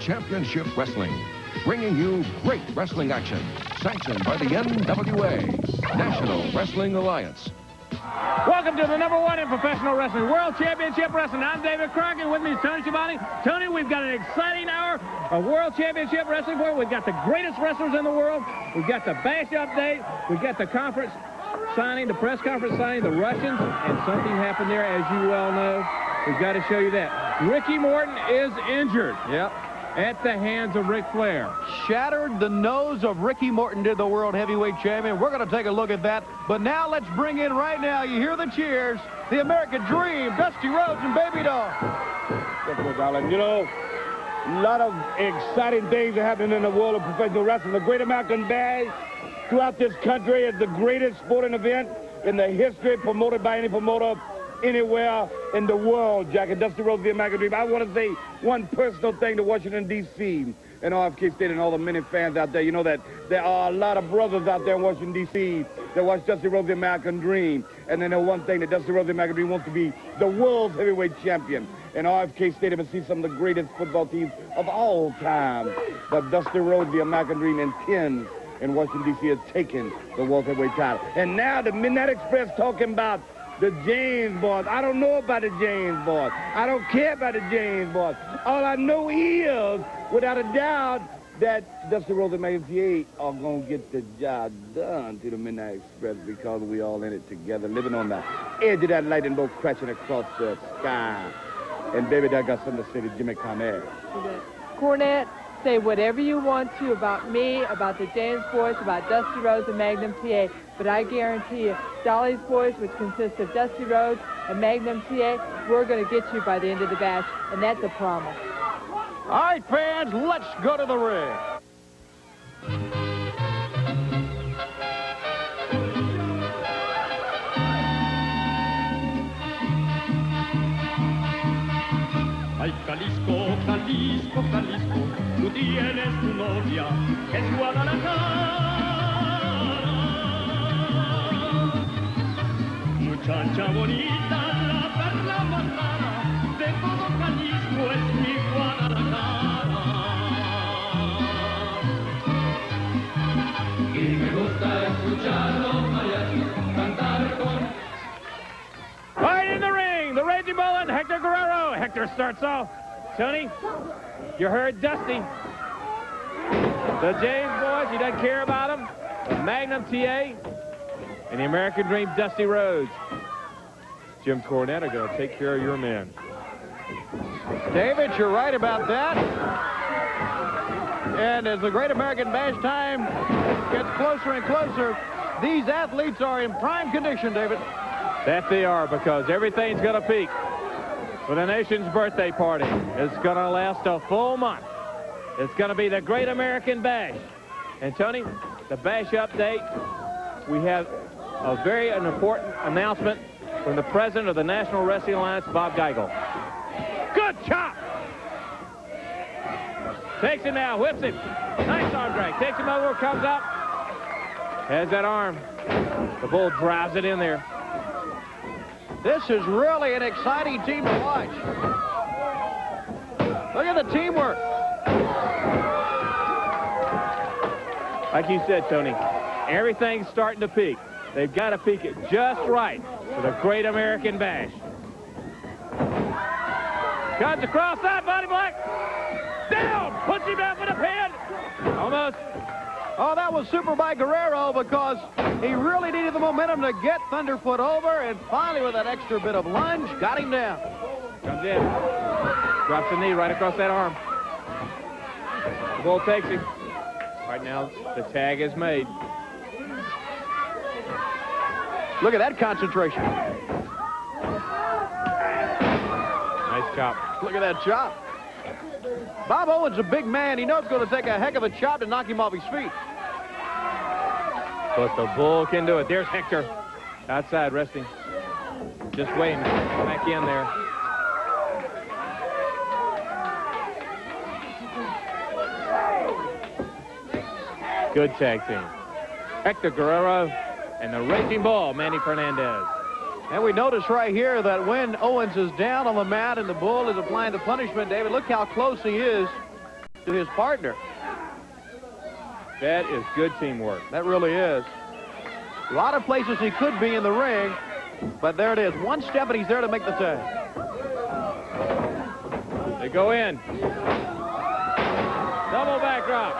Championship Wrestling, bringing you great wrestling action, sanctioned by the NWA, National Wrestling Alliance. Welcome to the #1 in professional wrestling, World Championship Wrestling. I'm David Crockett. With me is Tony Schiavone. Tony, we've got an exciting hour of World Championship Wrestling for you. We've got the greatest wrestlers in the world. We've got the Bash update. We've got the conference signing, the press conference signing, the Russians, and something happened there, as you well know. We've got to show you that. Ricky Morton is injured. Yep. At the hands of Ric Flair. Shattered the nose of Ricky Morton, did the World Heavyweight Champion. We're going to take a look at that. But now let's bring in right now, you hear the cheers, the American Dream, Dusty Rhodes and Baby Doll. You know, a lot of exciting things are happening in the world of professional wrestling. The Great American Bash throughout this country is the greatest sporting event in the history, promoted by any promoter anywhere in the world, Jack. And Dusty Rhodes, the American Dream. I want to say one personal thing to Washington, D.C. and RFK State and all the many fans out there. You know that there are a lot of brothers out there in Washington, D.C. that watch Dusty Rhodes, the American Dream. And they know one thing, that Dusty Rhodes, the American Dream wants to be the world's heavyweight champion. And RFK Stadium and see some of the greatest football teams of all time. But Dusty Rhodes, the American Dream, intends in Washington, D.C. has taken the world heavyweight title. And now the Midnight Express talking about the James boys. I don't know about the James boys. I don't care about the James boys. All I know is, without a doubt, that Dusty Rhodes and Magnum T.A. are going to get the job done to the Midnight Express, because we all in it together, living on the edge of that lightning bolt crashing across the sky. And baby, that got something to say to Jimmy Cornette. Cornette, say whatever you want to about me, about the James boys, about Dusty Rhodes and Magnum T.A., but I guarantee you, Dolly's boys, which consists of Dusty Rhodes and Magnum T.A., we're going to get you by the end of the bash, and that's a promise. All right, fans, let's go to the ring. Ay, Jalisco, Jalisco, Jalisco, tú tienes tu novia, es Guadalajara. Muchacha bonita, la perla más rara, de todo Jalisco es mi Guadalajara. Y me gusta escucharlo mariachis cantar con... Right in the ring, the Raging Bull and Hector Guerrero. Hector starts off. Tony, you heard Dusty. The James boys, he doesn't care about them. The Magnum T.A. and the American Dream, Dusty Rhodes. Jim Cornette are going to take care of your men. David, you're right about that. And as the Great American Bash time gets closer and closer, these athletes are in prime condition, David. That they are, because everything's going to peak for the nation's birthday party. It's going to last a full month. It's going to be the Great American Bash. And Tony, the Bash update, we have a very important announcement from the president of the National Wrestling Alliance, Bob Geigel. Good chop! Takes him now, whips him. Nice arm drag. Takes him over, comes up. Has that arm. The Bull drives it in there. This is really an exciting team to watch. Look at the teamwork. Like you said, Tony, everything's starting to peak. They've got to peak it just right for the Great American Bash. Comes across that, Body Black. Down! Puts him down for the pin. Almost. Oh, that was super by Guerrero, because he really needed the momentum to get Thunderfoot over, and finally with that extra bit of lunge, got him down. Comes in. Drops the knee right across that arm. The Bull takes him. Right now, the tag is made. Look at that concentration. Nice chop. Look at that chop. Bob Owens is a big man. He knows it's going to take a heck of a chop to knock him off his feet. But the Bull can do it. There's Hector. Outside, resting. Just waiting. Back in there. Good tag team. Hector Guerrero and the Raging Bull, Manny Fernandez. And we notice right here that when Owens is down on the mat and the Bull is applying the punishment, David, look how close he is to his partner. That is good teamwork. That really is. A lot of places he could be in the ring, but there it is. One step and he's there to make the tag. They go in. Double backdrop.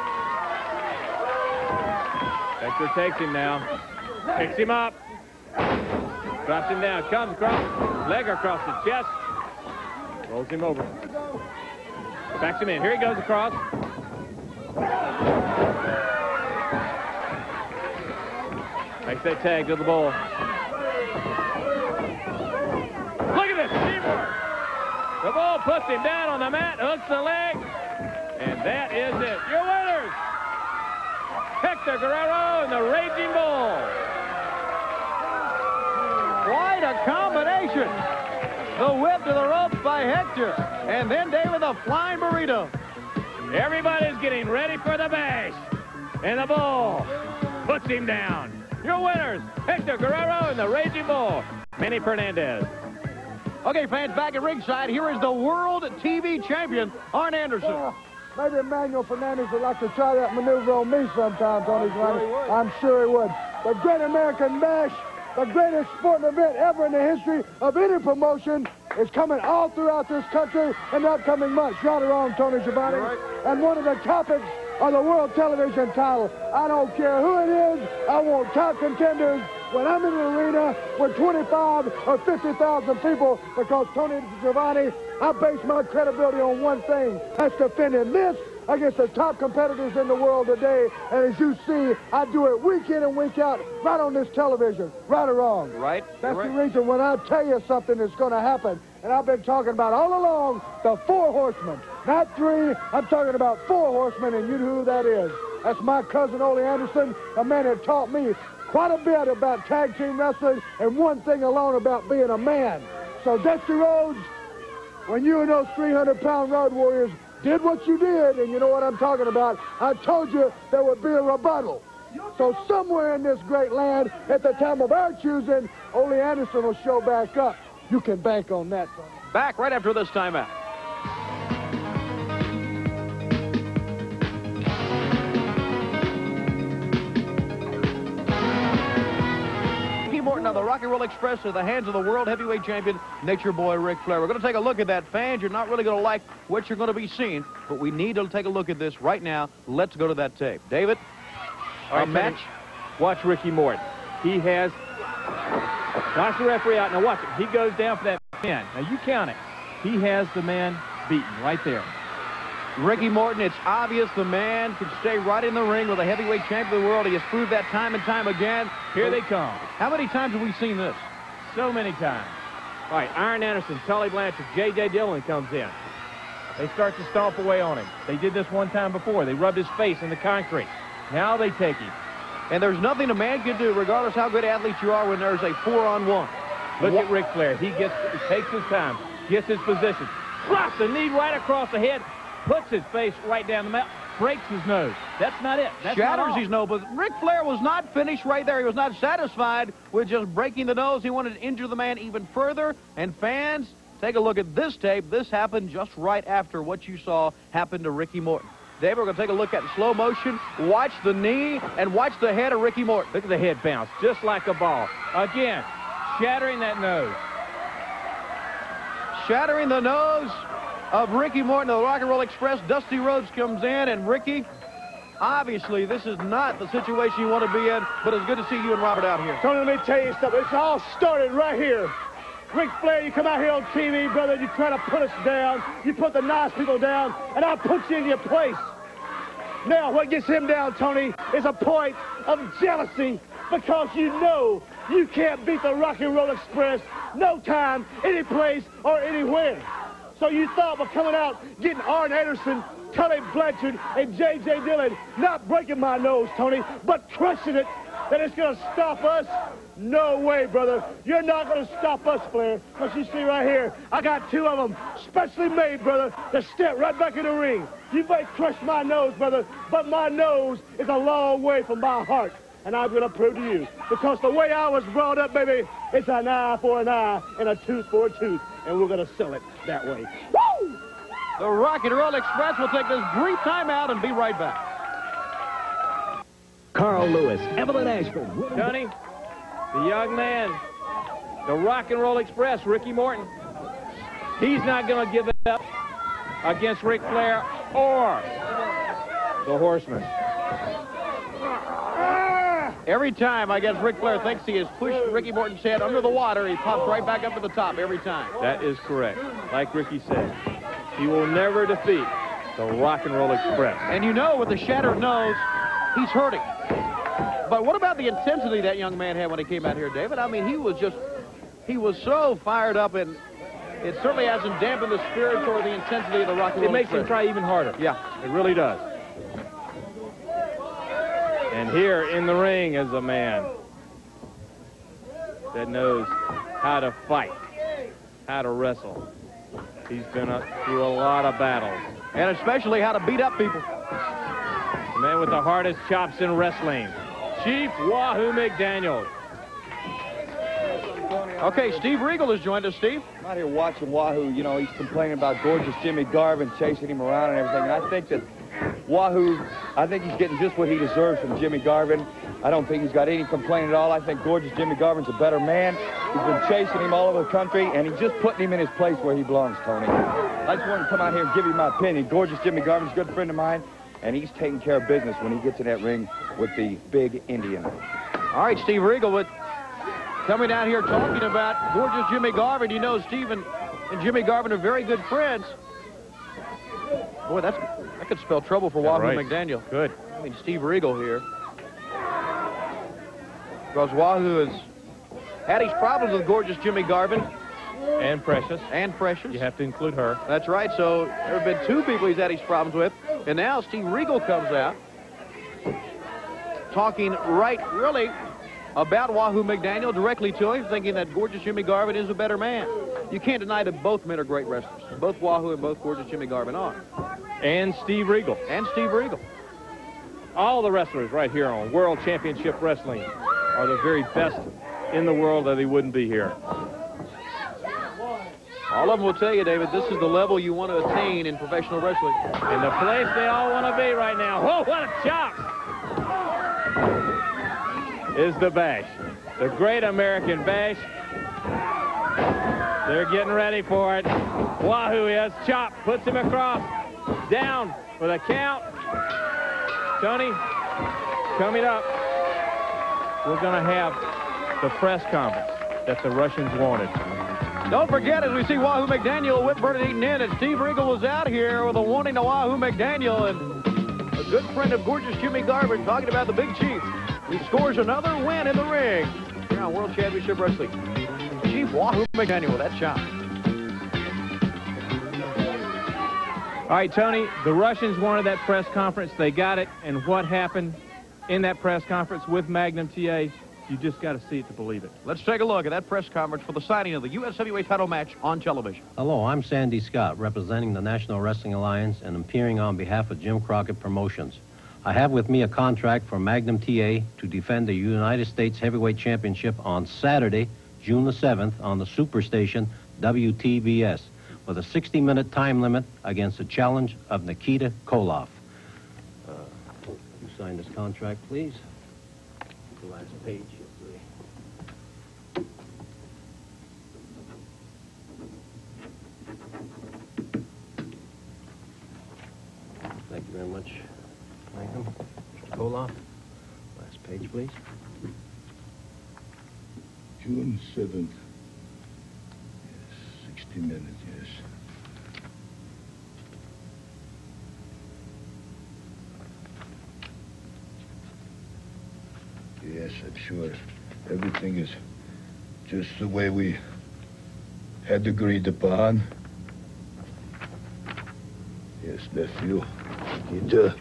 Hector takes him now. Picks him up. Drops him down. Comes across. Leg across the chest. Rolls him over. Backs him in. Here he goes across. Makes that tag to the bull. Look at this teamwork. The bull puts him down on the mat, hooks the leg, and that is it. Your winners, Hector Guerrero and the Raging Bull. Quite a combination. The whip to the ropes by Hector, and then David the flying burrito. Everybody's getting ready for the bash, and the bull puts him down. Your winners, Hector Guerrero and the Raging Bull, Manny Fernandez. Okay, fans, back at ringside, here is the world TV champion, Arn Anderson. Maybe Emmanuel Fernandez would like to try that maneuver on me sometime, Tony. I'm sure he would. The Great American Bash, the greatest sporting event ever in the history of any promotion, is coming all throughout this country in the upcoming months. Right or wrong, Tony Giovanni? Right. And one of the topics are the world television title. I don't care who it is. I want top contenders when I'm in an arena with 25 or 50,000 people, because, Tony Giovanni, I base my credibility on one thing. That's defending this against the top competitors in the world today. And as you see, I do it week in and week out right on this television. Right or wrong? Right. That's the reason when I tell you something that's going to happen, and I've been talking about all along the 4 horsemen, not 3. I'm talking about 4 horsemen, and you know who that is. That's my cousin, Arn Anderson, a man that taught me quite a bit about tag team wrestling, and one thing alone about being a man. So, Dusty Rhodes, when you and those 300-pound Road Warriors did what you did, and you know what I'm talking about, I told you there would be a rebuttal. So somewhere in this great land, at the time of our choosing, Arn Anderson will show back up. You can bank on that. Back right after this timeout. Ricky Morton on the Rock and Roll Express to the hands of the world heavyweight champion, Nature Boy Ric Flair. We're going to take a look at that, fans. You're not really going to like what you're going to be seeing, but we need to take a look at this right now. Let's go to that tape. David, Our match. Watch Ricky Morton. He has... Watch the referee out. Now watch it. He goes down for that pin. Now you count it. He has the man beaten right there. Ricky Morton, it's obvious the man can stay right in the ring with a heavyweight champion of the world. He has proved that time and time again. Here they come. How many times have we seen this? So many times. All right, Arn Anderson, Tully Blanchard, J.J. Dillon comes in. They start to stomp away on him. They did this one time before. They rubbed his face in the concrete. Now they take him. And there's nothing a man can do, regardless how good athlete you are, when there's a 4-on-1. Look at Ric Flair. He takes his time, gets his position, drops the knee right across the head, puts his face right down the mouth, breaks his nose. That's not it. That's shatters his nose. But Ric Flair was not finished right there. He was not satisfied with just breaking the nose. He wanted to injure the man even further. And fans, take a look at this tape. This happened just right after what you saw happen to Ricky Morton. David, we're going to take a look at slow motion. Watch the knee and watch the head of Ricky Morton. Look at the head bounce, just like a ball. Again, shattering that nose. Shattering the nose of Ricky Morton of the Rock and Roll Express. Dusty Rhodes comes in, and Ricky, obviously, this is not the situation you want to be in, but it's good to see you and Robert out here. Tony, let me tell you something. It's all started right here. Ric Flair, you come out here on TV, brother, you try to put us down. You put the nice people down, and I'll put you in your place. Now, what gets him down, Tony, is a point of jealousy, because you know you can't beat the Rock and Roll Express no time, any place, or anywhere. So you thought by coming out, getting Arn Anderson, Tully Blanchard, and J.J. Dillon, not breaking my nose, Tony, but crushing it, that it's going to stop us? No way, brother. You're not going to stop us, Flair. Because you see right here, I got 2 of them, specially made, brother, to step right back in the ring. You may crush my nose, brother, but my nose is a long way from my heart. And I'm going to prove to you, because the way I was brought up, baby, it's an eye for an eye and a tooth for a tooth. And we're going to sell it that way. Woo! The Rock and Roll Express will take this brief timeout and be right back. Carl Lewis, Evelyn Ashford. Tony, the young man, the Rock and Roll Express, Ricky Morton. He's not going to give it up against Ric Flair or the Horseman. Every time, I guess, Ric Flair thinks he has pushed Ricky Morton's head under the water, he pops right back up to the top every time. That is correct. Like Ricky said, he will never defeat the Rock and Roll Express. And you know, with the shattered nose, he's hurting. But what about the intensity that young man had when he came out here, David? I mean, he was so fired up, and it certainly hasn't dampened the spirit or the intensity of the Rock and Roll It makes Express. him try even harder. Yeah. It really does. And here in the ring is a man that knows how to fight, how to wrestle. He's been through a lot of battles. And especially how to beat up people. The man with the hardest chops in wrestling, Chief Wahoo McDaniel. Okay, Steve Regal has joined us. Steve? I'm out here watching Wahoo. You know, he's complaining about gorgeous Jimmy Garvin chasing him around and everything. And I think that Wahoo, I think he's getting just what he deserves from Jimmy Garvin. I don't think he's got any complaint at all. I think gorgeous Jimmy Garvin's a better man. He's been chasing him all over the country, and he's just putting him in his place where he belongs, Tony. I just wanted to come out here and give you my opinion. Gorgeous Jimmy Garvin's a good friend of mine, and he's taking care of business when he gets in that ring with the big Indian. All right, Steve Regal coming down here talking about gorgeous Jimmy Garvin. You know, Steve and Jimmy Garvin are very good friends. Boy, that could spell trouble for Wahoo right. McDaniel. Good. I mean, Steve Regal here. Because Wahoo has had his problems with gorgeous Jimmy Garvin. And Precious. And Precious. You have to include her. That's right. So there have been two people he's had his problems with. And now Steve Regal comes out talking really about Wahoo McDaniel directly to him, thinking that gorgeous Jimmy Garvin is a better man. You can't deny that both men are great wrestlers. Both Wahoo and both gorgeous Jimmy Garvin are. And Steve Regal. And Steve Regal. All the wrestlers right here on World Championship Wrestling are the very best in the world, or they wouldn't be here. All of them will tell you, David, this is the level you want to attain in professional wrestling. And the place they all want to be right now. Whoa, what a chop! Is the Bash. The Great American Bash. They're getting ready for it. Wahoo is chop, puts him across. Down with a count. Tony, coming up, we're going to have the press conference that the Russians wanted. Don't forget, as we see Wahoo McDaniel with Vernon Deaton in, and Steve Regal was out here with a warning to Wahoo McDaniel, and a good friend of gorgeous Jimmy Garvin talking about the Big Chief. He scores another win in the ring here on World Championship Wrestling. Chief Wahoo McDaniel with that shot. All right, Tony, the Russians wanted that press conference. They got it, and what happened in that press conference with Magnum T.A., you just got to see it to believe it. Let's take a look at that press conference for the signing of the U.S. Heavyweight title match on television. Hello, I'm Sandy Scott, representing the National Wrestling Alliance and appearing on behalf of Jim Crockett Promotions. I have with me a contract for Magnum T.A. to defend the United States Heavyweight Championship on Saturday, June the 7th, on the Superstation WTBS, with a 60-minute time limit against the challenge of Nikita Koloff. You sign this contract, please. The last page. Thank you very much, Magnum. Mr. Koloff, last page, please. June 7th. Yes, 60 minutes, yes. Yes, I'm sure everything is just the way we had agreed upon. Yes, nephew. Nikita.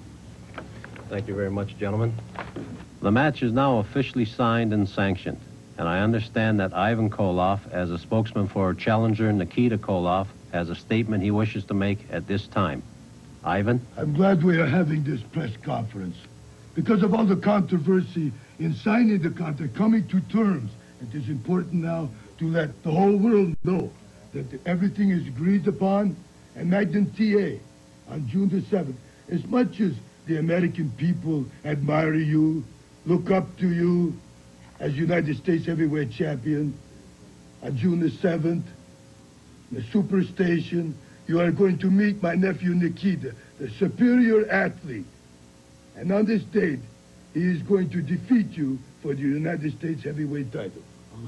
Thank you very much, gentlemen. The match is now officially signed and sanctioned, and I understand that Ivan Koloff, as a spokesman for challenger Nikita Koloff, has a statement he wishes to make at this time. Ivan? I'm glad we are having this press conference. Because of all the controversy in signing the contract, coming to terms, it is important now to let the whole world know that everything is agreed upon, and Magnum T.A. on June the 7th, as much as the American people admire you, look up to you as United States heavyweight champion, on June the 7th, the Superstation, you are going to meet my nephew Nikita, the superior athlete. And on this date, he is going to defeat you for the United States heavyweight title.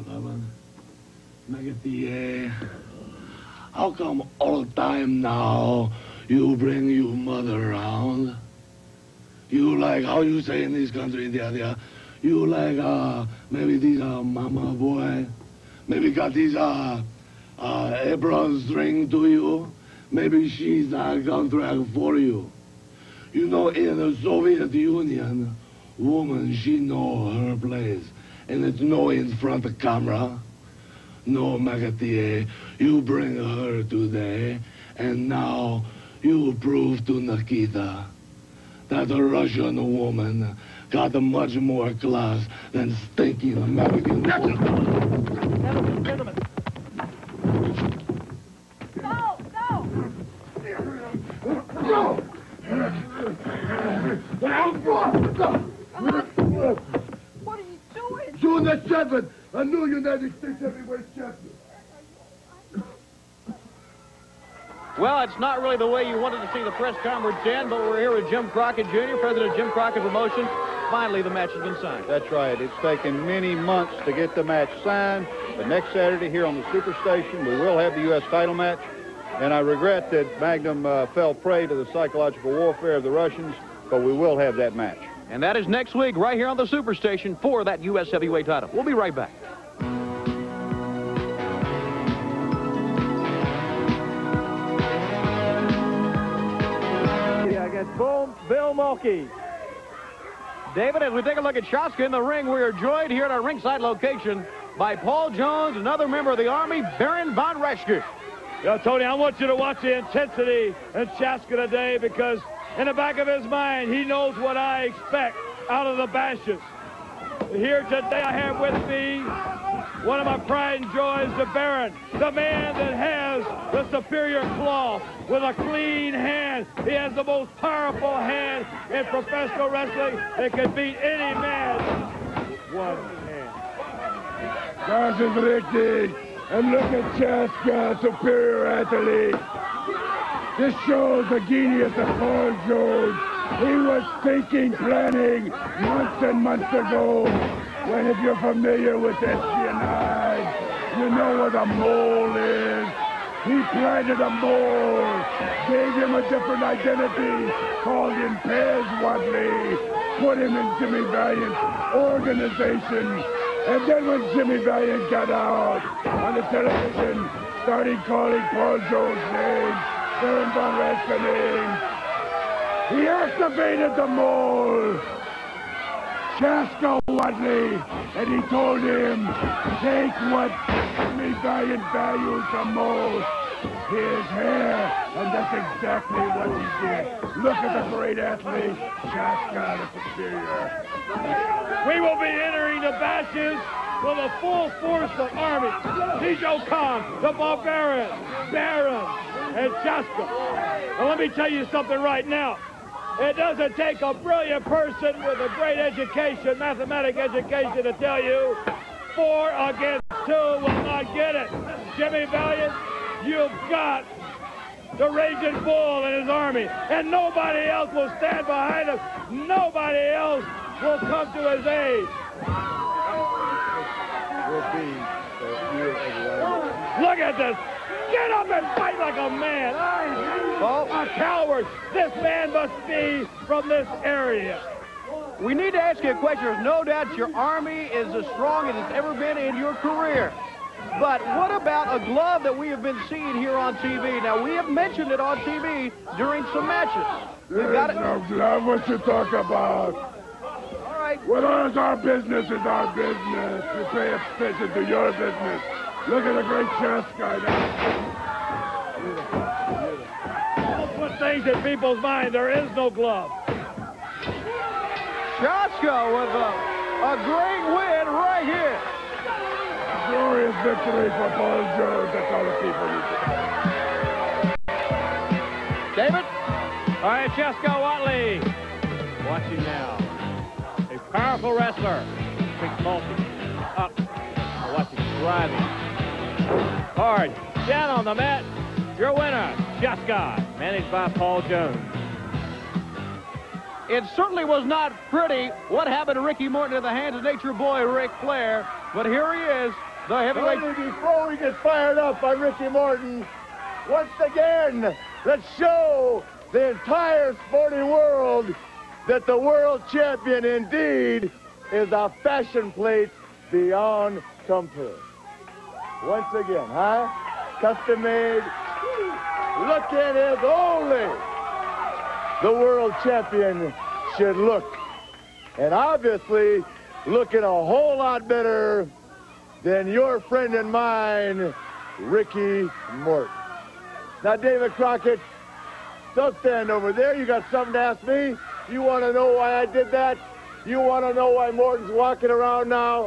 How come all the time now you bring your mother around? You like, how you say in this country, you like, maybe these mama boy, maybe got these April string to you, maybe she's a contract for you. You know, in the Soviet Union, woman, she know her place, and it's no in front of camera. No, Magatie, you bring her today, and now you prove to Nikita that a Russian woman got a much more class than stinking American woman. Gentlemen. No! What are you doing? June the 7th, a new United States heavyweight champion. Well, it's not really the way you wanted to see the press conference end, but we're here with Jim Crockett Jr., president of Jim Crockett Promotions. Finally, the match has been signed. That's right. It's taken many months to get the match signed. But next Saturday here on the Superstation, we will have the U.S. title match. And I regret that Magnum fell prey to the psychological warfare of the Russians, but we will have that match. And that is next week right here on the Superstation for that U.S. heavyweight title. We'll be right back. Against Bill Mulkey. David, as we take a look at Shaska in the ring, we are joined here at our ringside location by Paul Jones, another member of the Army, Baron von Raschke. Yeah, Tony, I want you to watch the intensity in Shaska today, because in the back of his mind, he knows what I expect out of the bashes. Here today I have with me one of my pride and joys, the Baron, the man that has the superior claw with a clean hand. He has the most powerful hand in professional wrestling that can beat any man with one hand. Das ist richtig. And look at Shaska, superior athlete. This shows the genius of Paul Jones. He was thinking, planning months and months ago. When, if you're familiar with espionage, you know where the mole is. He planted a mole, gave him a different identity, called him Pez Whatley, put him in Jimmy Valiant's organization. And then when Jimmy Valiant got out on the television, started calling Paul Jones names, Baron von Raschke names, he activated the mole, Shaska Whatley, and he told him, take what Jimmy Valiant values the most, his hair, and that's exactly what he did. Look at the great athlete, Shaska, the superior. We will be entering the bashes with a full force of Army. Tijo Khan, the Barbarian, Baron, and Shaska. Now let me tell you something right now. It doesn't take a brilliant person with a great education, mathematic education, to tell you 4 against 2 will not get it. Jimmy Valiant, you've got the Raging Bull and his Army, and nobody else will stand behind him. Nobody else will come to his aid. Look at this. Get up and fight like a man. A coward. This man must be from this area. We need to ask you a question. There's no doubt your Army is as strong as it's ever been in your career. But what about a glove that we have been seeing here on TV? Now, we have mentioned it on TV during some matches. There's no glove. What you talk about? All right, right? With us, our business is our business. You pay attention to your business. Look at the great Shaska now. Don't put things in people's mind. There is no glove. Shaska with a great win right here. Glorious victory for Paul Jones. That's all the people need to know. David? All right, Shaska Whatley. Watching now. A powerful wrestler. Big Mulkey. Up. Watch him driving. Hard. Down on the mat. Your winner, Shaska. Managed by Paul Jones. It certainly was not pretty what happened to Ricky Morton in the hands of Nature Boy Ric Flair. But here he is, the heavyweight. Before we get fired up on Ricky Morton, once again, let's show the entire sporting world that the world champion indeed is a fashion plate beyond compare. Once again, huh? Custom made. Looking as only the world champion should look. And obviously looking a whole lot better than your friend and mine, Ricky Morton. Now, David Crockett, don't stand over there. You got something to ask me? You want to know why I did that? You want to know why Morton's walking around now?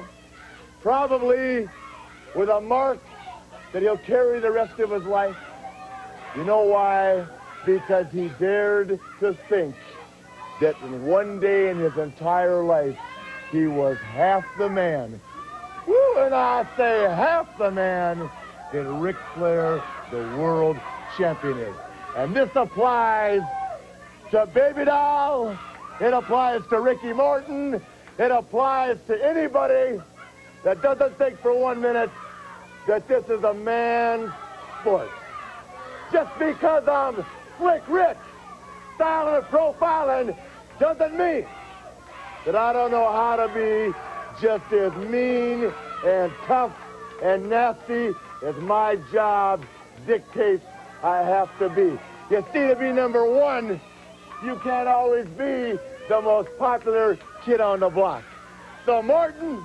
Probably with a mark that he'll carry the rest of his life. You know why? Because he dared to think that in one day in his entire life, he was half the man. Woo, and I say half the man that Ric Flair, the world champion, is. And this applies to Baby Doll. It applies to Ricky Morton. It applies to anybody that doesn't think for 1 minute that this is a man's sport. Just because I'm slick rich, styling and profiling doesn't mean that I don't know how to be just as mean and tough and nasty as my job dictates I have to be. You see, to be number one, you can't always be the most popular kid on the block. So, Morton,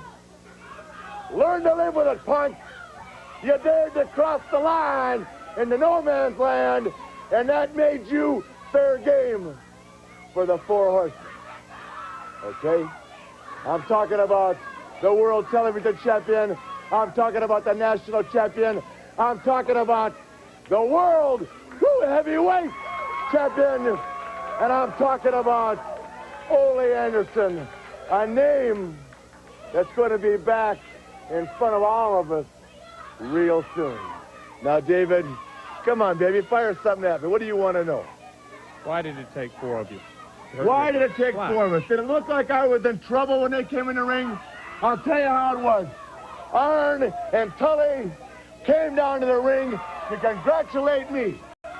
learn to live with it, punk. You dared to cross the line into no man's land, and that made you fair game for the four horsemen. Okay? I'm talking about the world television champion. I'm talking about the national champion. I'm talking about the world heavyweight champion. And I'm talking about Ole Anderson, a name that's going to be back in front of all of us real soon. Now, David, come on, baby, fire something at me. What do you want to know? Why did it take four of you? Why did it take four of us? Did it look like I was in trouble when they came in the ring? I'll tell you how it was. Arn and Tully came down to the ring to congratulate me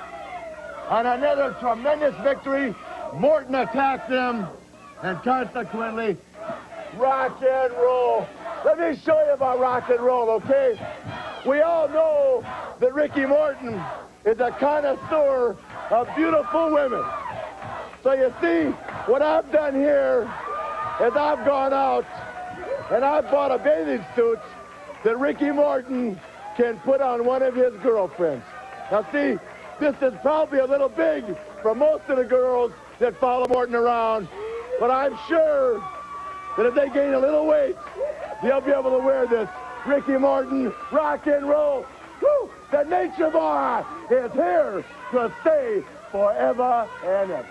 on another tremendous victory. Morton attacked them, and consequently, rock and roll. Let me show you about rock and roll, okay? We all know that Ricky Morton is a connoisseur of beautiful women. So you see, what I've done here is I've gone out and I've bought a bathing suit that Ricky Morton can put on one of his girlfriends. Now see, this is probably a little big for most of the girls that follow Morton around, but I'm sure that if they gain a little weight, they'll be able to wear this. Ricky Morton, rock and roll. Woo! The Nature Boy is here to stay forever and ever.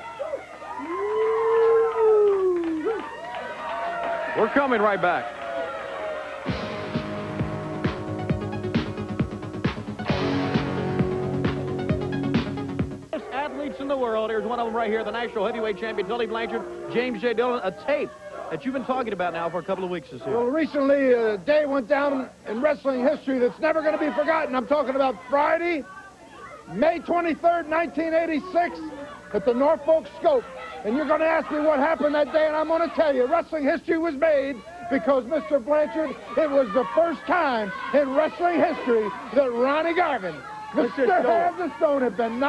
We're coming right back. Athletes in the world. Here's one of them right here, the national heavyweight champion, Tully Blanchard, James J. Dillon. A tape that you've been talking about now for a couple of weeks is here. Well, recently, a day went down in wrestling history that's never going to be forgotten. I'm talking about Friday, May 23rd, 1986, at the Norfolk Scope. And you're going to ask me what happened that day, and I'm going to tell you. Wrestling history was made because, Mr. Blanchard, it was the first time in wrestling history that Ronnie Garvin, Mr. Hands of Stone, had been knocked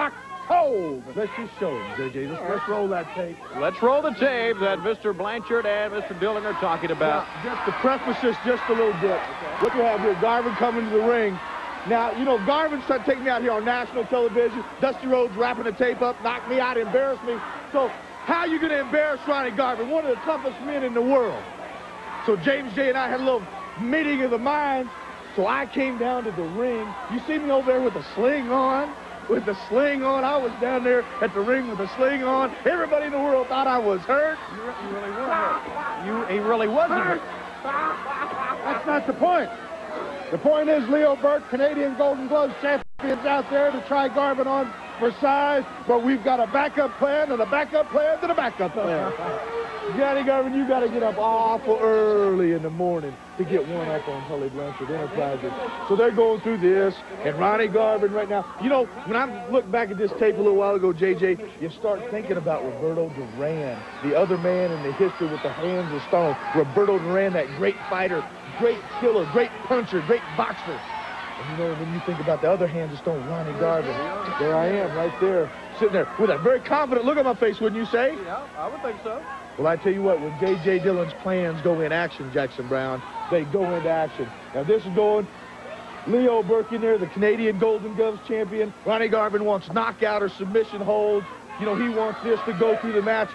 told. Let's just show him, JJ. Let's roll that tape. Let's roll the tape that Mr. Blanchard and Mr. Dillon are talking about. Now, just to preface this just a little bit, what you have here, Garvin coming to the ring. Now, you know, Garvin's trying to take me out here on national television. Dusty Rhodes wrapping the tape up, knocked me out, embarrassed me. So how are you going to embarrass Ronnie Garvin, one of the toughest men in the world? So James J. and I had a little meeting of the minds. So I came down to the ring. You see me over there with a sling on? With the sling on. I was down there at the ring with the sling on. Everybody in the world thought I was hurt. You really were hurt. He really wasn't hurt. That's not the point. The point is Leo Burke, Canadian Golden Gloves champions out there to try Garvin on for size, but we've got a backup plan and a backup plan and a backup plan. Johnny Garvin, you got to get up awful early in the morning to get one up on Tully Blanchard Enterprises. So they're going through this, and Ronnie Garvin right now. You know, when I look back at this tape a little while ago, JJ, you start thinking about Roberto Duran, the other man in the history with the hands of stone. Roberto Duran, that great fighter, great killer, great puncher, great boxer. And you know, when you think about the other hands of stone, Ronnie Garvin, there I am right there, sitting there with a very confident look on my face, wouldn't you say? Yeah, I would think so. Well, I tell you what, when J.J. Dillon's plans go in action, Jackson Brown, they go into action. Now, this is going Leo Burke in there, the Canadian Golden Gloves champion. Ronnie Garvin wants knockout or submission holds. You know, he wants this to go through the match.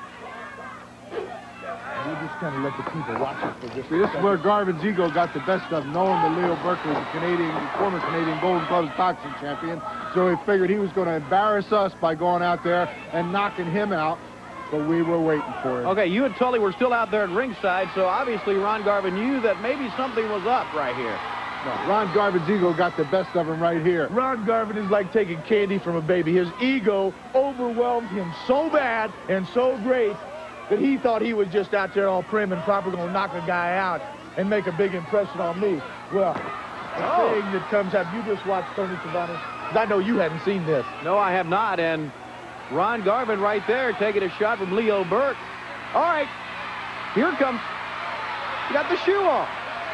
And we'll just kind of let the people watch it for just This is where Garvin's ego got the best of, knowing that Leo Burke was a former Canadian Golden Gloves boxing champion. So he figured he was going to embarrass us by going out there and knocking him out. But we were waiting for it. Okay, you and Tully were still out there at ringside, so obviously Ron Garvin knew that maybe something was up right here. No, Ron Garvin's ego got the best of him right here. Ron Garvin is like taking candy from a baby. His ego overwhelmed him so bad and so great that he thought he was just out there all prim and proper going to knock a guy out and make a big impression on me. Well, the thing that comes out, you just watched Tony Schiavone. I know you hadn't seen this. No, I have not, and Ron Garvin right there taking a shot from Leo Burke. All right, here it comes. He got the shoe off.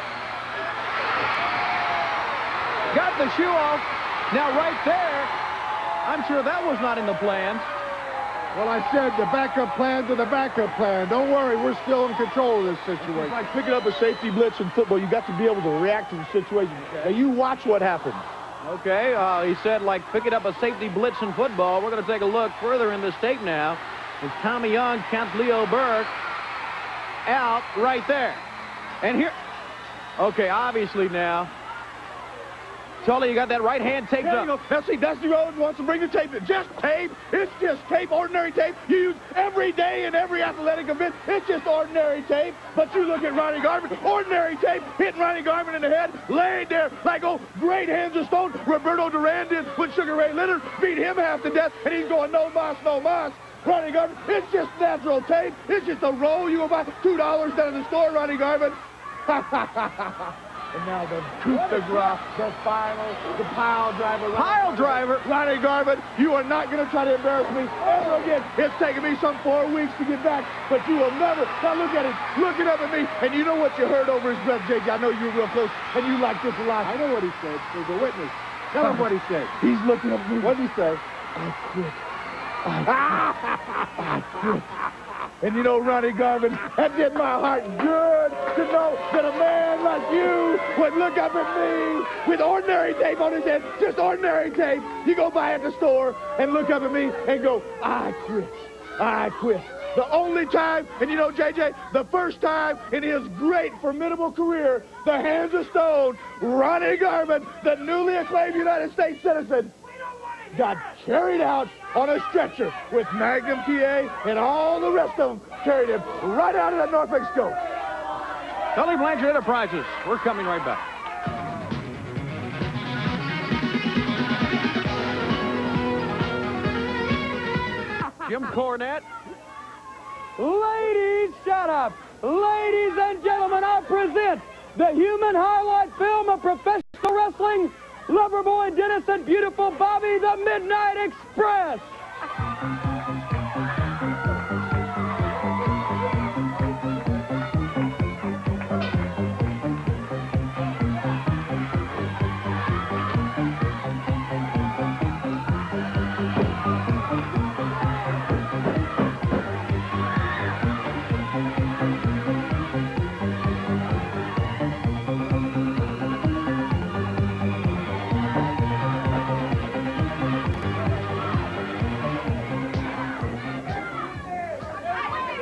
Got the shoe off. Now right there, I'm sure that was not in the plans. Well, I said the backup plan to the backup plan. Don't worry, we're still in control of this situation. It's like picking up a safety blitz in football. You got to be able to react to the situation. Now you watch what happened. Okay, he said like picking up a safety blitz in football. We're going to take a look further in this tape now. As Tommy Young counts Leo Burke out right there. And here, okay, obviously now, Tully, you got that right hand taped up. Now see, Dusty Rhodes wants to bring the tape. Just tape. It's just tape, ordinary tape. You use every day in every athletic event. It's just ordinary tape. But you look at Ronnie Garvin, ordinary tape, hitting Ronnie Garvin in the head, laying there like, oh, great hands of stone. Roberto Duran did when Sugar Ray Leonard beat him half to death, and he's going, no mas, no mas. Ronnie Garvin, it's just natural tape. It's just a roll. You go buy $2 down in the store, Ronnie Garvin. And now the coup de grace, the final, the pile driver. Pile driver? Ronnie Garvin, you are not going to try to embarrass me ever again. It's taken me some 4 weeks to get back, but you will never. Now look at him, looking up at me, and you know what you heard over his breath, JJ. I know you were real close, and you like this a lot. I know what he said. There's a witness. Tell him what he said. He's looking up at me. What did he say? I quit. I quit. And you know, Ronnie Garvin, that did my heart good to know that a man like you would look up at me with ordinary tape on his head, just ordinary tape. You go by at the store and look up at me and go, I quit. I quit. The only time, and you know, JJ, the first time in his great, formidable career, the hands of stone, Ronnie Garvin, the newly acclaimed United States citizen, got carried out on a stretcher with Magnum T.A. and all the rest of them carried him right out of that North Mexico. Tully Blanchard Enterprises. We're coming right back. Jim Cornette. Ladies, shut up. Ladies and gentlemen, I present the human highlight film of professional wrestling, Loverboy Dennis and beautiful Bobby, the Midnight Express.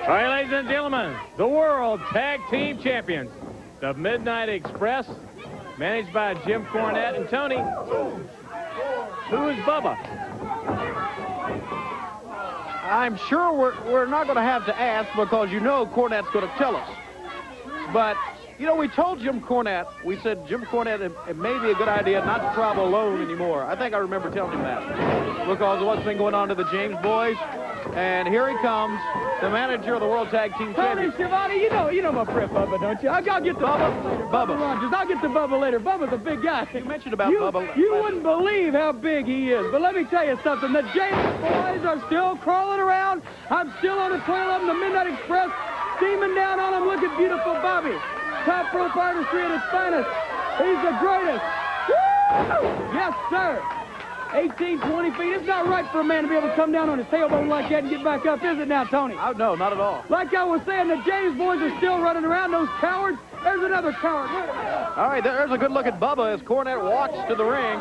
All right, ladies and gentlemen, the World Tag Team Champions, the Midnight Express, managed by Jim Cornette and Tony. Who is Bubba? I'm sure we're not going to have to ask because you know Cornette's going to tell us. But, you know, we told Jim Cornette, we said, Jim Cornette, it may be a good idea not to travel alone anymore. I think I remember telling him that because of what's been going on to the James boys. And here he comes, the manager of the World Tag Team Champions. Tony Schiavone, you know my friend Bubba, don't you? I'll get to Bubba later. Bubba. Rogers, I'll get to Bubba later. Bubba's a big guy. You mentioned about Bubba. You wouldn't believe how big he is. But let me tell you something. The James boys are still crawling around. I'm still on the trail of them. The Midnight Express steaming down on them. Look at beautiful Bobby. Top rope artistry at its finest. He's the greatest. Woo! Yes, sir. 18, 20 feet. It's not right for a man to be able to come down on his tailbone like that and get back up, is it now, Tony? Oh, no, not at all. Like I was saying, the James boys are still running around, those cowards. There's another coward. All right, there's a good look at Bubba as Cornette walks to the ring.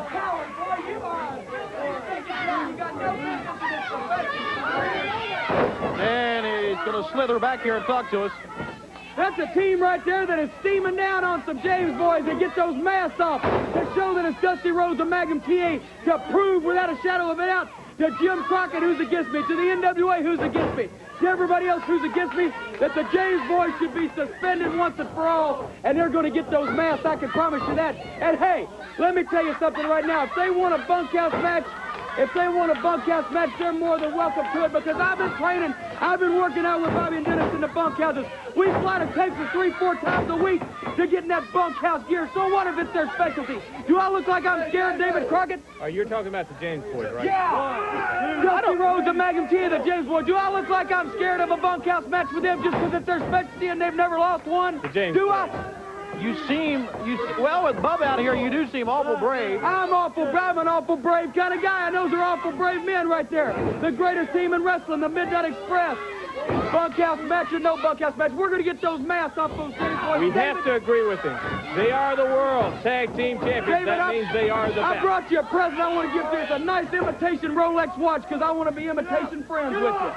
And he's going to slither back here and talk to us. That's a team right there that is steaming down on some James boys and get those masks off to show that it's Dusty Rhodes and Magnum T.A. to prove without a shadow of a doubt to Jim Crockett, who's against me, to the NWA, who's against me, to everybody else who's against me, that the James boys should be suspended once and for all, and they're going to get those masks, I can promise you that. And hey, let me tell you something right now. If they want a bunkhouse match, they're more than welcome to it because I've been training, I've been working out with Bobby and Dennis in the bunkhouses. We fly to Texas 3-4 times a week to get in that bunkhouse gear. So what if it's their specialty? Do I look like I'm scared, David Crockett? Oh, you're talking about the James boys, right? Yeah! Dusty Rhodes and Magnum T.A., the James boys. Do I look like I'm scared of a bunkhouse match with them just because it's their specialty and they've never lost one? The James Do boys. I? Well, with Bubba out here, you do seem awful brave. I'm an awful brave kind of guy. And those are awful brave men right there. The greatest team in wrestling, the Midnight Express. Bunkhouse match or no bunkhouse match, we're going to get those masks off those James boys. We have to agree with him. They are the World Tag Team Champions. David, that means they are the best. I brought you a present. I want to give you a nice imitation Rolex watch because I want to be imitation friends with you.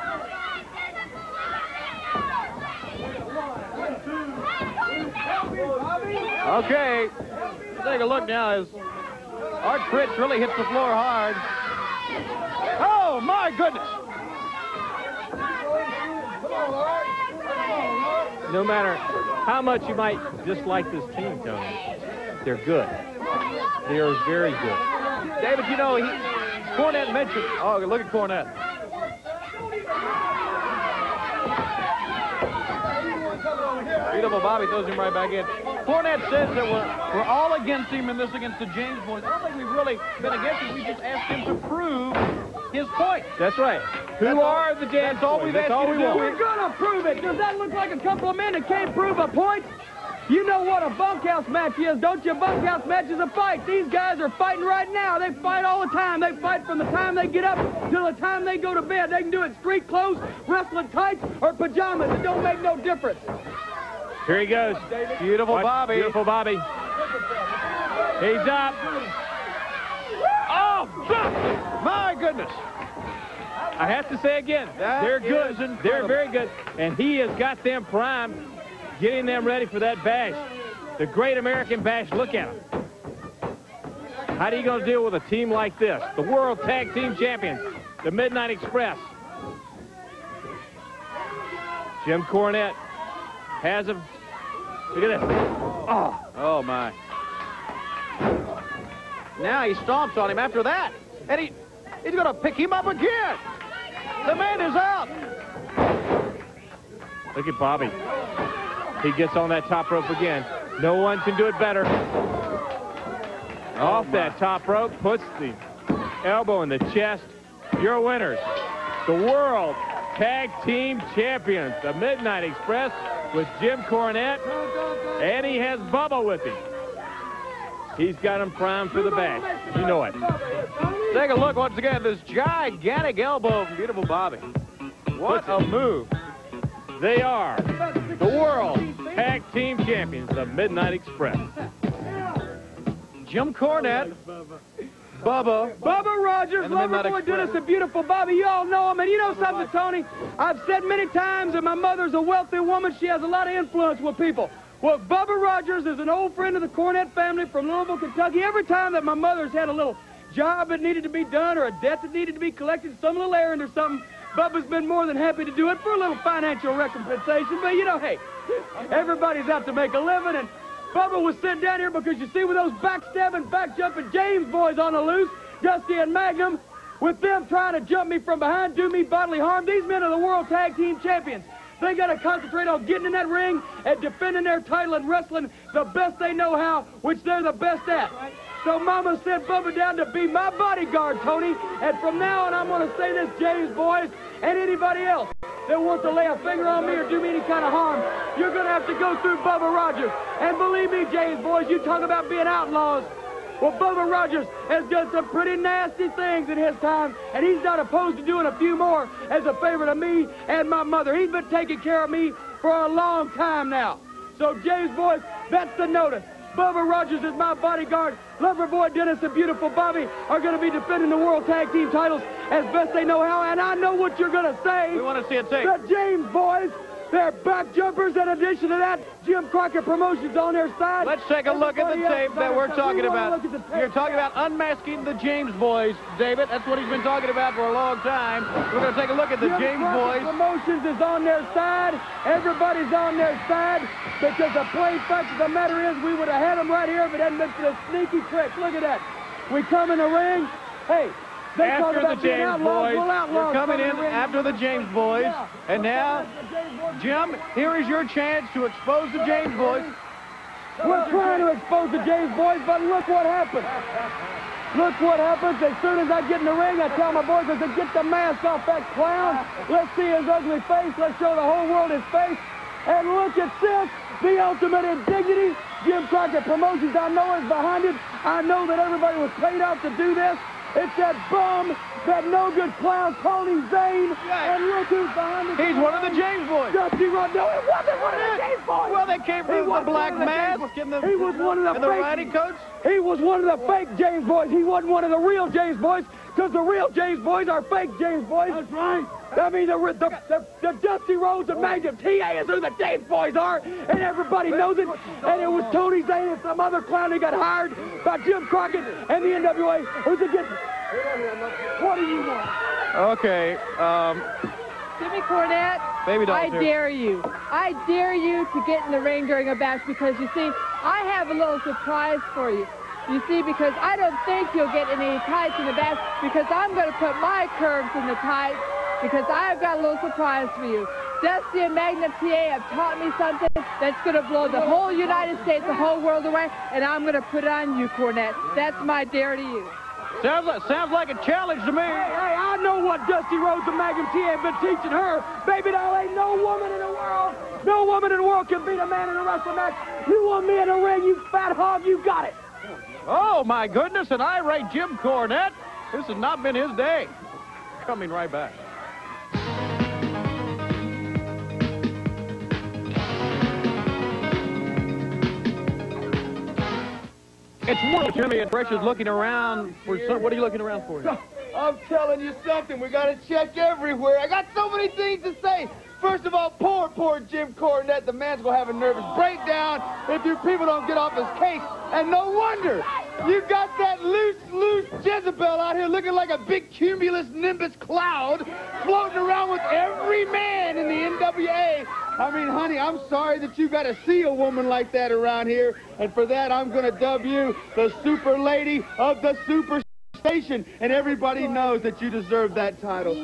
Okay, take a look now as Art Fritz really hits the floor hard. Oh, my goodness. No matter how much you might dislike this team, Tony, they're good. They are very good. David, you know, Cornette mentioned... Oh, look at Cornette. Beautiful Bobby throws him right back in. Cornette says that we're all against him in this against the James boys. I don't think we've really been against him. We just asked him to prove his point. That's right. Who are the James boys? That's all we want. We're going to prove it. Does that look like a couple of men that can't prove a point? You know what a bunkhouse match is, don't you? A bunkhouse match is a fight. These guys are fighting right now. They fight all the time. They fight from the time they get up till the time they go to bed. They can do it in street clothes, wrestling tights, or pajamas. It don't make no difference. Here he goes. Beautiful Bobby. Beautiful Bobby. He's up. Oh, my goodness. I have to say again, they're good. They're very good. And he has got them primed, getting them ready for that bash. The Great American Bash. Look at him. How are you going to deal with a team like this? The World Tag Team Champions, the Midnight Express. Jim Cornette has him. Look at this. Oh, my. Now he stomps on him after that. And he's going to pick him up again. The man is out. Look at Bobby. He gets on that top rope again. No one can do it better. Off that top rope, puts the elbow in the chest. Your winners, the World Tag Team Champions, the Midnight Express, with Jim Cornette, and he has Bubba with him. He's got him primed for the bash. You know it. Take a look once again at this gigantic elbow from beautiful Bobby. What a move. They are the World Tag Team Champions, the Midnight Express. Jim Cornette Bubba. Bubba Rogers, Loverboy Dennis, and beautiful Bobby. You all know him. And you know something, Tony? I've said many times that my mother's a wealthy woman. She has a lot of influence with people. Well, Bubba Rogers is an old friend of the Cornette family from Louisville, Kentucky. Every time that my mother's had a little job that needed to be done or a debt that needed to be collected, some little errand or something, Bubba's been more than happy to do it for a little financial recompensation. But, you know, hey, everybody's out to make a living, and Bubba was sitting down here because you see with those backstabbing, back-jumping James boys on the loose, Dusty and Magnum, with them trying to jump me from behind, do me bodily harm. These men are the World Tag Team Champions. They got to concentrate on getting in that ring and defending their title and wrestling the best they know how, which they're the best at. So Mama sent Bubba down to be my bodyguard, Tony. And from now on, I'm going to say this, James boys, and anybody else that wants to lay a finger on me or do me any kind of harm, you're going to have to go through Bubba Rogers. And believe me, James boys, you talk about being outlaws. Well, Bubba Rogers has done some pretty nasty things in his time, and he's not opposed to doing a few more as a favor to me and my mother. He's been taking care of me for a long time now. So, James boys, that's the notice. Bubba Rogers is my bodyguard. Loverboy Dennis and beautiful Bobby are going to be defending the World Tag Team titles as best they know how, and I know what you're going to say. We want to see it say. The James boys, they're back jumpers. In addition to that, Jim Crockett Promotions on their side. Let's take a look at the tape that we're talking about. You're talking about unmasking the James boys, David. That's what he's been talking about for a long time. We're going to take a look at the James boys. Promotions is on their side. Everybody's on their side because the plain fact of the matter is we would have had them right here if it hadn't been for the sneaky trick. Look at that. We come in the ring. Hey, they talk about being outlaws. We'll outlaws. You're coming in after the James boys. Yeah. And now, Jim, here is your chance to expose the James boys. We're trying to expose the James boys, but look what happens. Look what happens. As soon as I get in the ring, I tell my boys, I said, get the mask off that clown. Let's see his ugly face. Let's show the whole world his face. And look at this, the ultimate indignity. Jim Crockett Promotions, I know, is behind it. I know that everybody was paid out to do this. It's that bum, that no-good clown, Tony Zane. And look who's behind it. He's one of the James boys. Dusty Rhodes. No, it wasn't one of the James boys. Well, they came from the black mask and the, he was one of the fake riding coats. He was one of the fake James boys. He wasn't one of the real James boys because the real James boys are fake James boys. That's right. I mean, the Dusty Rhodes and Magnum T.A. is who the James boys are, and everybody knows it. And it was Tony Zane and some other clown who got hired by Jim Crockett and the NWA. Who's against? What do you want? Okay. Jimmy Cornette, Baby doll I here. dare you. I dare you to get in the ring during a match because, you see, I have a little surprise for you. You see, because I don't think you'll get any tights in the back because I'm going to put my curves in the tights because I've got a little surprise for you. Dusty and Magnum T.A. have taught me something that's going to blow the whole United States, the whole world away, and I'm going to put it on you, Cornette. That's my dare to you. Sounds like a challenge to me. Hey, I know what Dusty Rhodes and Magnum T.A. have been teaching her. Baby doll, ain't no woman in the world can beat a man in a wrestling match. You want me in the ring, you fat hog, you got it. Oh, my goodness, an irate Jim Cornette. This has not been his day. Coming right back. It's more Jimmy and Fresh is looking around for some. What are you looking around for? I'm telling you something. We got to check everywhere. I got so many things to say. First of all, poor Jim Cornette. The man's going to have a nervous breakdown if you people don't get off his case. And no wonder. You got that loose Jezebel out here looking like a big cumulus nimbus cloud floating around with every man in the NWA. I mean, honey, I'm sorry that you got to see a woman like that around here. And for that, I'm going to dub you the super lady of the super station. And everybody knows that you deserve that title.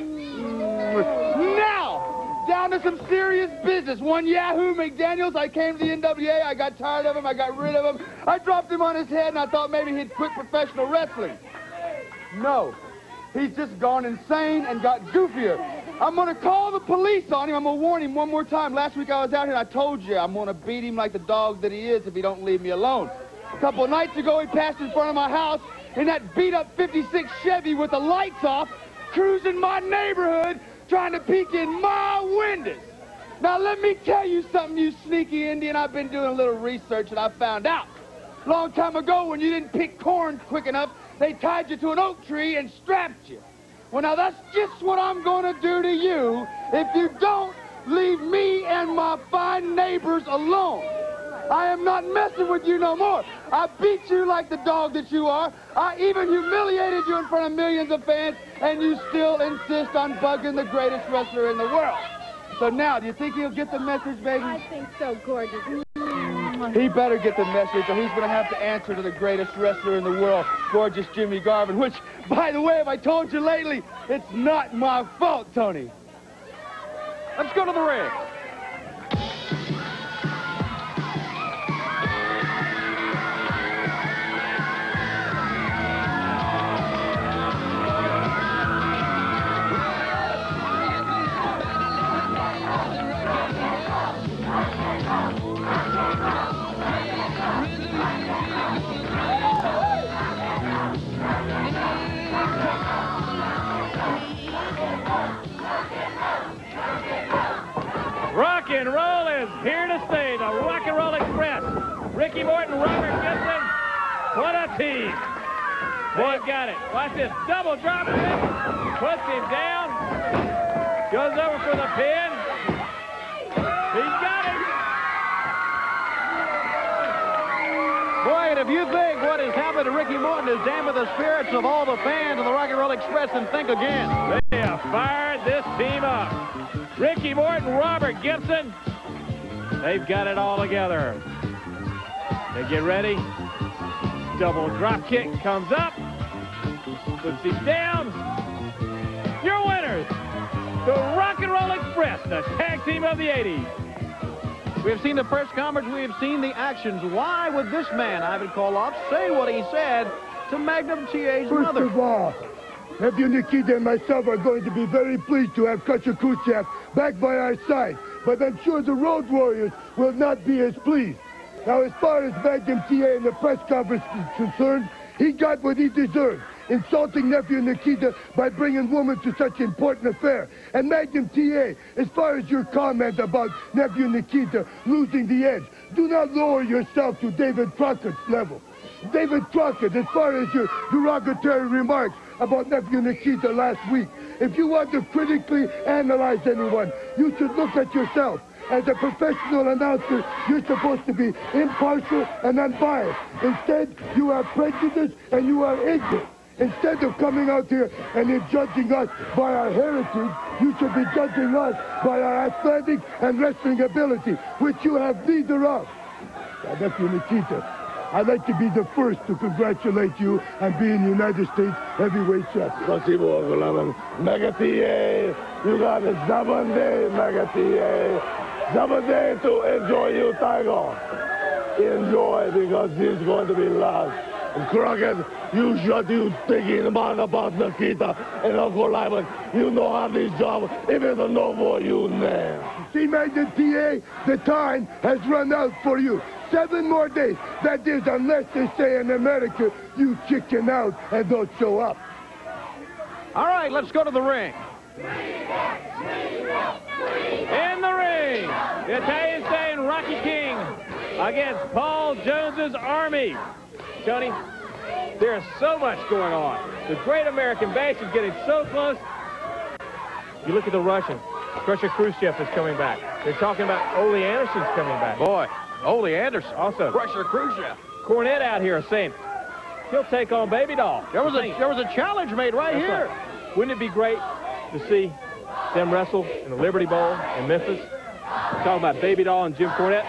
Now, down to some serious business. One Yahoo McDaniels, I came to the NWA, I got tired of him, I got rid of him. I dropped him on his head and I thought maybe he'd quit professional wrestling. No, he's just gone insane and got goofier. I'm gonna call the police on him, I'm gonna warn him one more time. Last week I was out here and I told you I'm gonna beat him like the dog that he is if he don't leave me alone. A couple of nights ago he passed in front of my house in that beat up 56 Chevy with the lights off, cruising my neighborhood, trying to peek in my windows. Now, let me tell you something, you sneaky Indian. I've been doing a little research, and I found out long time ago when you didn't pick corn quick enough, they tied you to an oak tree and strapped you. Well, now that's just what I'm going to do to you if you don't leave me and my fine neighbors alone. I am not messing with you no more. I beat you like the dog that you are. I even humiliated you in front of millions of fans, and you still insist on bugging the greatest wrestler in the world. So now, do you think he'll get the message, baby? I think so, gorgeous. He better get the message, or he's going to have to answer to the greatest wrestler in the world, gorgeous Jimmy Garvin, which, by the way, have I told you lately, it's not my fault, Tony. Let's go to the ring. Rock and roll is here to stay. The Rock and Roll Express. Ricky Morton, Robert Gibson. What a team. Boy, got it. Watch this. Double drop kick. Puts him down. Goes over for the pin. He's got it. Boy, and if you think what has happened to Ricky Morton has dampened the spirits of all the fans of the Rock and Roll Express, then think again. They have fired this team up. Ricky Morton, Robert Gibson, they've got it all together. They get ready. Double drop kick comes up. Puts him down. Your winners, the Rock and Roll Express, the tag team of the 80s. We have seen the press conference. We have seen the actions. Why would this man, Arn Koloff, say what he said to Magnum T.A.'s mother? First of all, nephew Nikita and myself are going to be very pleased to have Crusher Khrushchev back by our side, but I'm sure the Road Warriors will not be as pleased. Now, as far as Magnum T.A. in the press conference is concerned, he got what he deserved, insulting nephew Nikita by bringing woman to such important affair. And Magnum T.A., as far as your comment about nephew Nikita losing the edge, do not lower yourself to David Crockett's level. David Crockett, as far as your derogatory remarks about nephew Nikita last week, if you want to critically analyze anyone, you should look at yourself. As a professional announcer, you're supposed to be impartial and unbiased. Instead, you are prejudiced and you are ignorant. Instead of coming out here and judging us by our heritage, you should be judging us by our athletic and wrestling ability, which you have neither of. Now, nephew Nikita, I'd like to be the first to congratulate you on being United States heavyweight champion. Mega T.A., you got a 7 day, Mega T.A. 7 days to enjoy you, Tiger. Enjoy, because this is going to be last. And Crockett, you shut you thinking about Nikita and Uncle Lyman. You know how this job, if it's a no for you now. See, Magnum T.A., the time has run out for you. 7 more days. That is, unless they say in America, you chicken out and don't show up. All right, let's go to the ring. In the ring, the Italian Stallion Rocky King against Paul Jones's Army. Tony, there's so much going on. The Great American Bash is getting so close. You look at the Russians. Crusher Khrushchev is coming back. They're talking about Arn Anderson's coming back. Boy, Arn Anderson. Also, Crusher Khrushchev. Cornette out here saying he'll take on Baby Doll. There was a challenge made right here. Right. Wouldn't it be great to see them wrestle in the Liberty Bowl in Memphis? We're talking about Baby Doll and Jim Cornette.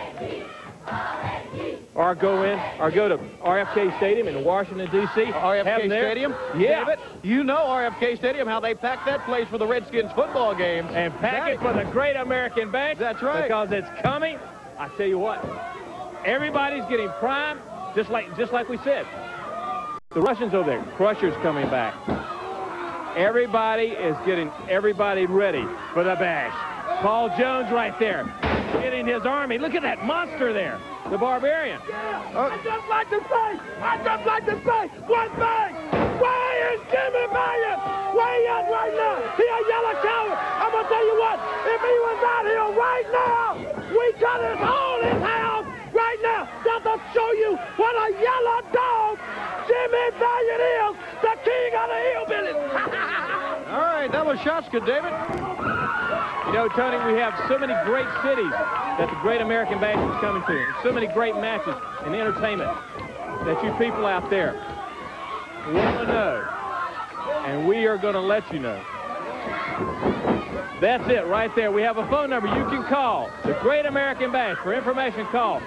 Or go to RFK Stadium in Washington, D.C. RFK Stadium? Yeah. David, you know RFK Stadium, how they pack that place for the Redskins football games. And pack it for the Great American Bash. That's right. Because it's coming. I tell you what, everybody's getting primed, just like we said. The Russians over there, Crusher's coming back. Everybody is getting everybody ready for the bash. Paul Jones right there, getting his army. Look at that monster there, the Barbarian. I just like to say one thing. Where is Jimmy Mayan? Where he at right now? He a yellow coward. I'm going to tell you what, if he was out here right now, we cut his hole in half right now just to show you what a yellow dog Jimmy Valiant is the king of the hillbillies. All right, that was Shaska, David. You know, Tony, we have so many great cities that the Great American Bash is coming to. And so many great matches and entertainment that you people out there want to know. And we are going to let you know. That's it right there. We have a phone number you can call. The Great American Bash. For information, call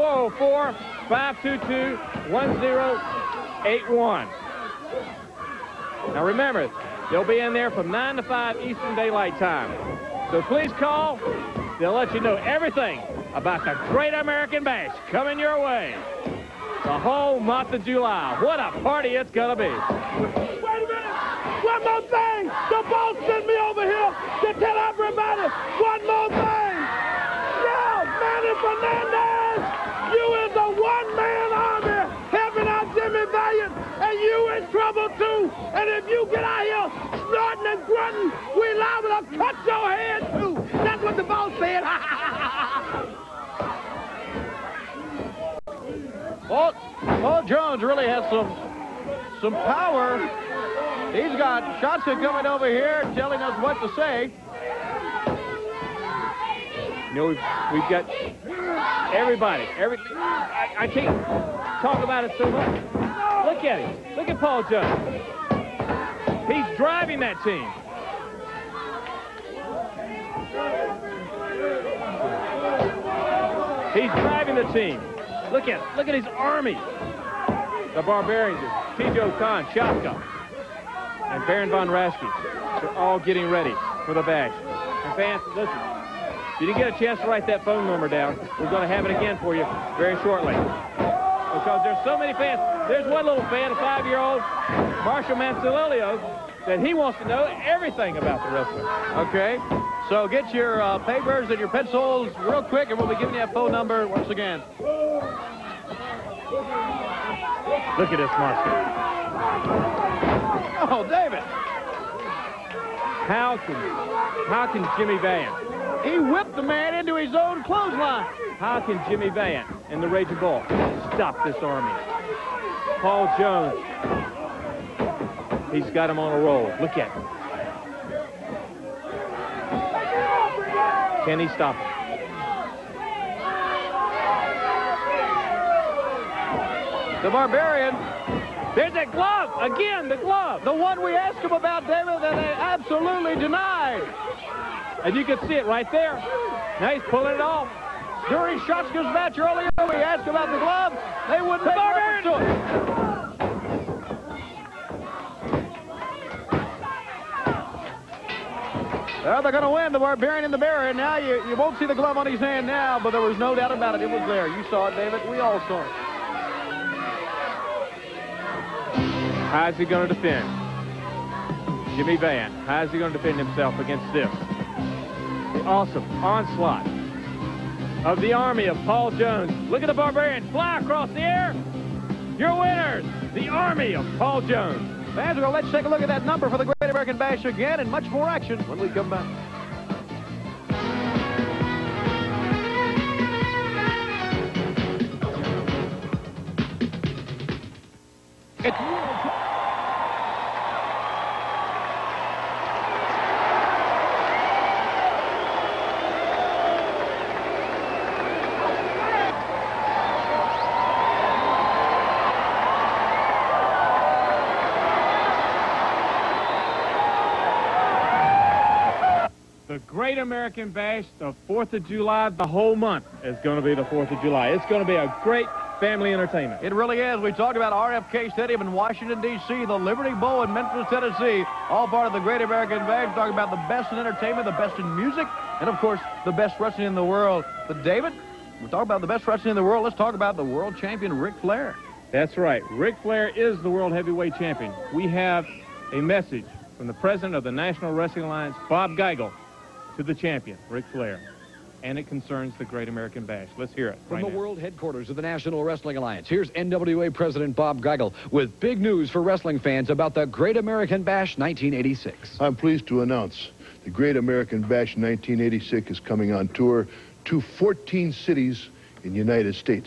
404-522-1081. Now remember, they'll be in there from 9 to 5 Eastern Daylight Time. So please call. They'll let you know everything about the Great American Bash coming your way. The whole month of July. What a party it's going to be. Wait a minute. One more thing. The boss sent me over here to tell everybody one more thing. Yeah, Manny Fernandez, you is a one-man army helping out Jimmy Valiant, and you in trouble too. And if you get out here snorting and grunting, we liable to cut your head too. That's what the boss said. Paul Jones really has some power. He's got Shaska coming over here telling us what to say. You know, we've got everybody. I can't talk about it so much. Look at him. Look at Paul Jones. He's driving that team. He's driving the team. Look at his army. The Barbarians, T.J. Khan, Shaska, and Baron von Raschke. They're all getting ready for the bash. And fans, listen, if you didn't get a chance to write that phone number down, we're going to have it again for you very shortly. Because there's so many fans. There's one little fan, a 5-year-old, Marshall Manzolilio, that he wants to know everything about the wrestling. Okay, so get your papers and your pencils real quick, and we'll be giving you a phone number once again. Look at this, Marshall. Oh, David. How can Jimmy Valiant? He whipped the man into his own clothesline. How can Jimmy Valiant and the Raging Bull stop this army? Paul Jones, he's got him on a roll. Look at him. Can he stop him? The Barbarian. There's that glove. Again, the glove. The one we asked him about, David, that they absolutely denied. And you can see it right there. Now he's pulling it off. During Shaska's match earlier, we asked about the glove. They wouldn't make reference to it. Well, they're going to win, the Barbarian and the Baron. Now you won't see the glove on his hand now, but there was no doubt about it. It was there. You saw it, David. We all saw it. How's he going to defend? Jimmy Valiant, how's he going to defend himself against this? The awesome onslaught of the army of Paul Jones. Look at the Barbarian fly across the air. Your winners, the army of Paul Jones. Fans, well, let's take a look at that number for the Great American Bash again, and much more action when we come back. The Great American Bash, the 4th of July, the whole month is going to be the 4th of July. It's going to be a great family entertainment. It really is. We talked about RFK Stadium in Washington, D.C., the Liberty Bowl in Memphis, Tennessee, all part of the Great American Bash. Talking about the best in entertainment, the best in music, and, of course, the best wrestling in the world. But, David, we talk about the best wrestling in the world. Let's talk about the world champion, Ric Flair. That's right. Ric Flair is the world heavyweight champion. We have a message from the president of the National Wrestling Alliance, Bob Geigel, to the champion, Ric Flair. And it concerns the Great American Bash. Let's hear it. From the world headquarters of the National Wrestling Alliance, here's NWA President Bob Geigel with big news for wrestling fans about the Great American Bash 1986. I'm pleased to announce the Great American Bash 1986 is coming on tour to 14 cities in the United States.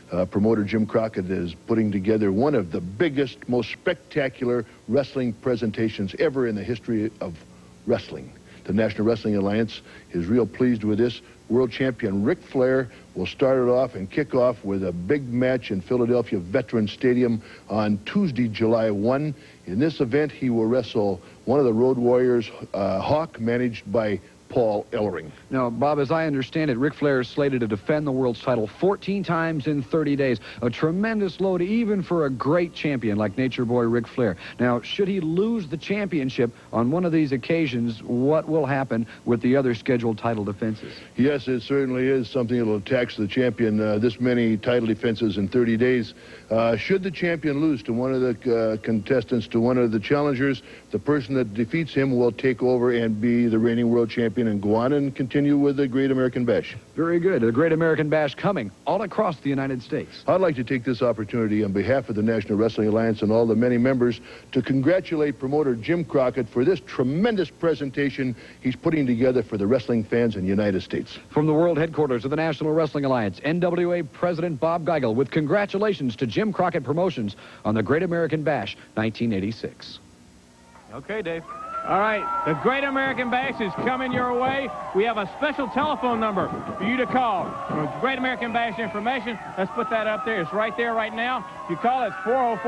Promoter Jim Crockett is putting together one of the biggest, most spectacular wrestling presentations ever in the history of wrestling. The National Wrestling Alliance is real pleased with this. World champion Ric Flair will start it off and kick off with a big match in Philadelphia Veterans Stadium on Tuesday, July 1. In this event, he will wrestle one of the Road Warriors, Hawk, managed by Paul Ellering. Now, Bob, as I understand it, Ric Flair is slated to defend the world's title 14 times in 30 days. A tremendous load even for a great champion like Nature Boy Ric Flair. Now, should he lose the championship on one of these occasions, what will happen with the other scheduled title defenses? Yes, it certainly is something that will tax the champion, this many title defenses in 30 days. Should the champion lose to one of the contestants, to one of the challengers, the person that defeats him will take over and be the reigning world champion and go on and continue with the Great American Bash. Very good. The Great American Bash coming all across the United States. I'd like to take this opportunity on behalf of the National Wrestling Alliance and all the many members to congratulate promoter Jim Crockett for this tremendous presentation he's putting together for the wrestling fans in the United States. From the world headquarters of the National Wrestling Alliance, NWA President Bob Geigel with congratulations to Jim Crockett Promotions on the Great American Bash 1986. Okay, Dave. All right, the Great American Bash is coming your way. We have a special telephone number for you to call. For Great American Bash information, let's put that up there. It's right there right now. You call it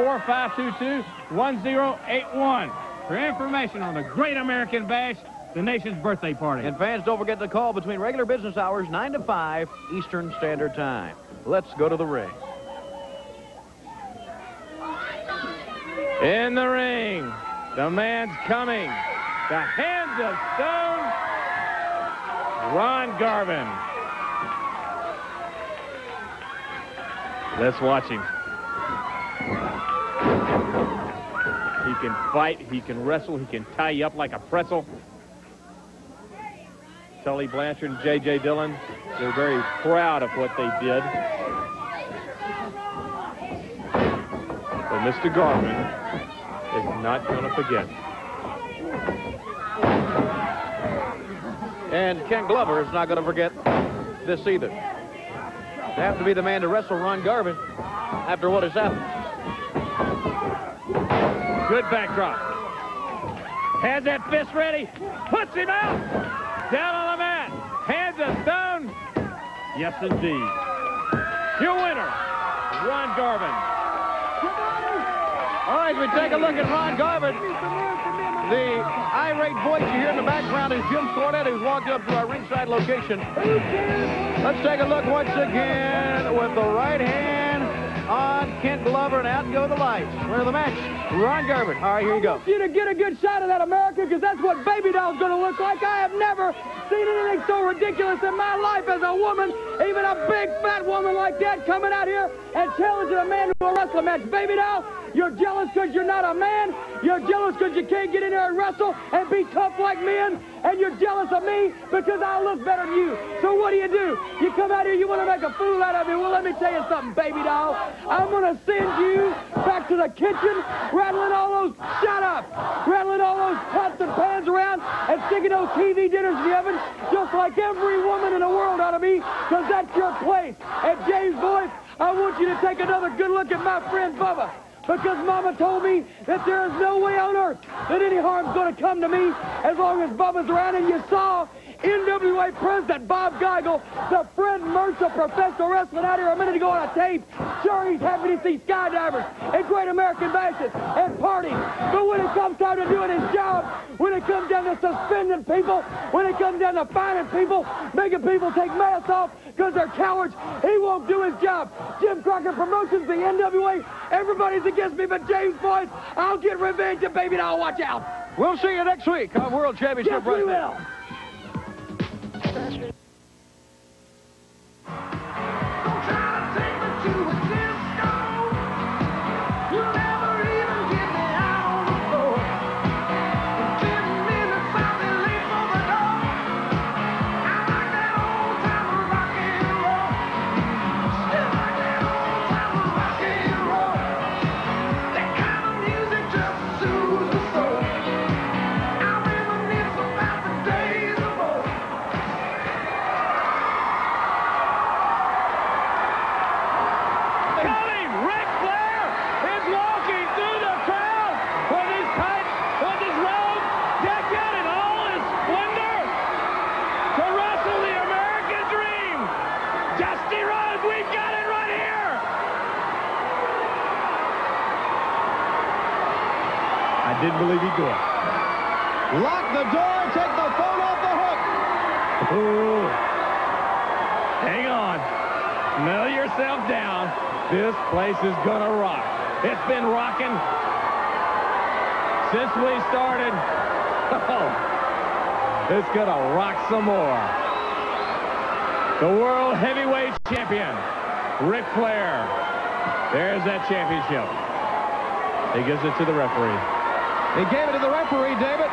404-522-1081 for information on the Great American Bash, the nation's birthday party. And fans, don't forget to call between regular business hours, 9 to 5 Eastern Standard Time. Let's go to the ring. In the ring, the man's coming. The Hands of Stone, Ron Garvin. Let's watch him. He can fight, he can wrestle, he can tie you up like a pretzel. Tully Blanchard and J.J. Dillon, they're very proud of what they did. But Mr. Garvin is not going to forget. And Ken Glover is not going to forget this either. To have to be the man to wrestle Ron Garvin after what has happened. Good backdrop. Has that fist ready. Puts him out. Down on the mat. Hands of Stone. Yes, indeed. Your winner, Ron Garvin. All right, we take a look at Ron Garvin. The irate voice you hear in the background is Jim Cornette, who's walked up to our ringside location. Let's take a look once again with the right hand on Ken Glover, and out go the lights. Winner of the match, Ron Garvin. All right, here you go. I want you to get a good shot of that, America, because that's what Baby Doll's going to look like. I have never seen anything so ridiculous in my life as a woman, even a big fat woman like that coming out here and challenging a man to a wrestling match. Baby Doll, you're jealous because you're not a man. You're jealous because you can't get in there and wrestle and be tough like men. And you're jealous of me because I look better than you. So what do? You come out here, you want to make a fool out of me. Well, let me tell you something, Baby Doll. I'm going to send you back to the kitchen, rattling all those, shut up, rattling all those pots and pans around and sticking those TV dinners in the oven, just like every woman in the world ought to be, because that's your place. And James Boyce, I want you to take another good look at my friend Bubba. Because Mama told me that there is no way on earth that any harm's going to come to me as long as Bubba's around. And you saw NWA President Bob Geigel, the Fred Mertz of professional wrestling, out here a minute ago on a tape. Sure, he's happy to see skydivers and Great American Bashes and parties. But when it comes time to doing his job, when it comes down to suspending people, when it comes down to fining people, making people take masks off because they're cowards, he won't do his job. Jim Crockett Promotions, the NWA, everybody's against me but James Boyce. I'll get revenge and Baby Doll, watch out. We'll see you next week on World Championship Wrestling. Yes, we will. didn't believe he'd do it. Lock the door, take the phone off the hook. Ooh. Hang on. Mellow yourself down. This place is gonna rock. It's been rocking since we started. Oh, it's gonna rock some more. The World Heavyweight Champion, Ric Flair. There's that championship. He gives it to the referee. He gave it to the referee, David.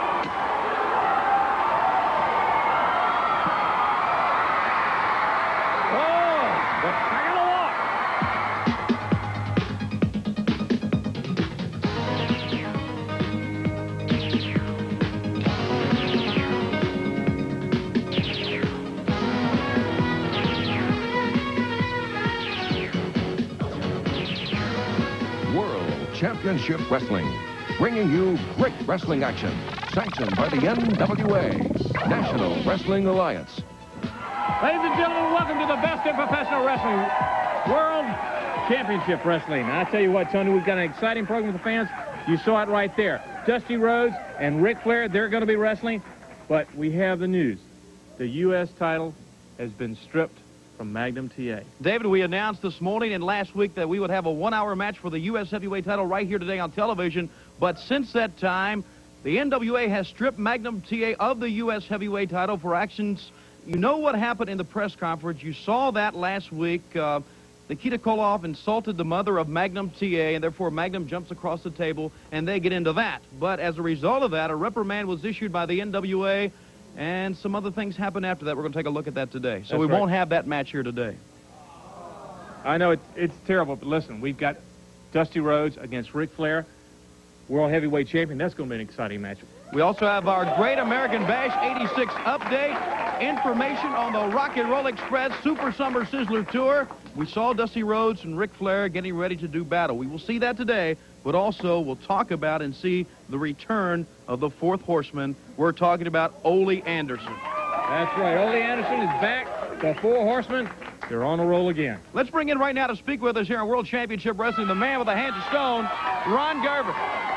Championship Wrestling, bringing you great wrestling action, sanctioned by the NWA, National Wrestling Alliance. Ladies and gentlemen, welcome to the best in professional wrestling, World Championship Wrestling. I tell you what, Tony, we've got an exciting program for the fans. You saw it right there. Dusty Rhodes and Ric Flair, they're going to be wrestling, but we have the news. The U.S. title has been stripped from Magnum T.A. David, we announced this morning and last week that we would have a one-hour match for the U.S. heavyweight title right here today on television. But since that time, the NWA has stripped Magnum T.A. of the U.S. heavyweight title for actions. You know what happened in the press conference. You saw that last week. Nikita Koloff insulted the mother of Magnum T.A., and therefore Magnum jumps across the table, and they get into that. But as a result of that, a reprimand was issued by the NWA, and some other things happened after that. We're going to take a look at that today. So we won't have that match here today. I know it's terrible, but listen, we've got Dusty Rhodes against Ric Flair, World Heavyweight Champion. That's going to be an exciting match. We also have our Great American Bash 86 update, information on the Rock and Roll Express Super Summer Sizzler Tour. We saw Dusty Rhodes and Ric Flair getting ready to do battle. We will see that today, but also we'll talk about and see the return of the fourth horseman. We're talking about Ole Anderson. That's right. Ole Anderson is back. The four horsemen, they're on a roll again. Let's bring in right now to speak with us here on World Championship Wrestling, the man with the hands of stone, Ron Garvin.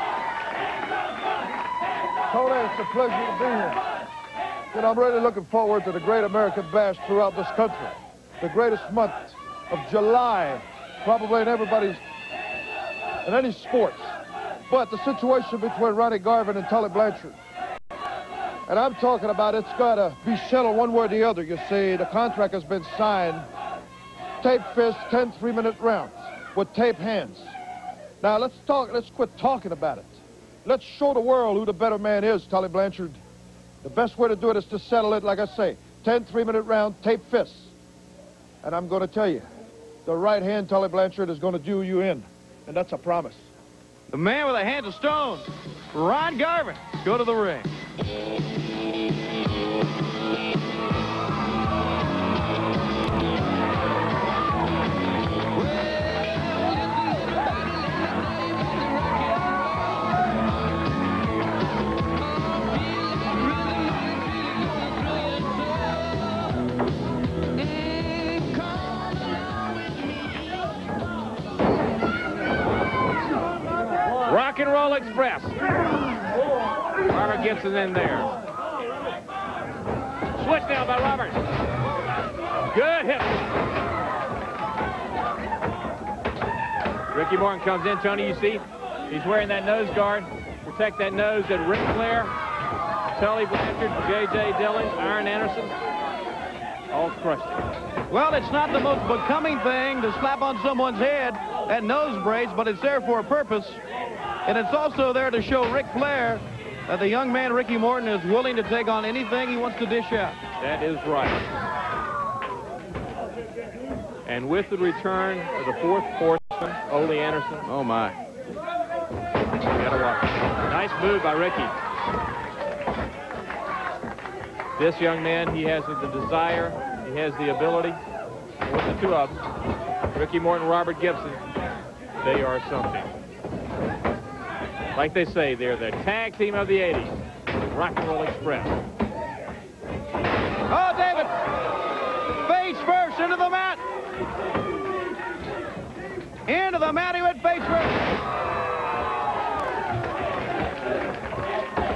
Tony, it's a pleasure to be here. And I'm really looking forward to the Great American Bash throughout this country. The greatest month of July, probably in any sports. But the situation between Ronnie Garvin and Tully Blanchard. And I'm talking about it's got to be settled one way or the other. You see, the contract has been signed. Tape fist, 10 3-minute rounds with tape hands. Now, let's quit talking about it. Let's show the world who the better man is, Tully Blanchard. The best way to do it is to settle it, like I say, 10 3-minute round, tape fists. And I'm going to tell you, the right hand, Tully Blanchard, is going to do you in. And that's a promise. The man with the hands of stone, Ron Garvin. Go to the ring. Rock and Roll Express. Robert Gibson in there. Switch now by Robert. Good hit. Ricky Morton comes in, Tony, you see, he's wearing that nose guard. Protect that nose that Ric Flair, Tully Blanchard, J.J. Dillon, Arn Anderson, all crushed it. Well, it's not the most becoming thing to slap on someone's head at nose braids, but it's there for a purpose. And it's also there to show Ric Flair that the young man, Ricky Morton, is willing to take on anything he wants to dish out. That is right. And with the return of the fourth horseman, Ole Anderson. Oh, my. You gotta watch. Nice move by Ricky. This young man, he has the desire, he has the ability. And with the two of them, Ricky Morton, Robert Gibson, they are something. Like they say, they're the tag team of the 80s, Rock and Roll Express. Oh, David! Face first into the mat. Into the mat, he went face first.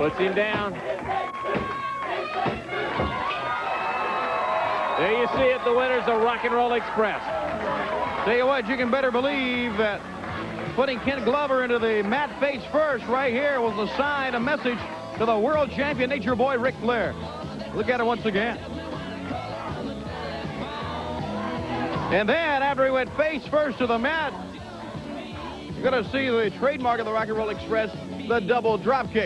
Puts him down. There you see it. The winner's the Rock and Roll Express. Tell you what, you can better believe that putting Ken Glover into the mat face first right here was a sign, a message to the world champion Nature Boy Ric Flair. Look at it once again. And then after he went face first to the mat, you're going to see the trademark of the Rock and Roll Express, the double drop kick.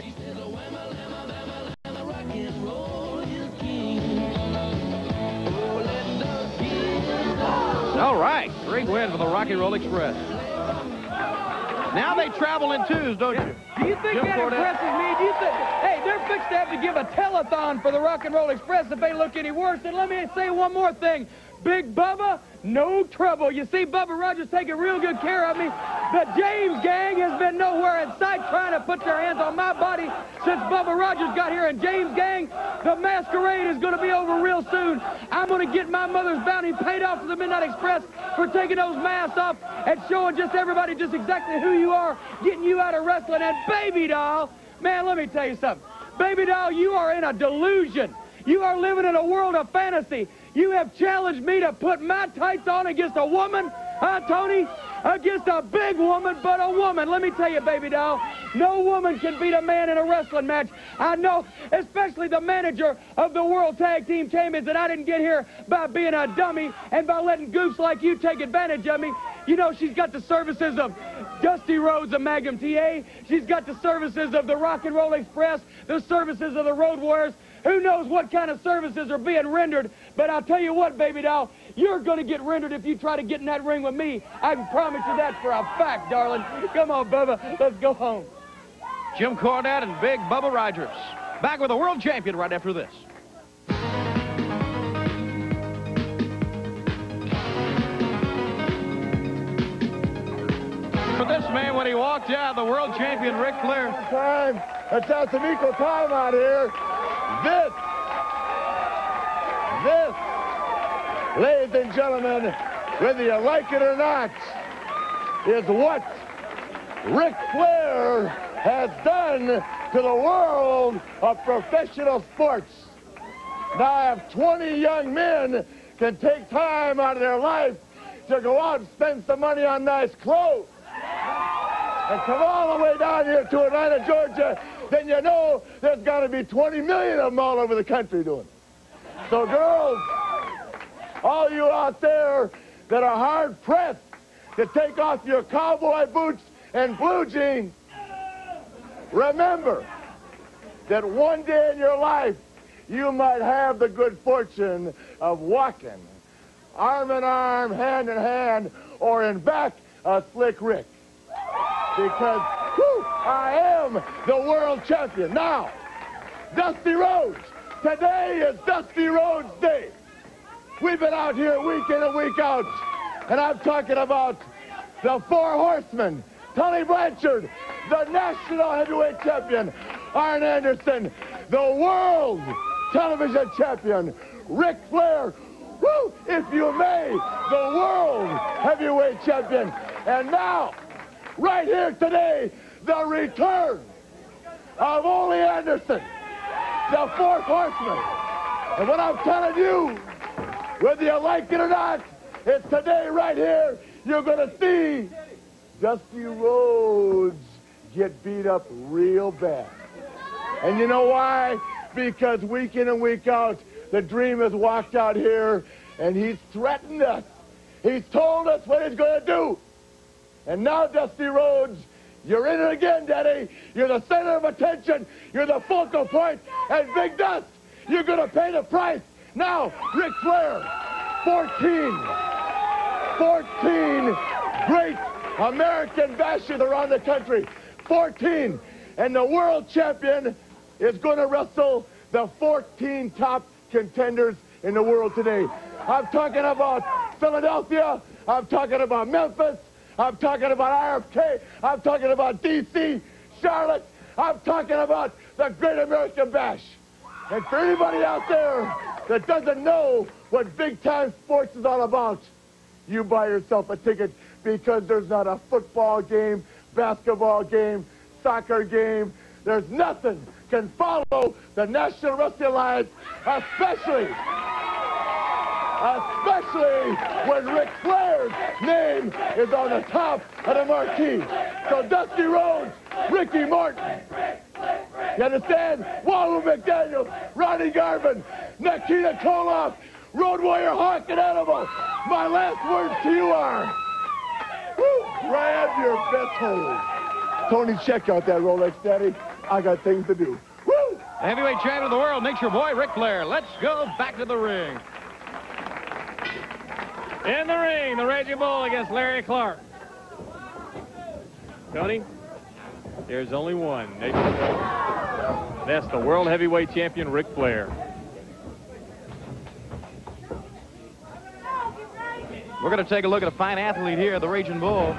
All right, great win for the Rock and Roll Express. Now they travel in twos, don't you? Do you think that impresses me? Do you think, hey, they're fixed to have to give a telethon for the Rock and Roll Express if they look any worse. And let me say one more thing. Big Bubba, no trouble. You see Bubba Rogers taking real good care of me. The James gang has been nowhere in sight trying to put their hands on my body since Bubba Rogers got here. And James gang, the masquerade is going to be over real soon. I'm going to get my mother's bounty paid off to the Midnight Express for taking those masks off and showing just everybody just exactly who you are, getting you out of wrestling. And Baby Doll, man, let me tell you something. Baby Doll, you are in a delusion. You are living in a world of fantasy. You have challenged me to put my tights on against a woman, Tony? Against a big woman, but a woman. Let me tell you, Baby Doll, no woman can beat a man in a wrestling match. I know, especially the manager of the World Tag Team Champions, that I didn't get here by being a dummy and by letting goofs like you take advantage of me. You know, she's got the services of Dusty Rhodes and Magnum T.A. She's got the services of the Rock and Roll Express, the services of the Road Warriors. Who knows what kind of services are being rendered, but I'll tell you what, Baby Doll, you're going to get rendered if you try to get in that ring with me. I can promise you that for a fact, darling. Come on, Bubba, let's go home. Jim Cornette and Big Bubba Rogers. Back with the world champion right after this. For this man, when he walked out, the world champion Ric Flair. Time. Let's have some equal time out here. This, ladies and gentlemen, whether you like it or not, is what Ric Flair has done to the world of professional sports. Now, if 20 young men can take time out of their life to go out and spend some money on nice clothes and come all the way down here to Atlanta, Georgia, then you know there's got to be 20 million of them all over the country doing it. So, girls, all you out there that are hard-pressed to take off your cowboy boots and blue jeans, remember that one day in your life, you might have the good fortune of walking arm in arm, hand in hand, or in back of Slick Rick. Because, whew, I am the world champion. Now, Dusty Rhodes. Today is Dusty Rhodes Day. We've been out here week in and week out, and I'm talking about the Four Horsemen. Tully Blanchard, the national heavyweight champion. Arn Anderson, the world television champion. Ric Flair, woo, if you may, the world heavyweight champion. And now, right here today, the return of Ole Anderson, the Fourth Horseman. And what I'm telling you, whether you like it or not, it's today right here, you're going to see Dusty Rhodes get beat up real bad. And you know why? Because week in and week out, the Dream has walked out here, and he's threatened us. He's told us what he's going to do. And now, Dusty Rhodes, you're in it again, Daddy. You're the center of attention. You're the focal point. And Big Dust, you're going to pay the price. Now, Ric Flair, 14 great American bashes around the country. 14. And the world champion is going to wrestle the 14 top contenders in the world today. I'm talking about Philadelphia. I'm talking about Memphis. I'm talking about RFK. I'm talking about D.C., Charlotte. I'm talking about the Great American Bash. And for anybody out there that doesn't know what big-time sports is all about, you buy yourself a ticket, because there's not a football game, basketball game, soccer game, There's nothing can follow the National Wrestling Alliance, especially when Ric Flair's name is on the top of the marquee. So Dusty Rhodes, Ricky Morton, you understand? Wahoo McDaniel, Ronnie Garvin, Nikita Koloff, Road Warrior Hawk and Animal. My last words to you are, woo, grab your best hold. Tony, check out that Rolex, Daddy. I got things to do. Woo! The heavyweight champion of the world, Nature Boy Ric Flair. Let's go back to the ring. In the ring, the Raging Bull against Larry Clark. Tony, there's only one. That's the world heavyweight champion, Ric Flair. We're going to take a look at a fine athlete here, the Raging Bull,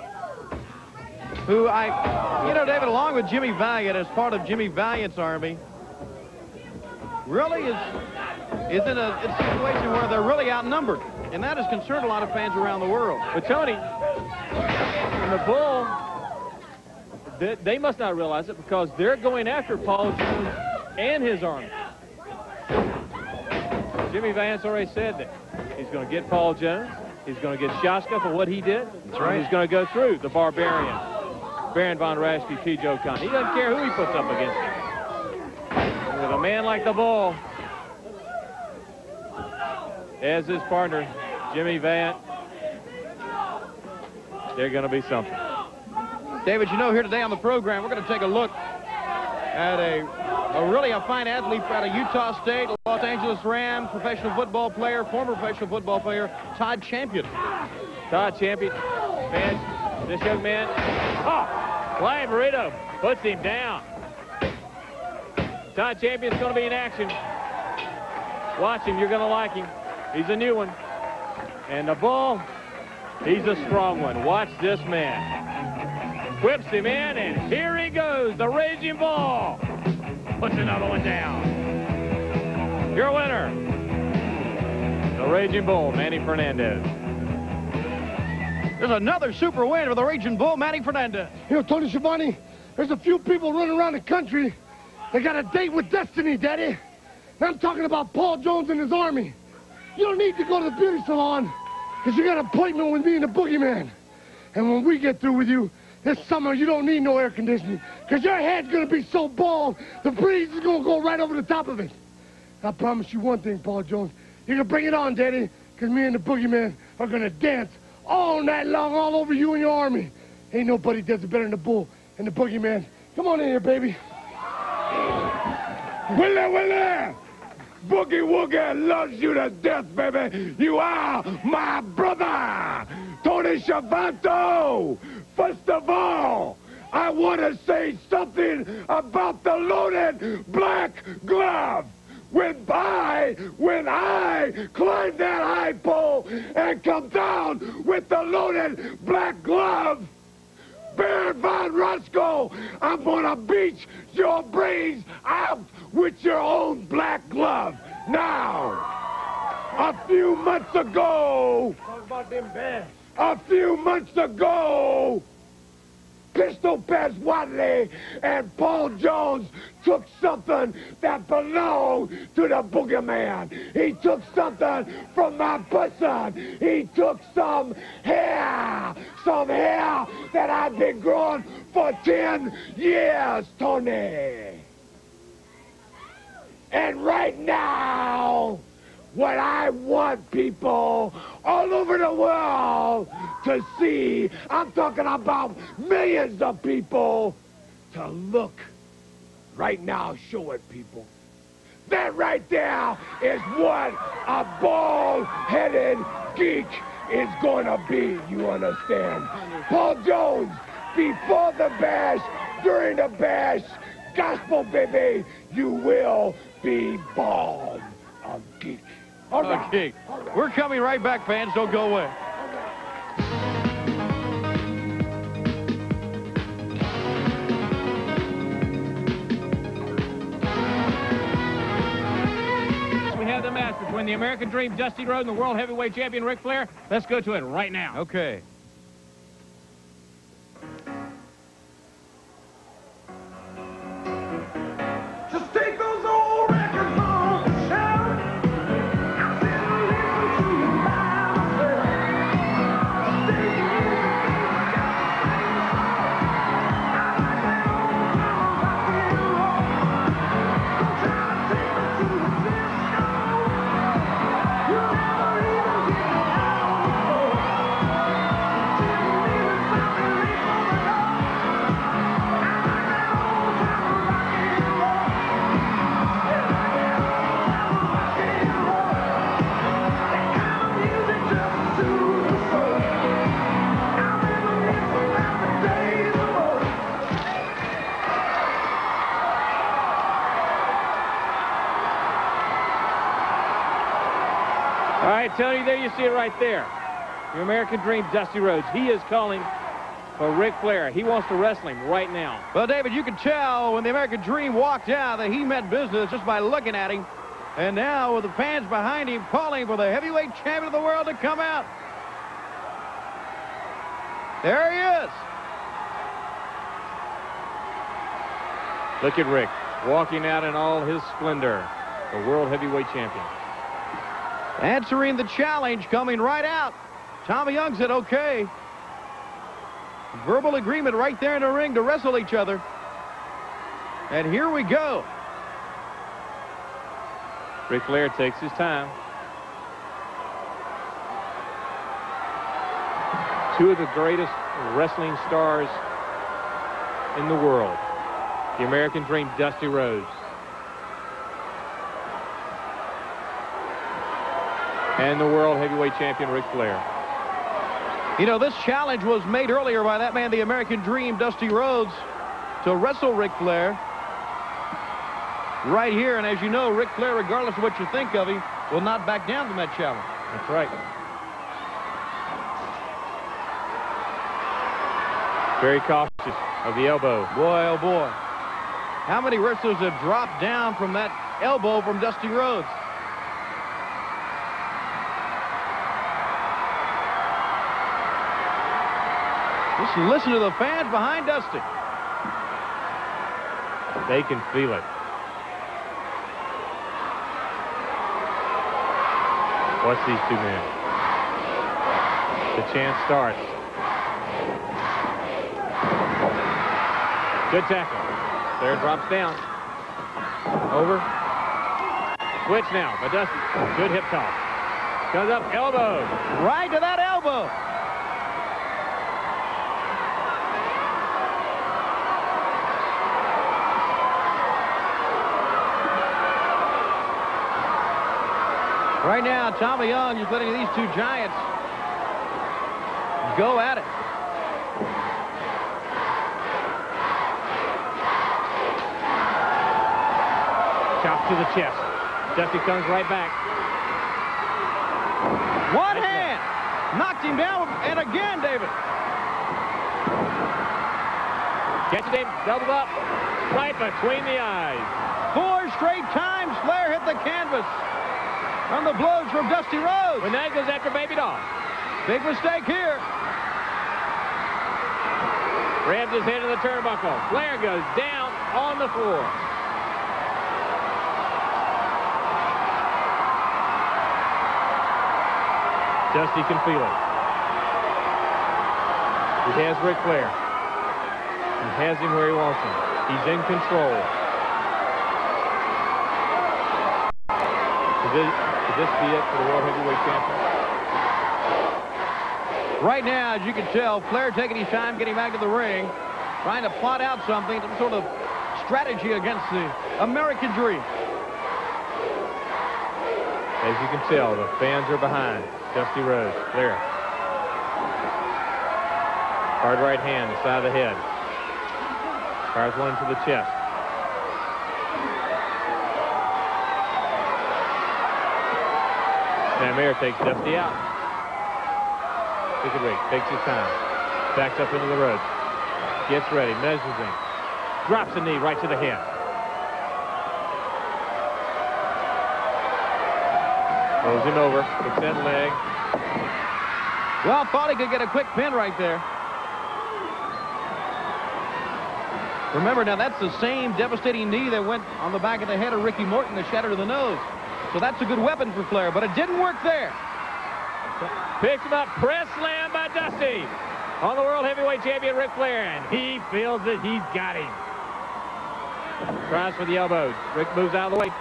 who David, along with Jimmy Valiant, as part of Jimmy Valiant's army, really is in a situation where they're really outnumbered. And that has concerned a lot of fans around the world. But Tony, and the Bull, they must not realize it because they're going after Paul Jones and his army. Jimmy Valiant's already said that he's going to get Paul Jones. He's going to get Shaska for what he did. That's right. He's going to go through the Barbarian, Baron Von Raschke, P. Joe Khan. He doesn't care who he puts up against him. And with a man like the Bull as his partner, Jimmy Valiant, they're going to be something. David, here today on the program, we're going to take a look at a fine athlete out of Utah State, Los Angeles Rams, professional football player, former professional football player, Todd Champion. Todd Champion, man, this young man, flying burrito, puts him down. Todd Champion's going to be in action. Watch him, you're going to like him. He's a new one. And the Bull, he's a strong one. Watch this man. Whips him in, and here he goes, the Raging Bull. Puts another one down. Your winner, the Raging Bull, Manny Fernandez. There's another super win for the Raging Bull, Manny Fernandez. Tony Schiavone, there's a few people running around the country that got a date with destiny, Daddy. And I'm talking about Paul Jones and his army. You don't need to go to the beauty salon because you got an appointment with me and the Boogeyman. And when we get through with you, this summer you don't need no air conditioning because your head's going to be so bald, the breeze is going to go right over the top of it. I promise you one thing, Paul Jones. You can bring it on, Daddy, because me and the Boogeyman are going to dance all night long all over you and your army. Ain't nobody does it better than the Bull and the Boogeyman. Come on in here, baby. Willie! Boogie Woogie loves you to death, baby. You are my brother, Tony Schiavone. First of all, I want to say something about the loaded black glove. When I climb that high pole and come down with the loaded black glove, Baron Von Raschke, I'm gonna beat your brains out with your own black glove. Now, a few months ago, Pistol Pants Whatley and Paul Jones took something that belonged to the Boogeyman. He took something from my person. He took some hair that I've been growing for 10 years, Tony. And right now, what I want people all over the world to see, I'm talking about millions of people, to look right now, show it, people. That right there is what a bald-headed geek is going to be, you understand? Paul Jones, before the bash, during the bash, gospel, baby, you will be bald. A geek. All right. A geek. We're coming right back, fans. Don't go away. We have the match between the American Dream, Dusty Rhodes, and the World Heavyweight Champion, Ric Flair. Let's go to it right now. Okay. All right, Tony, there you see it right there. Your American Dream, Dusty Rhodes. He is calling for Ric Flair. He wants to wrestle him right now. Well, David, you could tell when the American Dream walked out that he meant business just by looking at him. And now with the fans behind him calling for the heavyweight champion of the world to come out. There he is. Look at Rick walking out in all his splendor, the world heavyweight champion. Answering the challenge, coming right out. Tommy Young said, okay. Verbal agreement right there in the ring to wrestle each other. And here we go. Ric Flair takes his time. Two of the greatest wrestling stars in the world. The American Dream, Dusty Rhodes. And the world heavyweight champion, Ric Flair. You know, this challenge was made earlier by that man, the American Dream, Dusty Rhodes, to wrestle Ric Flair right here. And as you know, Ric Flair, regardless of what you think of him, will not back down from that challenge. That's right. Very cautious of the elbow. Boy, oh boy. How many wrestlers have dropped down from that elbow from Dusty Rhodes? Just listen to the fans behind Dusty. They can feel it. Watch these two men. The chant starts. Good tackle. Flair drops down. Over. Switch now by Dusty. Good hip toss. Comes up, elbow. Right to that elbow. Right now, Tommy Young is letting these two giants go at it. Chop to the chest. Dusty comes right back. One hand. Knocked him down, and again, David. Catches him, doubled up, right between the eyes. 4 straight times Flair hit the canvas on the blows from Dusty Rhodes. When that goes after Baby Doll. Big mistake here. Grabs his head in the turnbuckle. Flair goes down on the floor. Dusty can feel it. He has Ric Flair. He has him where he wants him. He's in control. Could this be it for the World Heavyweight Champion? Right now, as you can tell, Flair taking his time getting back to the ring, trying to plot out something, some sort of strategy against the American Dream. As you can tell, the fans are behind Dusty Rhodes. There. Hard right hand, the side of the head. Fires one to the chest. Sam Mayer takes Dusty out. Look at Rick, takes his time. Backs up into the ropes. Gets ready, measures him. Drops a knee right to the head. Throws him over, kicks that leg. Well, thought he could get a quick pin right there. Remember, now that's the same devastating knee that went on the back of the head of Ricky Morton that shattered the nose. So that's a good weapon for Flair, but it didn't work there. Picks him up, press slam by Dusty on the World Heavyweight Champion Ric Flair, and he feels that he's got him. Tries for the elbow. Rick moves out of the way.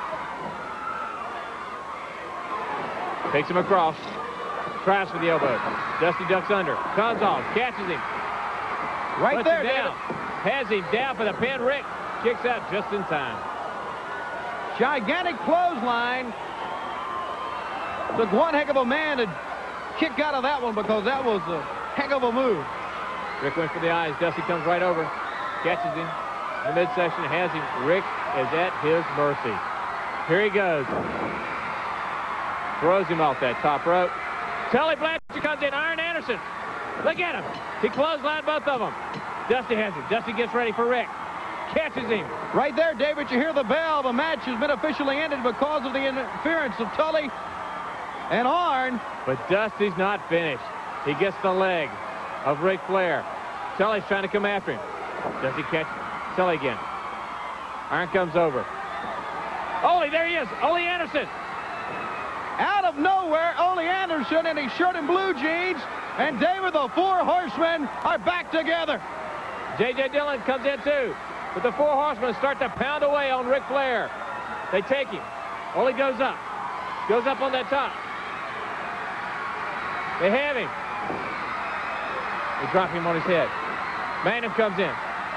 Takes him across. Tries for the elbow. Dusty ducks under. Comes off. Catches him. Right there, down. Has him down for the pin. Rick kicks out just in time. Gigantic clothesline. Took one heck of a man to kick out of that one because that was a heck of a move. Rick went for the eyes. Dusty comes right over. Catches him. In the midsection, has him. Rick is at his mercy. Here he goes. Throws him off that top rope. Tully Blanchard comes in. Arn Anderson. Look at him. He clotheslined both of them. Dusty has him. Dusty gets ready for Rick. Catches him. Right there, David, you hear the bell. The match has been officially ended because of the interference of Tully and Arn. But Dusty's not finished. He gets the leg of Ric Flair. Tully's trying to come after him. Dusty catches Tully again. Arn comes over. Ole, there he is. Ole Anderson. Out of nowhere, Ole Anderson in his shirt and blue jeans. And David, the four horsemen are back together. J.J. Dillon comes in too. But the four horsemen start to pound away on Ric Flair. They take him. Ole goes up. Goes up on that top. They have him. They drop him on his head. Magnum comes in.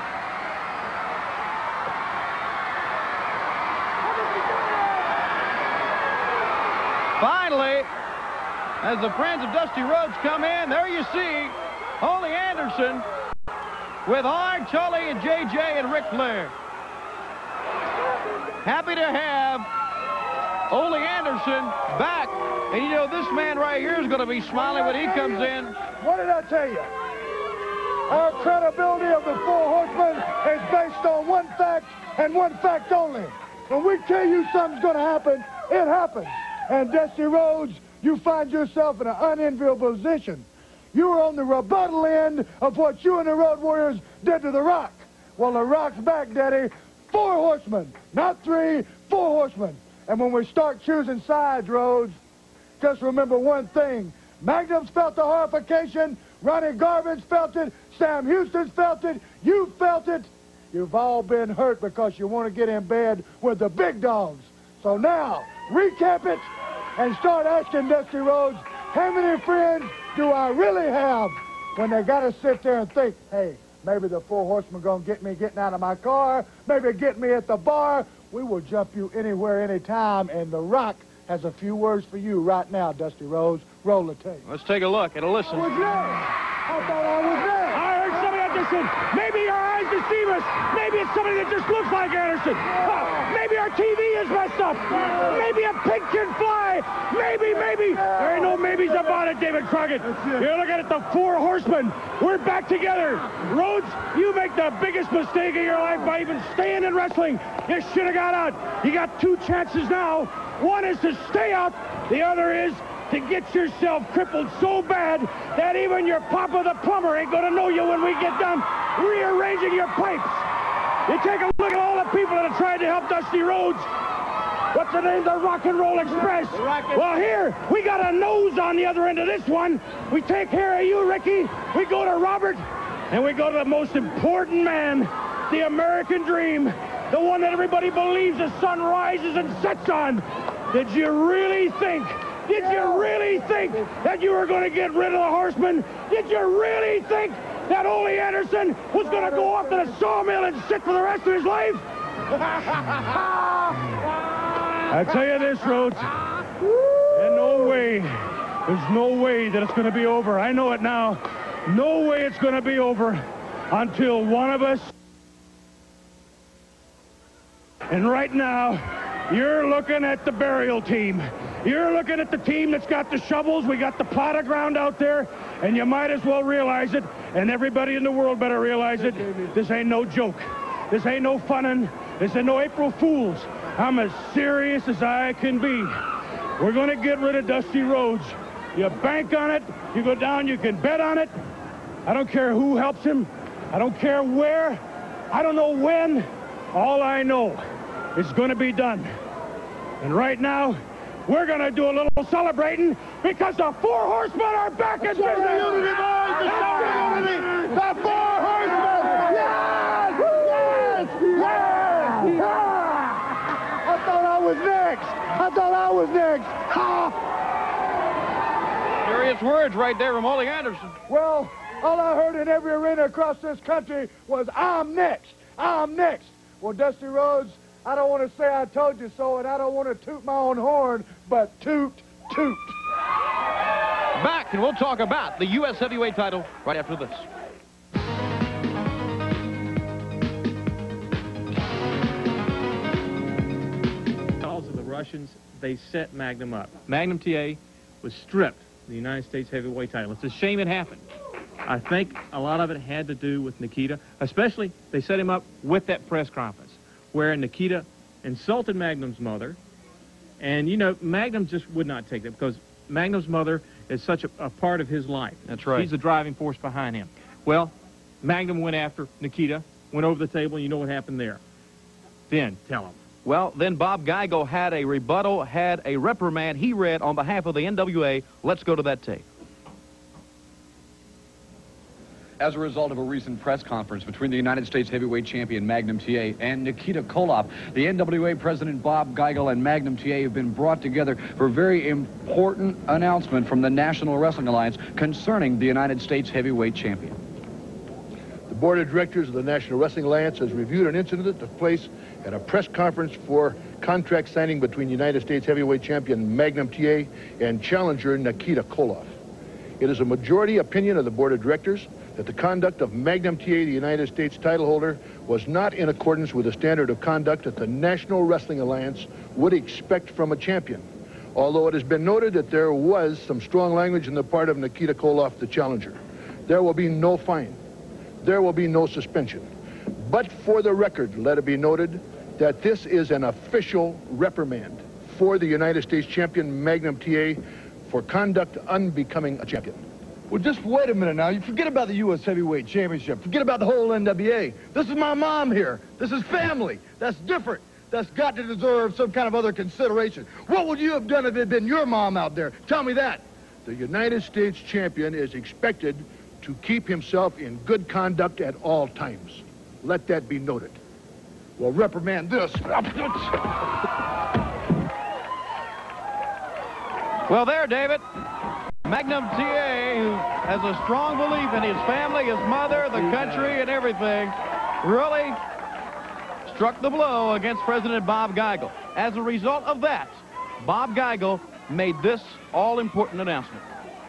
Finally, as the friends of Dusty Rhodes come in, there you see Ole Anderson with Arn, Tully, and J.J. and Ric Flair. Happy to have Ole Anderson back. And you know, this man right here is going to be smiling when he comes in. What did I tell you? Our credibility of the four horsemen is based on one fact and one fact only. When we tell you something's going to happen, it happens. And Dusty Rhodes, you find yourself in an unenviable position. You were on the rebuttal end of what you and the Road Warriors did to The Rock. Well, The Rock's back, Daddy. Four horsemen, not three, four horsemen. And when we start choosing sides, Rhodes, just remember one thing. Magnum's felt the horrification. Ronnie Garvin's felt it. Sam Houston's felt it. You felt it. You've all been hurt because you want to get in bed with the big dogs. So now, recap it and start asking Dusty Rhodes, how many friends do I really have when they got to sit there and think, hey, maybe the four horsemen going to get me getting out of my car, maybe get me at the bar. We will jump you anywhere, anytime, and The Rock has a few words for you right now, Dusty Rhodes. Roll the tape. Let's take a look and a listen. I was there. I thought I was there. I heard somebody audition. Maybe our eyes deceive us. Maybe it's somebody that just looks like Anderson. Maybe our TV is messed up. Maybe a pig can fly. Maybe. There ain't no maybes about it, David Crockett. You're looking at the four horsemen. We're back together. Rhodes, you make the biggest mistake of your life by even staying in wrestling. You should have got out. You got two chances now. One is to stay out. The other is to get yourself crippled so bad that even your papa the plumber ain't gonna know you when we get done rearranging your pipes. You take a look at all the people that have tried to help Dusty Rhodes. What's the name? The Rock and Roll Express. Well, here, we got a nose on the other end of this one. We take care of you, Ricky. We go to Robert, and we go to the most important man, the American dream, the one that everybody believes the sun rises and sets on. Did you really think that you were going to get rid of the horsemen? Did you really think that Ole Anderson was going to go up to the sawmill and sit for the rest of his life? I tell you this, Rhodes, and there's no way that it's going to be over. I know it now. No way it's going to be over until one of us. And right now, you're looking at the burial team. You're looking at the team that's got the shovels. We got the plot of ground out there, and you might as well realize it, and everybody in the world better realize it. This ain't no joke. This ain't no funnin'. This ain't no April Fools. I'm as serious as I can be. We're going to get rid of Dusty Rhodes. You bank on it. You go down, you can bet on it. I don't care who helps him. I don't care where. I don't know when. All I know is going to be done. And right now, we're going to do a little celebrating because the four horsemen are back in business. The unity, boys! The unity! The four horsemen! Yes! Yes! Yes! I thought I was next. Serious words right there from Ole Anderson. Well, all I heard in every arena across this country was, I'm next. I'm next. Well, Dusty Rhodes, I don't want to say I told you so, and I don't want to toot my own horn, but toot, toot. Back, and we'll talk about the U.S. heavyweight title right after this. Calls of the Russians, they set Magnum up. Magnum T.A. was stripped the United States heavyweight title. It's a shame it happened. I think a lot of it had to do with Nikita, especially they set him up with that press conference where Nikita insulted Magnum's mother. And, you know, Magnum just would not take that because Magnum's mother is such a part of his life. That's right. She's the driving force behind him. Well, Magnum went after Nikita, went over the table, and you know what happened there. Then, tell him. Well, then Bob Geigel had a rebuttal, had a reprimand he read on behalf of the NWA. Let's go to that tape. As a result of a recent press conference between the United States heavyweight champion Magnum T.A. and Nikita Koloff, the NWA president Bob Geigel and Magnum T.A. have been brought together for a very important announcement from the National Wrestling Alliance concerning the United States heavyweight champion. The board of directors of the National Wrestling Alliance has reviewed an incident that took place at a press conference for contract signing between United States heavyweight champion Magnum T.A. and challenger Nikita Koloff. It is a majority opinion of the board of directors that the conduct of Magnum T.A., the United States title holder, was not in accordance with the standard of conduct that the National Wrestling Alliance would expect from a champion. Although it has been noted that there was some strong language on the part of Nikita Koloff, the challenger. There will be no fine. There will be no suspension. But for the record, let it be noted that this is an official reprimand for the United States champion Magnum T.A. for conduct unbecoming a champion. Well, just wait a minute now. You forget about the U.S. Heavyweight Championship. Forget about the whole NWA. This is my mom here. This is family. That's different. That's got to deserve some kind of other consideration. What would you have done if it had been your mom out there? Tell me that. The United States champion is expected to keep himself in good conduct at all times. Let that be noted. Well, reprimand this. Well, there, David. Magnum T.A., who has a strong belief in his family, his mother, the country, and everything, really struck the blow against President Bob Geigel. As a result of that, Bob Geigel made this all-important announcement.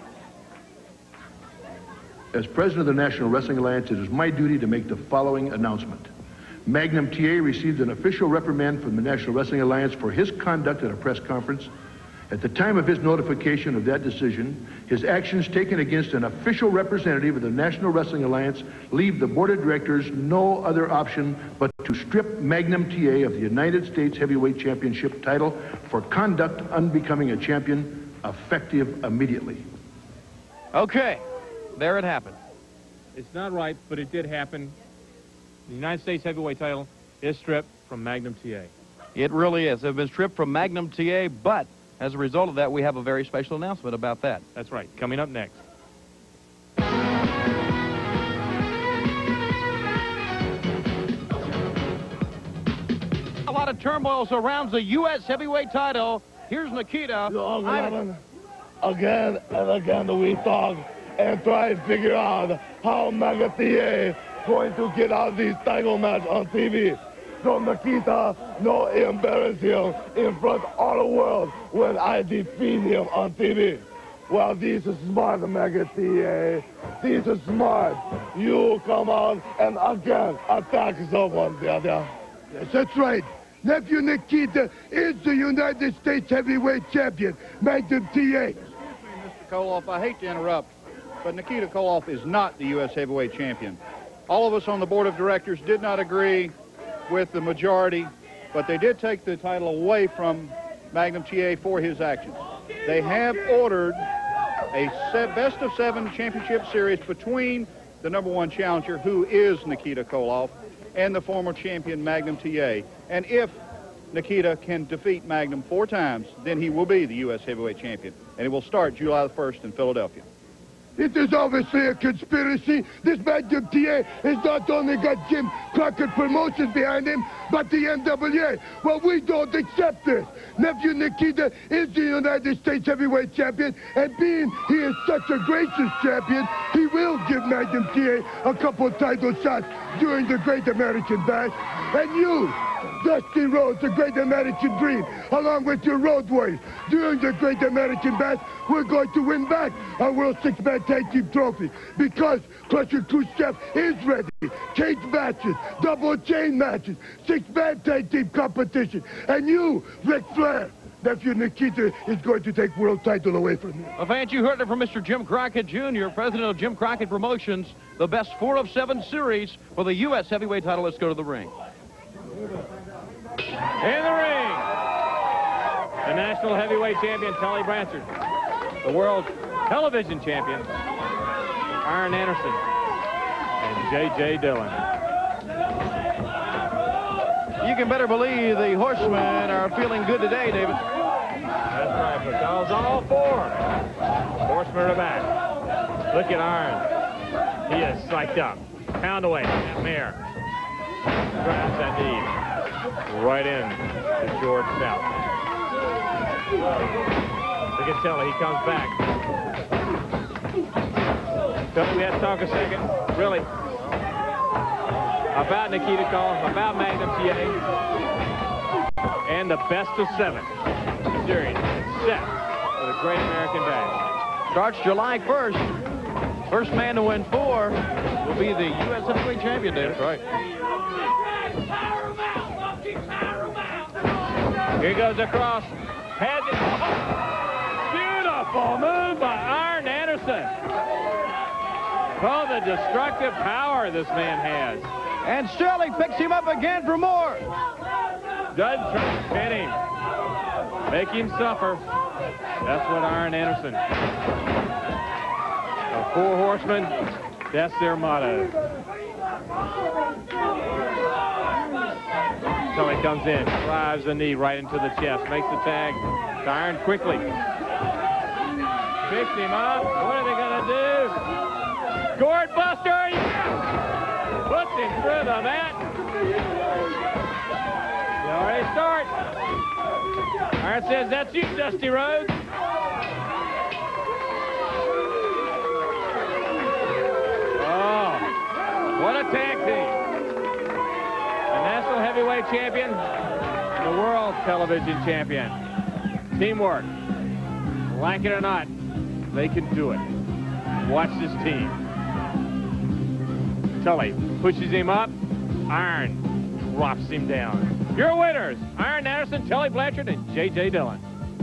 As president of the National Wrestling Alliance, it is my duty to make the following announcement. Magnum T.A. received an official reprimand from the National Wrestling Alliance for his conduct at a press conference. At the time of his notification of that decision, his actions taken against an official representative of the National Wrestling Alliance leave the board of directors no other option but to strip Magnum T.A. of the United States Heavyweight Championship title for conduct unbecoming a champion, effective immediately. Okay, there it happened. It's not right, but it did happen. The United States heavyweight title is stripped from Magnum T.A. It really is. They've been stripped from Magnum T.A., but as a result of that, we have a very special announcement about that. That's right. Coming up next. A lot of turmoil surrounds the U.S. heavyweight title. Here's Nikita. Again and again we talk and try to figure out how Magnum T.A. going to get out of this title match on TV. So Nikita, no embarrass him in front of all the world when I defeat him on TV. Well, this is smart, Magnum T.A. This is smart. You come out and again attack someone, Dada. Yes, that's right. Nephew Nikita is the United States heavyweight champion, Magnum T.A. Mr. Koloff, I hate to interrupt, but Nikita Koloff is not the U.S. heavyweight champion. All of us on the board of directors did not agree with the majority, but they did take the title away from Magnum T.A. for his actions. They have ordered a best-of-7 championship series between the #1 challenger, who is Nikita Koloff, and the former champion Magnum T.A. And if Nikita can defeat Magnum 4 times, then he will be the U.S. heavyweight champion. And it will start July the 1st in Philadelphia. It is obviously a conspiracy. This Magnum T.A. has not only got Jim Crockett Promotions behind him, but the NWA. Well, we don't accept this. Nephew Nikita is the United States heavyweight champion, and being he is such a gracious champion, he will give Magnum T.A. a couple title shots during the Great American Bash. And you, Dusty Rhodes, the Great American Dream, along with your Road Warriors, during the Great American Bash, we're going to win back our World Six-Man Tag Team Trophy because Crusher Khrushchev is ready. Cage matches, double chain matches, 6-man tag team competition. And you, Ric Flair, nephew Nikita is going to take world title away from him. Well, fans, you heard it from Mr. Jim Crockett Jr., president of Jim Crockett Promotions, the best 4 of 7 series for the U.S. heavyweight title. Let's go to the ring. In the ring, the national heavyweight champion, Tully Blanchard. The world television champion, Arn Anderson. And J.J. Dillon. You can better believe the horsemen are feeling good today, David. That's right, because all 4 horsemen are back. Look at Arn. He is psyched up. Pound away that mare. Grabs that knee. Right in to George South. Look at Tully. He comes back. Tully, we have to talk a second, really, about Nikita Koloff, about Magnum T.A. and the best of 7 series. It's set for the Great American Bash. Starts July 1st. First man to win 4 will be the U.S. heavyweight champion, David. That's right. Here goes across. Has it. Beautiful move by Arn Anderson. Oh, the destructive power this man has. And Sterling picks him up again for more. Doesn't try to pin him. Make him suffer. That's what Arn Anderson. The 4 horsemen, that's their motto. Tully comes in, drives the knee right into the chest, makes the tag to Arn quickly. Picks him up. What are they going to do? Gourd buster! Yeah! Puts him through the mat. You already start. Arn says, that's you, Dusty Rhodes. Oh, what a tag team. The national heavyweight champion, the world television champion. Teamwork. Like it or not, they can do it. Watch this team. Tully pushes him up. Arn drops him down. Your winners, Arn Anderson, Tully Blanchard, and J.J. Dillon.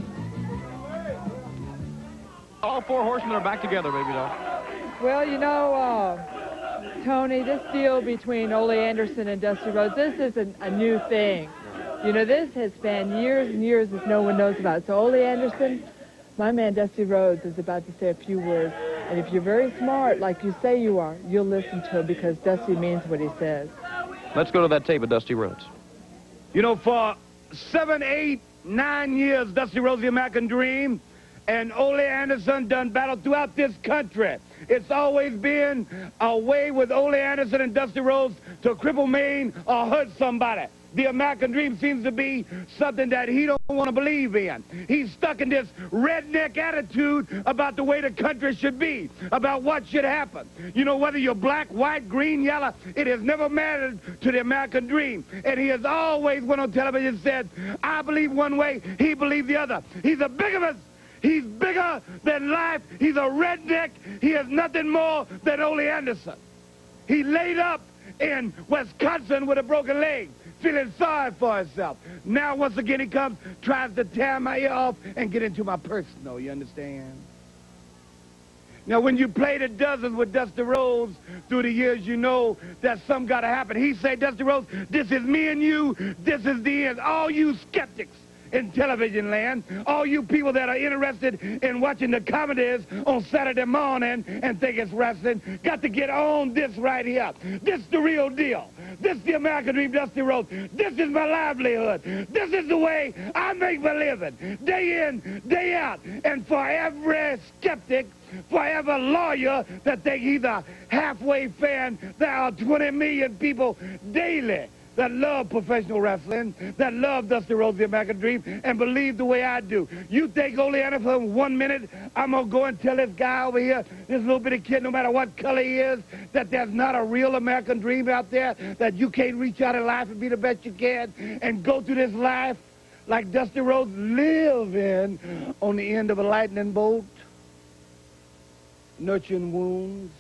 All 4 horsemen are back together, baby doll. Well, you know, Tony, this deal between Ole Anderson and Dusty Rhodes, this isn't a new thing. You know, this has spanned years and years that no one knows about. So Ole Anderson, my man Dusty Rhodes is about to say a few words. And if you're very smart, like you say you are, you'll listen to him because Dusty means what he says. Let's go to that tape of Dusty Rhodes. You know, for 7, 8, 9 years, Dusty Rhodes, the American Dream, and Ole Anderson done battle throughout this country. It's always been a way with Ole Anderson and Dusty Rhodes to cripple Maine or hurt somebody. The American Dream seems to be something that he don't want to believe in. He's stuck in this redneck attitude about the way the country should be, about what should happen. You know, whether you're black, white, green, yellow, it has never mattered to the American Dream. And he has always went on television and said, I believe one way, he believed the other. He's a bigamist. He's bigger than life. He's a redneck. He is nothing more than Ole Anderson. He laid up in Wisconsin with a broken leg, feeling sorry for himself. Now, once again, he comes, tries to tear my ear off and get into my personal, you understand? Now, when you play the dozens with Dusty Rhodes through the years, you know that something got to happen. He said, Dusty Rhodes, this is me and you. This is the end. All you skeptics in television land, all you people that are interested in watching the comedies on Saturday morning and think it's wrestling, got to get on this right here. This is the real deal. This is the American Dream, Dusty Rhodes. This is my livelihood. This is the way I make my living, day in, day out. And for every skeptic, for every lawyer that think he's a halfway fan, there are 20 million people daily that love professional wrestling, that love Dusty Rhodes, the American Dream, and believe the way I do. You think Ole Anderson for 1 minute, I'm going to go and tell this guy over here, this little bitty kid, no matter what color he is, that there's not a real American Dream out there, that you can't reach out in life and be the best you can, and go through this life like Dusty Rhodes live in on the end of a lightning bolt, nurturing wounds,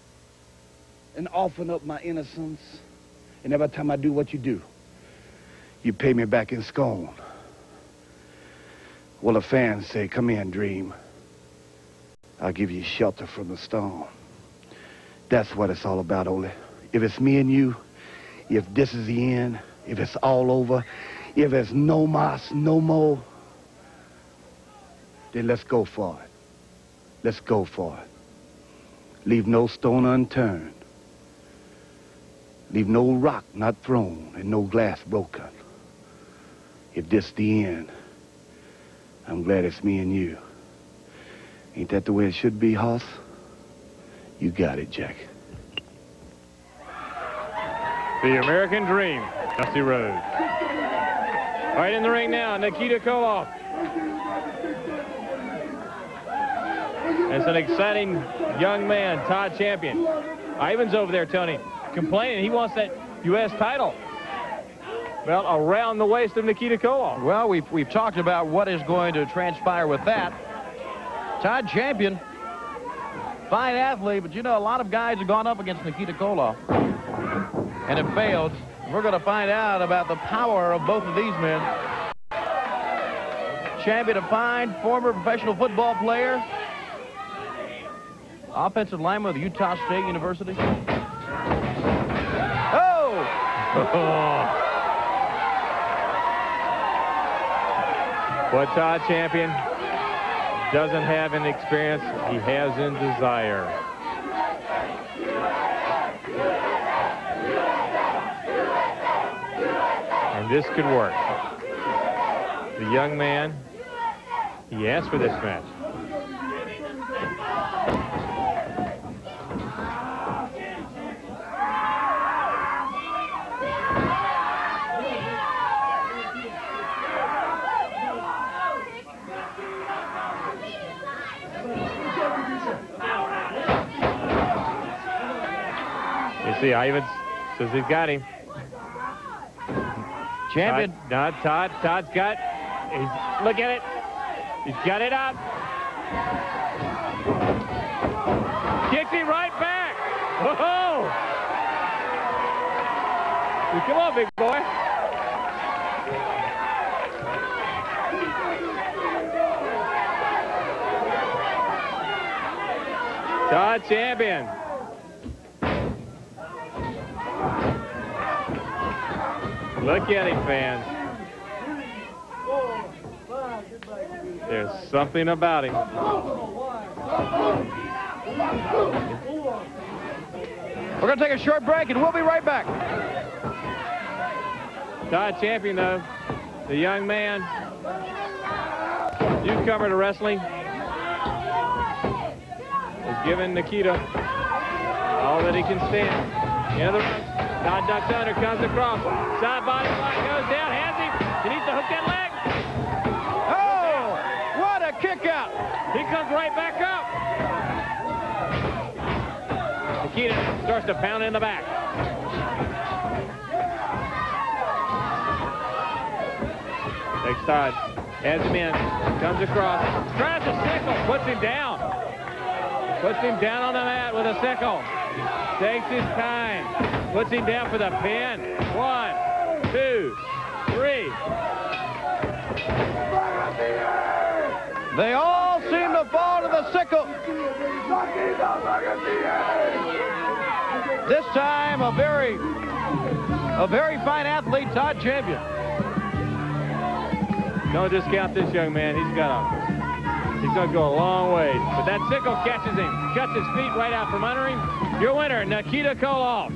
and offering up my innocence. And every time I do what you do, you pay me back in scorn. Well, the fans say, come in, Dream. I'll give you shelter from the storm. That's what it's all about, Ole. If it's me and you, if this is the end, if it's all over, if there's no mas, no more, then let's go for it. Let's go for it. Leave no stone unturned. Leave no rock not thrown and no glass broken. If this the end, I'm glad it's me and you. Ain't that the way it should be, Hoss? You got it, Jack. The American Dream, Dusty Rhodes. Right in the ring now, Nikita Koloff. It's an exciting young man, Todd Champion. Ivan's over there, Tony, complaining he wants that U.S. title. Well, around the waist of Nikita Koloff. Well, we've talked about what is going to transpire with that. Todd Champion, fine athlete, but you know, a lot of guys have gone up against Nikita Koloff and have failed. We're going to find out about the power of both of these men. Champion of fine, former professional football player, offensive lineman of the Utah State University. Oh! What Todd Champion doesn't have in experience, he has in desire. And this could work. The young man, he asked for this match. You see, Ivan says he's got him. Champion. Todd's got. Look at it. He's got it up. Kicks him right back. Whoa! Come on, big boy. Todd Champion. Look at him, fans. There's something about him. We're going to take a short break, and we'll be right back. Todd Champion, though, the young man, newcomer to wrestling, is giving Nikita all that he can stand. Into the ring. Todd ducks under, comes across. Side body block, goes down, has him. He needs to hook that leg. Oh, what a kick out. He comes right back up. Nikita starts to pound in the back. Takes Todd, has him in, comes across, tries to sickle, puts him down. Puts him down on the mat with a sickle. Takes his time. Puts him down for the pin. 1, 2, 3. They all seem to fall to the sickle. This time, a very fine athlete, Todd Champion. Don't discount this young man. He's going to go a long way. But that sickle catches him, cuts his feet right out from under him. Your winner, Nikita Koloff.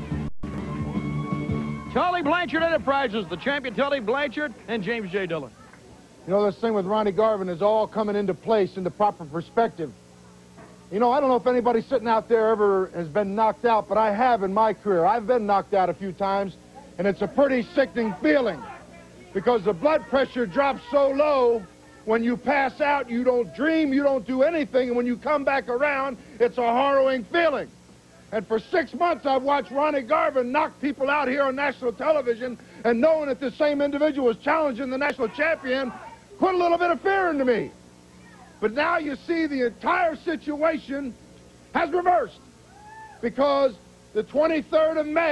Tully Blanchard Enterprises, the champion Tully Blanchard and James J. Dillon. You know, this thing with Ronnie Garvin is all coming into place, into proper perspective. You know, I don't know if anybody sitting out there ever has been knocked out, but I have in my career. I've been knocked out a few times, and it's a pretty sickening feeling because the blood pressure drops so low. When you pass out, you don't dream, you don't do anything, and when you come back around, it's a harrowing feeling. And for 6 months, I've watched Ronnie Garvin knock people out here on national television, and knowing that the same individual was challenging the national champion put a little bit of fear into me. But now you see the entire situation has reversed, because the 23rd of May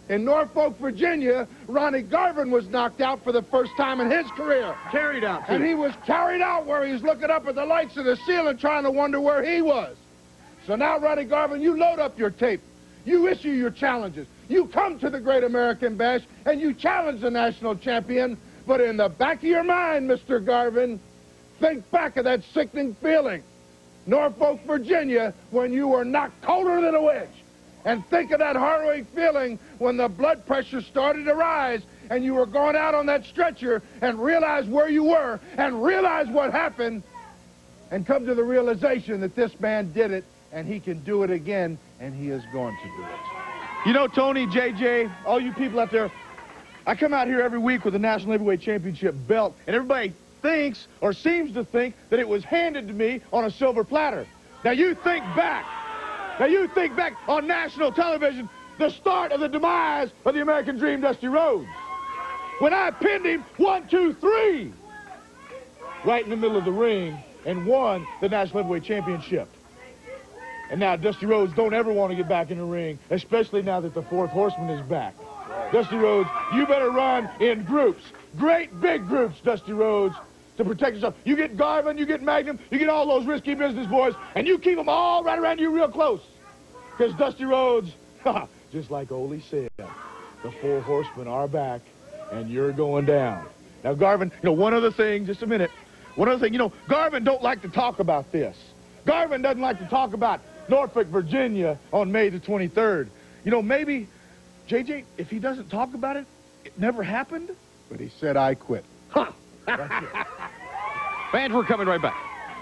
In Norfolk, Virginia, Ronnie Garvin was knocked out for the first time in his career. Carried out, too. And he was carried out where he was looking up at the lights of the ceiling trying to wonder where he was. So now, Ronnie Garvin, you load up your tape. You issue your challenges. You come to the Great American Bash, and you challenge the national champion. But in the back of your mind, Mr. Garvin, think back of that sickening feeling. Norfolk, Virginia, when you were knocked colder than a wedge. And think of that harrowing feeling when the blood pressure started to rise and you were going out on that stretcher and realize where you were and realize what happened and come to the realization that this man did it and he can do it again and he is going to do it. You know, Tony, JJ, all you people out there, I come out here every week with a National Heavyweight Championship belt, and everybody thinks or seems to think that it was handed to me on a silver platter. Now you think back. Now you think back on national television, the start of the demise of the American Dream, Dusty Rhodes. When I pinned him 1, 2, 3, right in the middle of the ring and won the National Heavyweight Championship. And now Dusty Rhodes don't ever want to get back in the ring, especially now that the fourth horseman is back. Dusty Rhodes, you better run in groups, great big groups, Dusty Rhodes, to protect yourself. You get Garvin, you get Magnum, you get all those risky business boys, and you keep them all right around you real close. Because Dusty Rhodes, just like Ole said, the four horsemen are back, and you're going down. Now, Garvin, you know, one other thing, just a minute. One other thing, you know, Garvin don't like to talk about this. Garvin doesn't like to talk about Norfolk, Virginia on May the 23rd. You know, maybe, JJ, if he doesn't talk about it, it never happened. But he said, I quit. Huh. That's it. Fans, we're coming right back.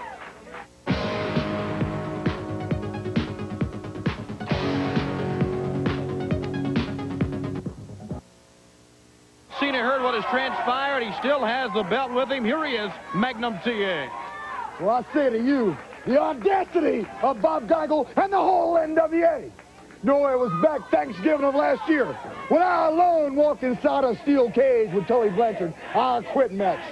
Seen and heard what has transpired. He still has the belt with him. Here he is, Magnum T.A. Well, I say to you, the audacity of Bob Geigel and the whole NWA. No, it was back Thanksgiving of last year when I alone walked inside a steel cage with Tully Blanchard, our quit match.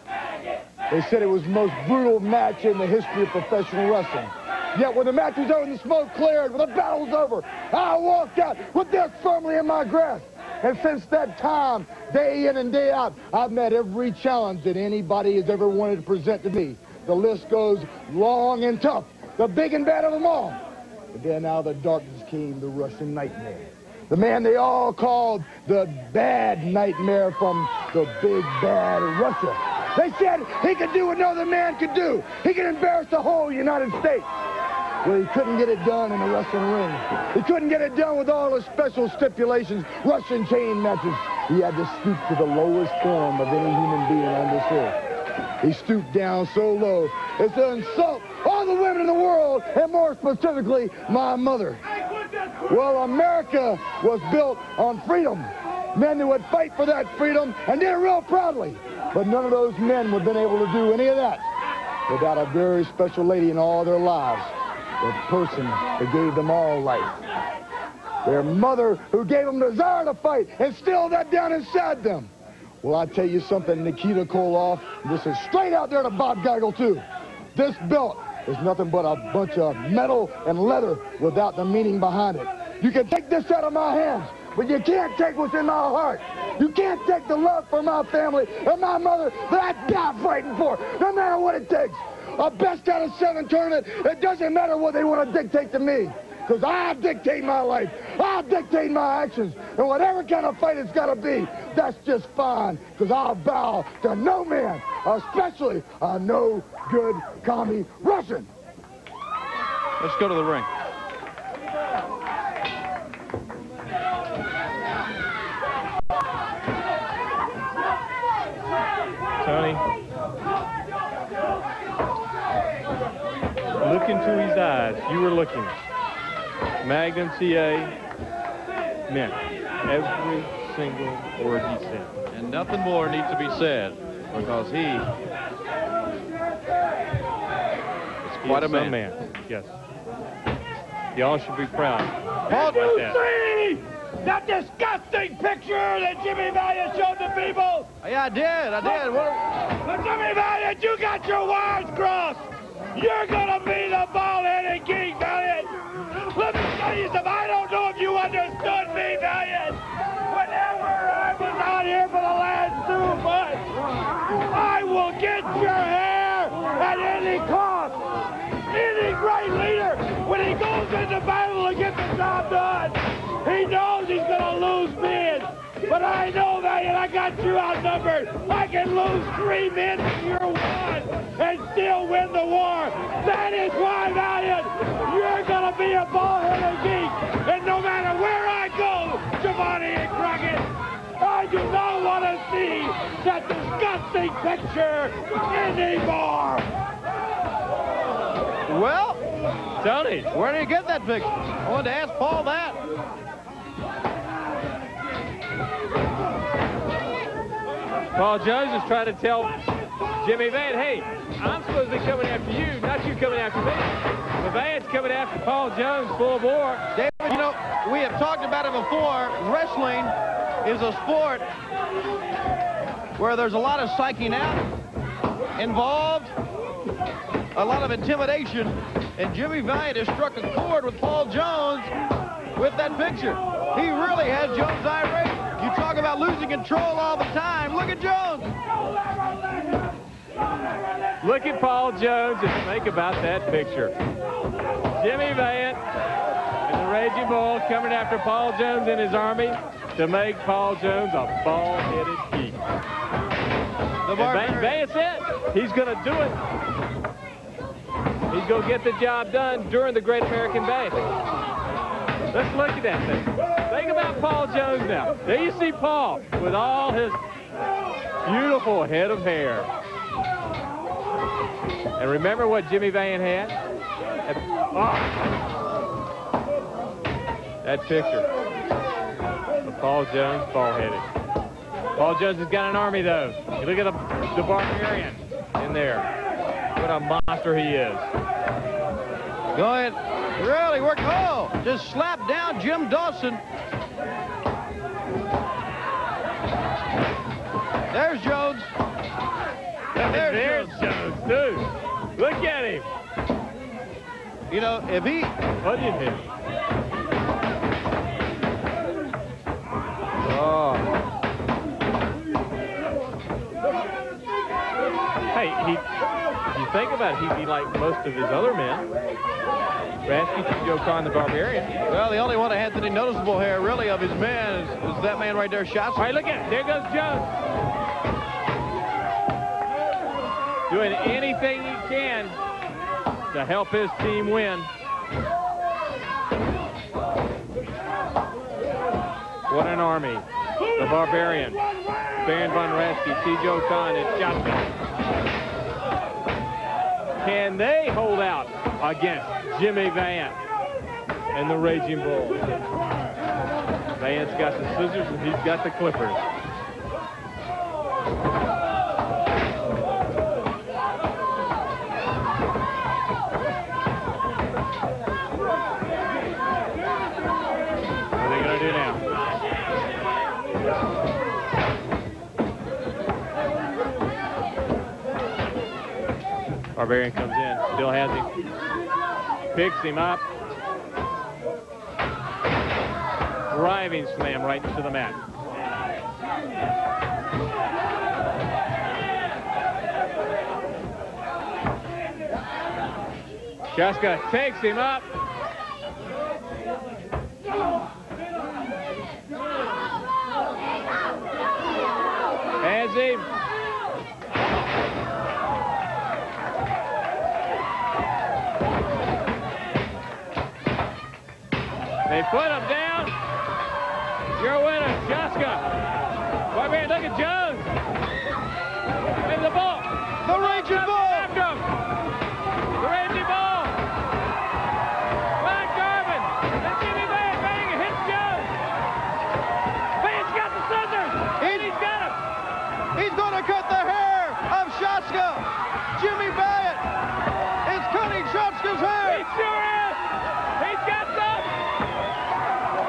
They said it was the most brutal match in the history of professional wrestling. Yet when the match was over and the smoke cleared, when the battle was over, I walked out with this firmly in my grasp. And since that time, day in and day out, I've met every challenge that anybody has ever wanted to present to me. The list goes long and tough, the big and bad of them all. But then out of the darkness came the Russian Nightmare. The man they all called the Bad Nightmare from the Big Bad Russia. They said he could do what no other man could do. He could embarrass the whole United States. Well, he couldn't get it done in a wrestling ring. He couldn't get it done with all the special stipulations, Russian chain matches. He had to stoop to the lowest form of any human being on this earth. He stooped down so low as to insult all the women in the world, and more specifically, my mother. Well, America was built on freedom. Men that would fight for that freedom and did it real proudly. But none of those men would have been able to do any of that without a very special lady in all their lives. The person that gave them all life. Their mother who gave them the desire to fight and instilled that down inside them. Well, I tell you something, Nikita Koloff, this is straight out there to Bob Geigel, too. This belt is nothing but a bunch of metal and leather without the meaning behind it. You can take this out of my hands, but you can't take what's in my heart. You can't take the love for my family and my mother that I die fighting for, no matter what it takes. A best out of 7 tournament, it doesn't matter what they want to dictate to me. Because I'll dictate my life. I'll dictate my actions. And whatever kind of fight it's got to be, that's just fine. Because I'll bow to no man, especially a no good commie Russian. Let's go to the ring. Tony, look into his eyes. You were looking. Magnum T.A. meant every single word he said. And nothing more needs to be said because he is quite a man. Yes. Y'all should be proud. Did you see that disgusting picture that Jimmy Valiant showed the people? Yeah, I did. But Jimmy Valiant, you got your wires crossed. You're going to be the bald-headed king, Valiant. Let me tell you something. I don't know if you understood me, Valiant. great leader. When he goes into battle to get the job done, he knows he's going to lose men. But I know that, and I got you outnumbered. I can lose 3 men to your 1 and still win the war. That is why, Valiant, you're going to be a ball-headed geek. And no matter where I go, Giovanni and Crockett, I do not want to see that disgusting picture anymore. Well, Tony, where did you get that picture? I wanted to ask Paul that. Paul Jones is trying to tell Jimmy Valiant, hey, I'm supposed to be coming after you, not you coming after me. The Valiant's coming after Paul Jones full bore. David, you know, we have talked about it before. Wrestling is a sport where there's a lot of psyching out involved, a lot of intimidation, and Jimmy Valiant has struck a chord with Paul Jones with that picture. He really has Jones irate. You talk about losing control all the time. Look at Jones. Look at Paul Jones and think about that picture. Jimmy Valiant and the Raging Bull coming after Paul Jones and his army to make Paul Jones a bald-headed geek. Valiant said he's going to do it. He's going to get the job done during the Great American Battle. Let's look at that thing. Think about Paul Jones now. There you see Paul with all his beautiful head of hair. And remember what Jimmy Valiant had? That picture of Paul Jones, bald-headed. Paul Jones has got an army, though. You look at the Barbarian in there. What a monster he is. Go ahead. Really worked. Oh, just slapped down Jim Dawson. There's Jones. There's Jones, too. Look at him. You know, if he... What did he? Oh. Hey, you think about it, he'd be like most of his other men. Rasky, Joe Khan, the Barbarian. Well, the only one that has any noticeable hair, really, of his men is that man right there, Shaska. All right, look at it. There goes Jones. Doing anything he can to help his team win. What an army. The Barbarian, Baron von Raschke, T. Joe Khan, and Shaska. Can they hold out against Jimmy Valiant and the Raging Bull? Valiant's got the scissors and he's got the clippers. What are they going to do now? Barbarian comes in, still has him. Picks him up. Driving slam right into the mat. Shaska takes him up. Has him. They put him down. Your winner, Shaska. Barbarian, look at Jones. And the ball. The Raging Bull. After him. The Raging Bull. By Garvin. And Jimmy Valiant bang and hits Jones. Valiant's got the scissors. And he's got him. He's going to cut the hair of Shaska. Jimmy Valiant is cutting Shaska's hair. He sure is. He's got some.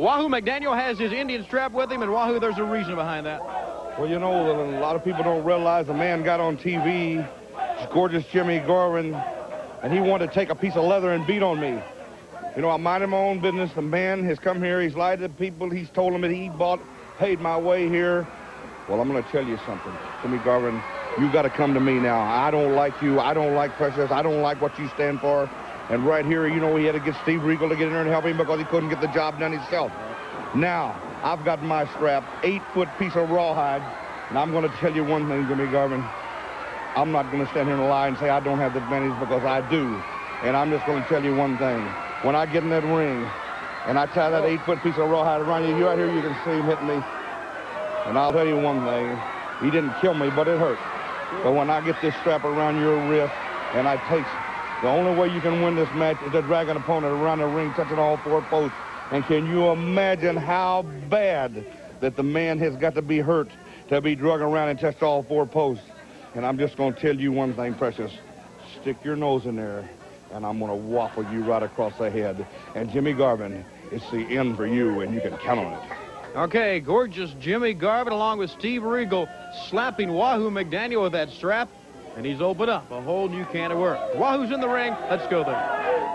Wahoo McDaniel has his Indian strap with him, and Wahoo, there's a reason behind that. Well, you know, a lot of people don't realize the man got on TV, gorgeous Jimmy Garvin, and he wanted to take a piece of leather and beat on me. You know, I minded my own business. The man has come here. He's lied to people. He's told them that he paid my way here. Well, I'm going to tell you something. Jimmy Garvin, you got to come to me now. I don't like you. I don't like Precious. I don't like what you stand for. And right here, you know, he had to get Steve Regal to get in there and help him because he couldn't get the job done himself. Now, I've got my strap, 8-foot piece of rawhide, and I'm going to tell you one thing, Jimmy Garvin. I'm not going to stand here and lie and say I don't have the advantage because I do. And I'm just going to tell you one thing. When I get in that ring and I tie that 8-foot piece of rawhide around you, right here you can see him hitting me. And I'll tell you one thing. He didn't kill me, but it hurt. But when I get this strap around your wrist and I take... The only way you can win this match is to drag an opponent around the ring, touching all 4 posts. And can you imagine how bad that the man has got to be hurt to be dragged around and touched all 4 posts? And I'm just going to tell you one thing, Precious. Stick your nose in there, and I'm going to waffle you right across the head. And Jimmy Garvin, it's the end for you, and you can count on it. Okay, gorgeous Jimmy Garvin along with Steve Regal slapping Wahoo McDaniel with that strap. And he's opened up a whole new can of work. Wahoo's in the ring. Let's go there.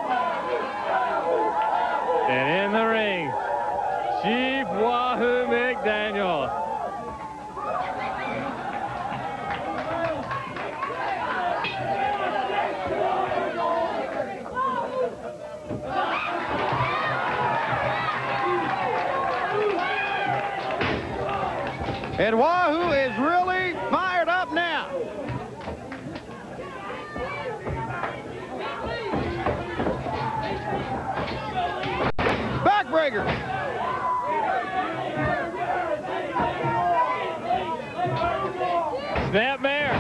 And in the ring, Chief Wahoo McDaniel. And Wahoo is really fired up now. Backbreaker. Snapmare.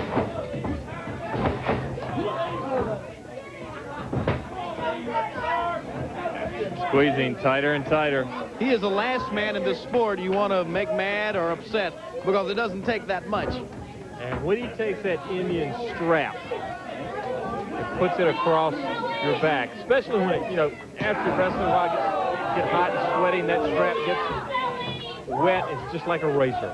Squeezing tighter and tighter. He is the last man in this sport you want to make mad or upset because it doesn't take that much. And when he takes that Indian strap and puts it across your back, especially when, you know, after wrestling a while, get hot and sweaty, and that strap gets wet, it's just like a razor.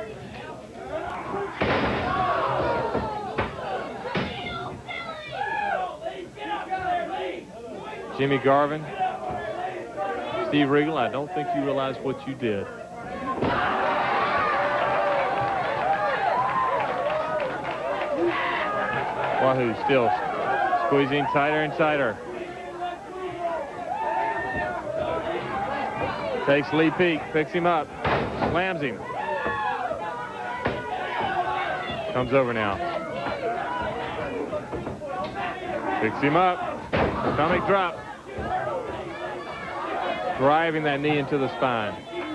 Jimmy Garvin, Steve Regal, I don't think you realize what you did. Wahoo still squeezing tighter and tighter. Takes Lee Peak, picks him up, slams him. Comes over now. Picks him up, stomach drop. Driving that knee into the spine.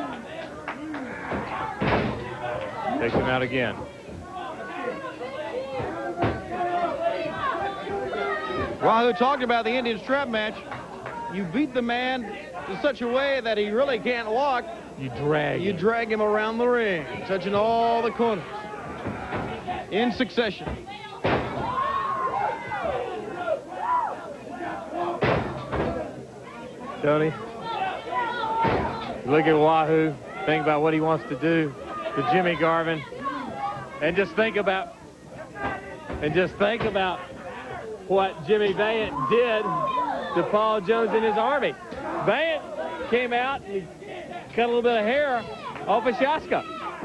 Takes him out again. Wahoo talked about the Indian strap match. You beat the man in such a way that he really can't walk. You drag him around the ring, touching all the corners in succession. Tony, look at Wahoo, think about what he wants to do to Jimmy Garvin, and just think about what Jimmy Valiant did to Paul Jones and his army. Valiant came out and he cut a little bit of hair off of Shaska.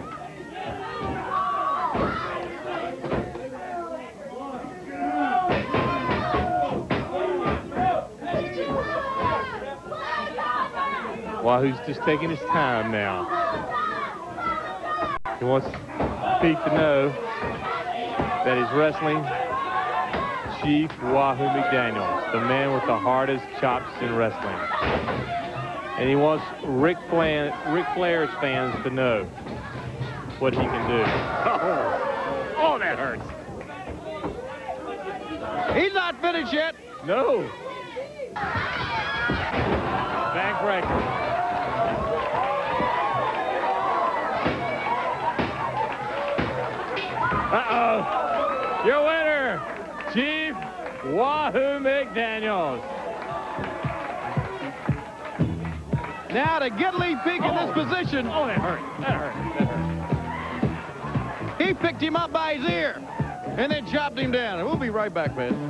Wahoo's just taking his time now. He wants Pete to know that he's wrestling Chief Wahoo McDaniel, the man with the hardest chops in wrestling. And he wants Ric Flair's fans to know what he can do. Oh, that hurts. He's not finished yet. No. Backbreaker. Uh-oh. Your winner, Chief Wahoo McDaniels. Now to get Lee Peak in this position. Oh, that hurt. That hurt. That hurt. He picked him up by his ear and then chopped him down. And we'll be right back, man.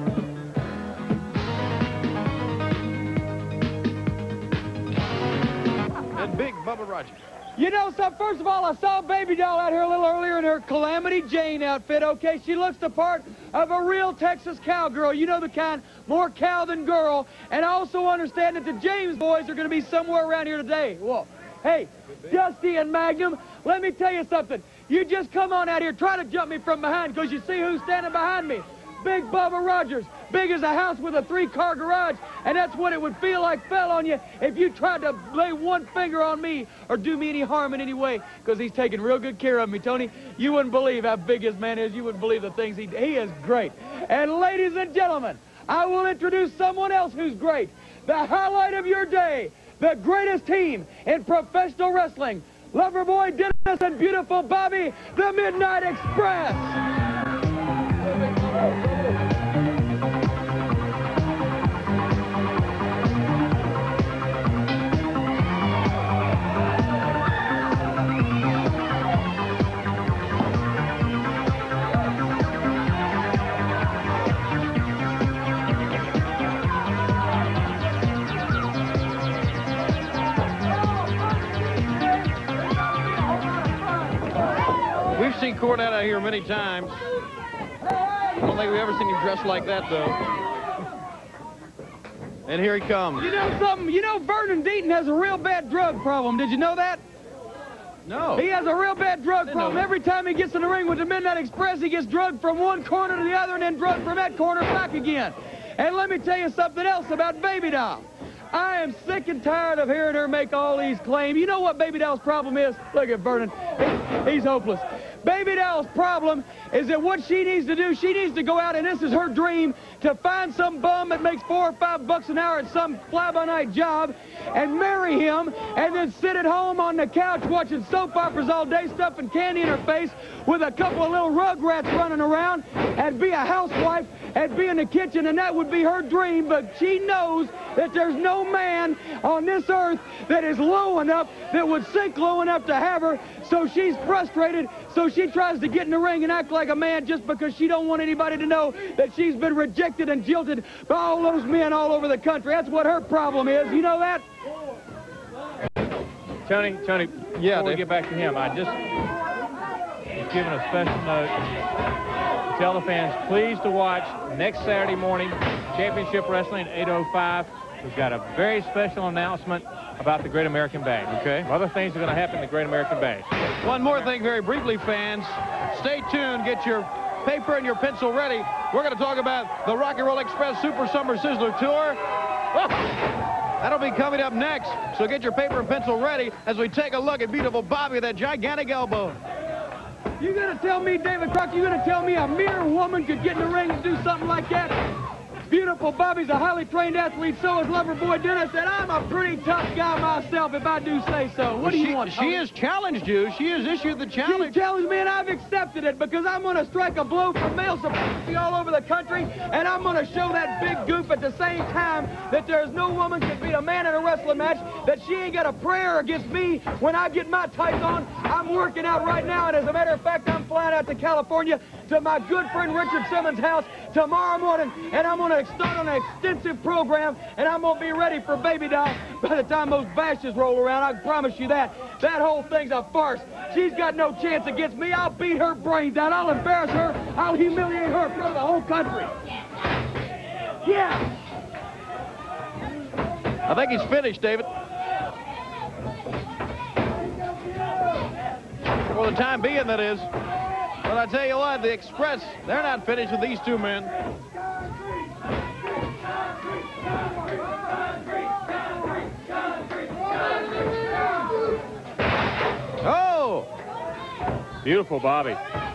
And Big Bubba Rogers. You know, so first of all, I saw Baby Doll out here a little earlier in her Calamity Jane outfit, okay? She looks the part of a real Texas cowgirl. You know the kind, more cow than girl. And I also understand that the James boys are going to be somewhere around here today. Well, hey, Dusty and Magnum, let me tell you something. You just come on out here, try to jump me from behind, because you see who's standing behind me. Big Bubba Rogers, big as a house with a 3-car garage, and that's what it would feel like fell on you if you tried to lay one finger on me or do me any harm in any way, because he's taking real good care of me, Tony. You wouldn't believe how big his man is. You wouldn't believe the things he is great. And ladies and gentlemen, I will introduce someone else who's great. The highlight of your day, the greatest team in professional wrestling. Loverboy Dennis and beautiful Bobby, the Midnight Express. We've seen Cornette out here many times. I don't think we've ever seen him dressed like that, though. And here he comes. You know something? You know Vernon Deaton has a real bad drug problem. Did you know that? No. He has a real bad drug problem. Every time he gets in the ring with the Midnight Express, he gets drugged from one corner to the other and then drugged from that corner back again. And let me tell you something else about Baby Doll. I am sick and tired of hearing her make all these claims. You know what Baby Doll's problem is? Look at Vernon. He's hopeless. Baby Doll's problem is that what she needs to do, she needs to go out, and this is her dream, to find some bum that makes $4 or $5 an hour at some fly-by-night job and marry him and then sit at home on the couch watching soap operas all day, stuffing candy in her face with a couple of little rugrats running around and be a housewife and be in the kitchen, and that would be her dream. But she knows that there's no man on this earth that is low enough, that would sink low enough to have her, so she's frustrated. So she tries to get in the ring and act like a man just because she don't want anybody to know that she's been rejected and jilted by all those men all over the country. That's what her problem is. You know that? Tony, yeah, before we get back to him, I just was given a special note to tell the fans, please to watch next Saturday morning, Championship Wrestling at 8:05. We've got a very special announcement about the Great American Bash. Okay. Other things are going to happen in the Great American Bash. One more thing very briefly, fans. Stay tuned. Get your paper and your pencil ready. We're going to talk about the Rock and Roll Express Super Summer Sizzler Tour. That'll be coming up next. So get your paper and pencil ready as we take a look at beautiful Bobby with that gigantic elbow. You going to tell me, David Crockett, you going to tell me a mere woman could get in the ring and do something like that? Beautiful Bobby's a highly trained athlete, so is Loverboy Dennis, and I'm a pretty tough guy myself, if I do say so. What do you want, Tony? She has challenged you. She has issued the challenge. She challenged me, and I've accepted it, because I'm going to strike a blow for male supremacy all over the country, and I'm going to show that big goof at the same time that there's no woman can beat a man in a wrestling match, that she ain't got a prayer against me when I get my tights on. I'm working out right now, and as a matter of fact, I'm flying out to California to my good friend Richard Simmons' house tomorrow morning, and I'm going to start on an extensive program, and I'm going to be ready for Baby Doll by the time those bashes roll around. I can promise you that. That whole thing's a farce. She's got no chance against me. I'll beat her brains out. I'll embarrass her. I'll humiliate her in front of the whole country. Yeah. I think he's finished, David. For the time being, that is. But I tell you what, the Express, they're not finished with these two men. Oh! Beautiful Bobby.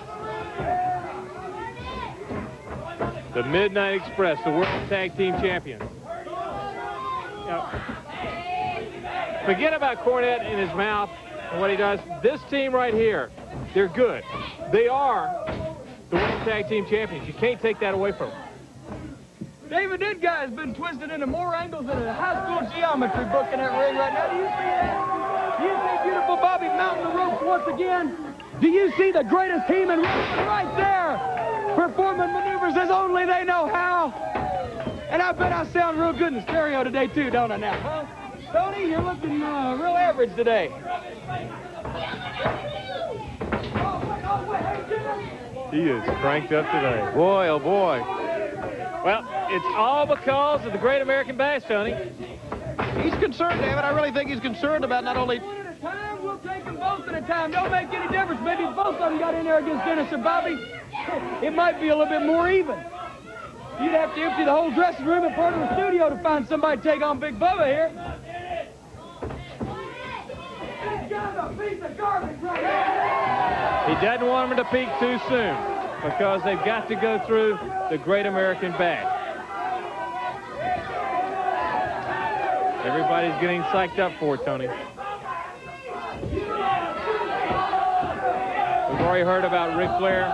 The Midnight Express, the World Tag Team Champions. Now, forget about Cornette in his mouth and what he does. This team right here, they're good. They are the World Tag Team Champions. You can't take that away from them. David, that guy's been twisted into more angles than a high school geometry book in that ring right now. Do you see that? Do you see beautiful Bobby mounting the ropes once again? Do you see the greatest team in wrestling right there? Performing maneuvers as only they know how. And I bet I sound real good in stereo today, too, don't I now? Huh? Tony, you're looking real average today. He is cranked up today. Boy, oh boy. Well, it's all because of the Great American Bash, Tony. He's concerned, David. I really think he's concerned about not only... One at a time, we'll take them both at a time. Don't make any difference. Maybe if both of them got in there against Dennis or Bobby, it might be a little bit more even. You'd have to empty the whole dressing room and part of the studio to find somebody to take on Big Bubba here. This guy's a piece of garbage right here. He doesn't want them to peak too soon because they've got to go through the Great American Bash. Everybody's getting psyched up for it, Tony. We've already heard about Ric Flair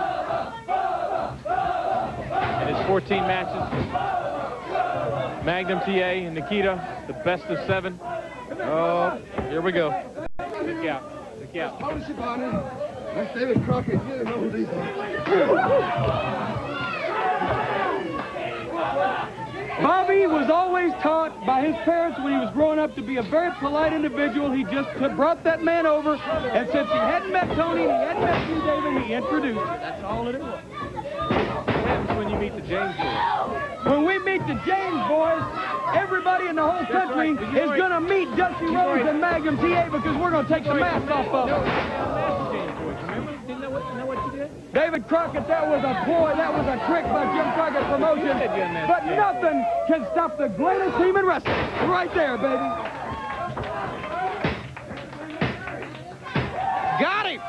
and his 14 matches. Magnum T.A. and Nikita, the best of 7. Oh, here we go. Look out. Look out. That's David Crockett. You know who these Bobby was always taught by his parents when he was growing up to be a very polite individual. He just brought that man over, and since he hadn't met Tony and he hadn't met you, David, he introduced him. That's all it was. What happens when you meet the James boys? When we meet the James boys, everybody in the whole country is going to meet Dusty Rhodes and Magnum T.A. because we're going to take the mask off of them. Know what you did? David Crockett, that was a ploy, that was a trick by Jim Crockett Promotions. But nothing can stop the greatest team in wrestling. Right there, baby. Got him!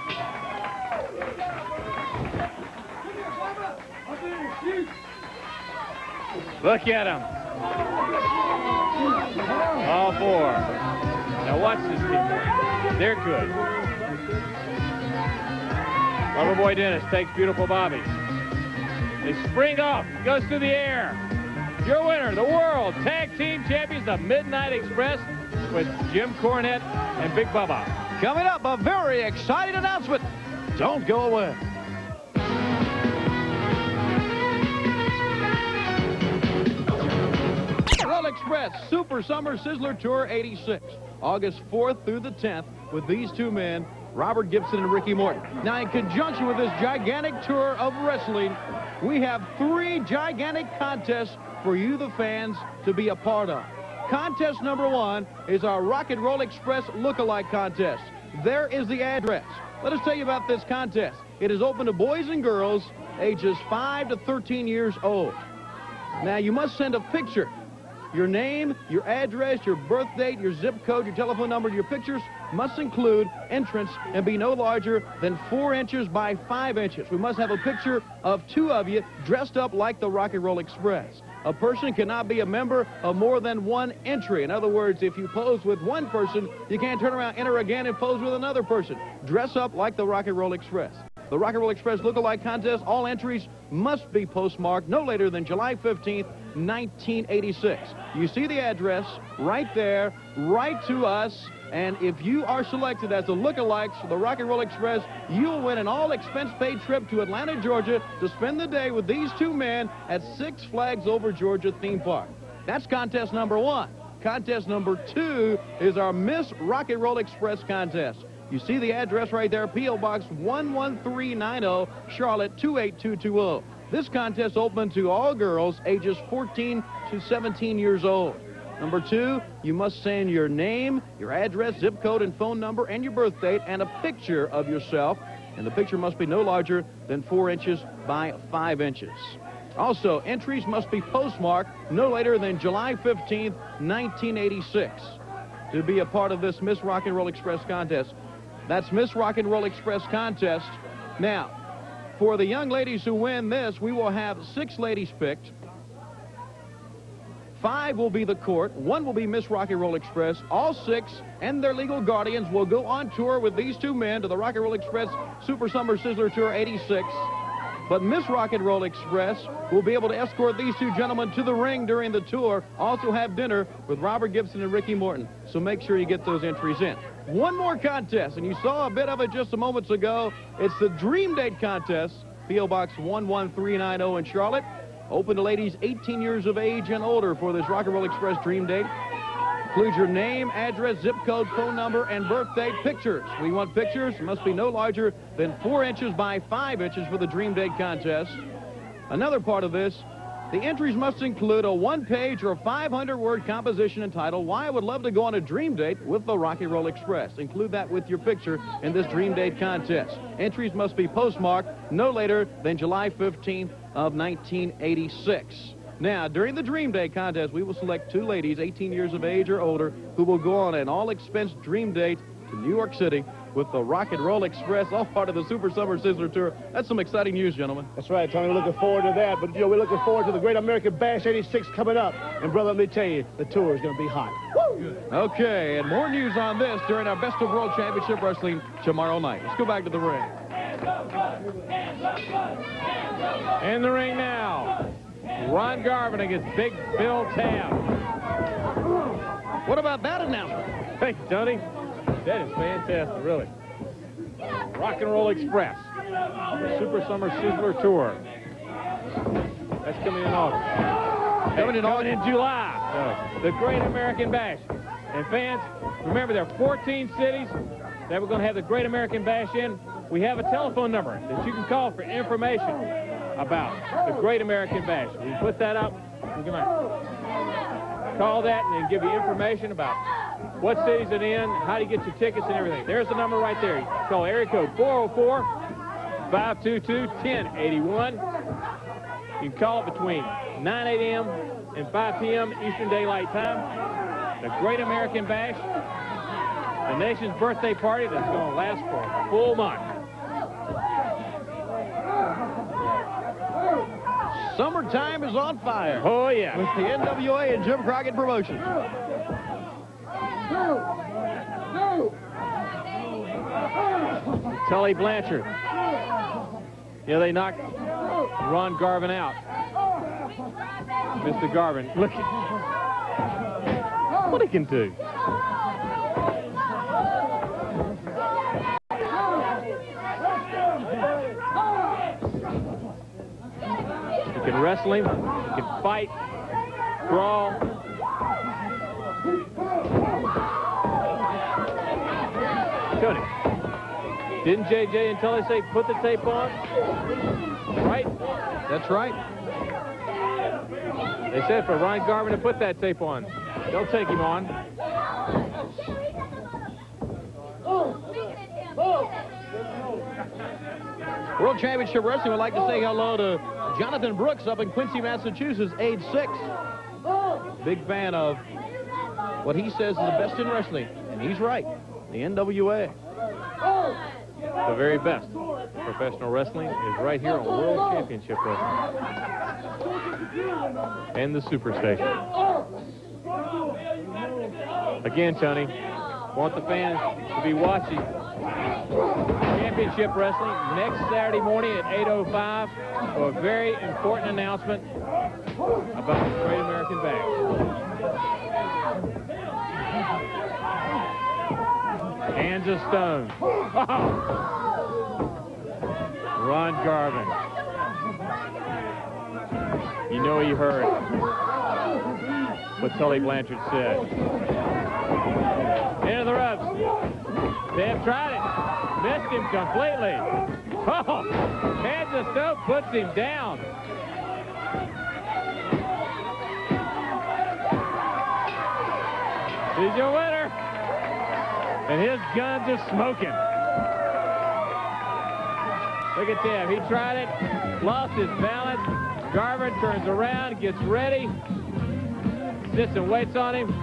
Look at him. All 4. Now watch this team. They're good. Loverboy Dennis takes beautiful Bobby. They spring off, goes through the air. Your winner, the World Tag Team Champions, the Midnight Express, with Jim Cornette and Big Bubba. Coming up, a very exciting announcement. Don't go away. World Express Super Summer Sizzler Tour 86, August 4th through the 10th, with these two men, Robert Gibson and Ricky Morton. Now, in conjunction with this gigantic tour of wrestling, we have 3 gigantic contests for you, the fans, to be a part of. Contest number 1 is our Rock and Roll Express Look-alike contest. There is the address. Let us tell you about this contest. It is open to boys and girls ages 5 to 13 years old. Now, you must send a picture. Your name, your address, your birth date, your zip code, your telephone number, your pictures must include entrance and be no larger than 4 inches by 5 inches. We must have a picture of 2 of you dressed up like the Rock and Roll Express. A person cannot be a member of more than 1 entry. In other words, if you pose with one person, you can't turn around, enter again, and pose with another person. Dress up like the Rock and Roll Express. The Rock and Roll Express Look-alike contest, all entries must be postmarked no later than July 15th, 1986. You see the address right there. Write to us, and if you are selected as the look-alikes for the Rock and Roll Express, you'll win an all-expense-paid trip to Atlanta, Georgia to spend the day with these 2 men at Six Flags Over Georgia theme park. That's contest number 1. Contest number 2 is our Miss Rock and Roll Express contest. You see the address right there, P.O. Box 11390, Charlotte 28220. This contest open to all girls ages 14 to 17 years old. Number 2, you must send your name, your address, zip code, and phone number, and your birth date, and a picture of yourself. And the picture must be no larger than 4 inches by 5 inches. Also, entries must be postmarked no later than July 15th, 1986. To be a part of this Miss Rock and Roll Express contest. That's Miss Rock and Roll Express contest. Now, for the young ladies who win this, we will have 6 ladies picked. 5 will be the court. 1 will be Miss Rock and Roll Express. All 6 and their legal guardians will go on tour with these 2 men to the Rock and Roll Express Super Summer Sizzler Tour 86. But Miss Rock and Roll Express will be able to escort these two gentlemen to the ring during the tour. Also have dinner with Robert Gibson and Ricky Morton. So make sure you get those entries in. One more contest, and you saw a bit of it just a moments ago. It's the Dream Date Contest, P.O. Box 11390 in Charlotte. Open to ladies 18 years of age and older for this Rock and Roll Express Dream Date. Include your name, address, zip code, phone number, and birthday. Pictures. We want pictures. Must be no larger than 4 inches by 5 inches for the Dream Date Contest. Another part of this, the entries must include a 1-page or 500-word composition entitled, Why I Would Love to Go on a Dream Date with the Rock and Roll Express. Include that with your picture in this Dream Date Contest. Entries must be postmarked no later than July 15th of 1986. Now, during the Dream Day Contest, we will select 2 ladies, 18 years of age or older, who will go on an all-expense Dream Date to New York City with the Rock and Roll Express, all part of the Super Summer Sizzler Tour. That's some exciting news, gentlemen. That's right, Tony. We're looking forward to that. But, we're looking forward to the Great American Bash 86 coming up. And, brother, let me tell you, the tour is going to be hot. Woo! Okay, and more news on this during our Best of World Championship Wrestling tomorrow night. Let's go back to the ring. In the ring now, Ron Garvin against Big Bill Tabb. What about that announcement? Thank you, Tony. That is fantastic, really. Rock and Roll Express, the Super Summer Sizzler Tour. That's coming in August. Coming in July. The Great American Bash. And fans, remember there are 14 cities that we're going to have the Great American Bash in. We have a telephone number that you can call for information about the Great American Bash. We put that up. You can call that and then give you information about what cities it in, how do you get your tickets and everything. There's the number right there. You call area code 404-522-1081. You can call it between 9 a.m. and 5 p.m. Eastern Daylight Time. The Great American Bash, the nation's birthday party that's going to last for a full month. Summertime is on fire. Oh, yeah. With the NWA and Jim Crockett Promotions. Tully Blanchard. Yeah, they knocked Ron Garvin out. Mr. Garvin, look what he can do. You can wrestle him, you can fight, brawl. Tony, didn't JJ and Tully say put the tape on? Right? That's right. They said for Ron Garvin to put that tape on. They'll take him on. World Championship Wrestling would like to say hello to Jonathan Brooks up in Quincy, Massachusetts, age 6. Big fan of what he says is the best in wrestling. And he's right. The NWA. The very best professional wrestling is right here on World Championship Wrestling. And the Superstation. Again, Tony, want the fans to be watching Championship Wrestling next Saturday morning at 8:05 for a very important announcement about the Great American Bash. Hands of stone. Ron Garvin. You know he heard what Tully Blanchard said. Into the ropes. They have tried it. Missed him completely. Oh, hands of stone puts him down. He's your winner. And his guns are smoking. Look at them. He tried it, lost his balance. Garvin turns around, gets ready, sits and waits on him.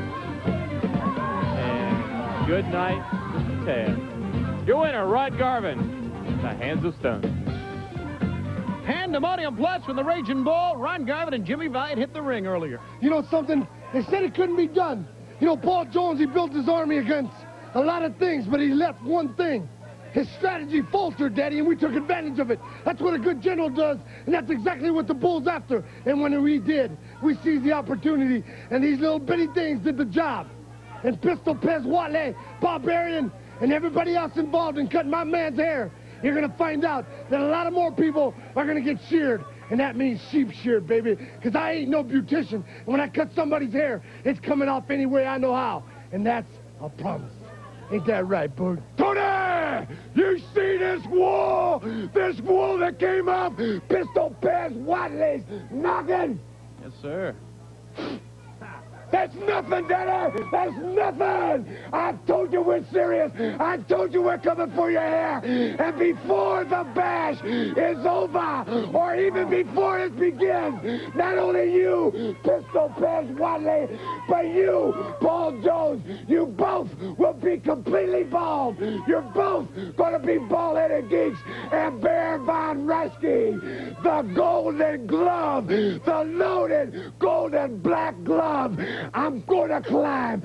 And good night, Mr. Tabb. Your winner, Ron Garvin, the Hands of Stone. Pandemonium Plus from the Raging Bull. Ron Garvin and Jimmy Vine hit the ring earlier. You know something? They said it couldn't be done. You know, Paul Jones, he built his army against a lot of things, but he left one thing. His strategy faltered, Daddy, and we took advantage of it. That's what a good general does, and that's exactly what the Bull's after. And when we did, we seized the opportunity, and these little bitty things did the job. And Pistol Pez, Whatley, Barbarian, and everybody else involved in cutting my man's hair, you're going to find out that a lot of more people are going to get sheared. And that means sheep sheared, baby, because I ain't no beautician. And when I cut somebody's hair, it's coming off any way I know how. And that's a promise. Ain't that right, Burke? Tony! You see this wall? This wall that came up? Pistol Pez, Whatley's knocking? Yes, sir. That's nothing, Daddy! That's nothing! I told you we're serious! I told you we're coming for your hair! And before the bash is over, or even before it begins, not only you, Pistol Pez Whatley, but you, Paul Jones, you both will be completely bald! You're both gonna be bald-headed geeks! And Bear Von Rasky, the golden glove, the loaded golden black glove, I'm gonna climb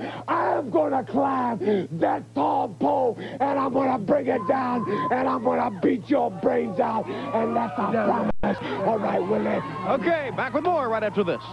that tall pole, and I'm gonna bring it down, and I'm gonna beat your brains out, and that's a promise. All right, Willie. Okay, back with more right after this.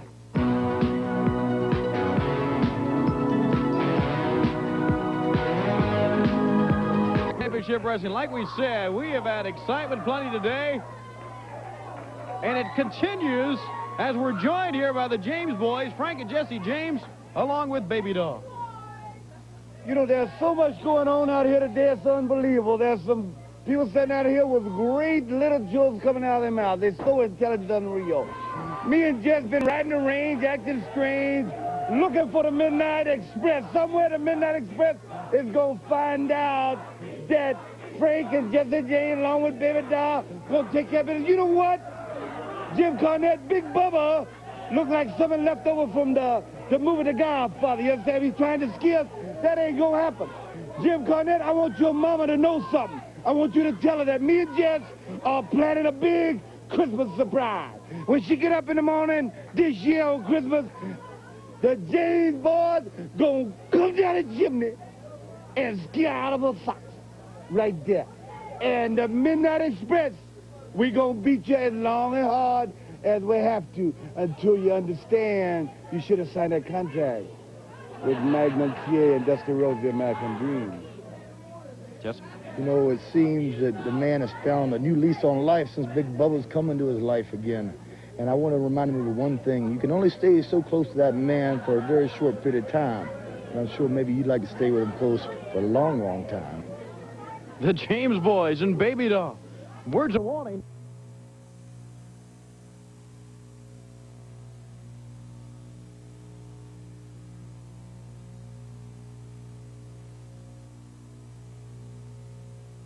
Championship Wrestling, like we said, we have had excitement plenty today, and it continues as we're joined here by the James boys, Frank and Jesse James, along with Baby Doll. You know, there's so much going on out here today, it's unbelievable. There's some people sitting out here with great little jokes coming out of their mouth. They're so intelligent, unreal. Me and Jess been riding the range, acting strange, looking for the Midnight Express. Somewhere the Midnight Express is going to find out that Frank and Jesse James, along with Baby Doll, going to take care of it. You know what? Jim Cornette, Big Bubba, look like something left over from the movie The Godfather. You understand? He's trying to scare us. That ain't gonna happen. Jim Cornette, I want your mama to know something. I want you to tell her that me and Jess are planning a big Christmas surprise. When she get up in the morning this year on Christmas, the James boys gonna come down the chimney and scare out of her socks. Right there. And the Midnight Express, we gonna beat you as long and hard as we have to until you understand you should have signed that contract with Magnum T.A. and Dusty Rhodes, the American Dream. Yes. You know, it seems that the man has found a new lease on life since Big Bubba's come into his life again. And I want to remind him of one thing. You can only stay so close to that man for a very short period of time. And I'm sure maybe you'd like to stay with him close for a long, long time. The James boys and Baby Doll. Words of warning.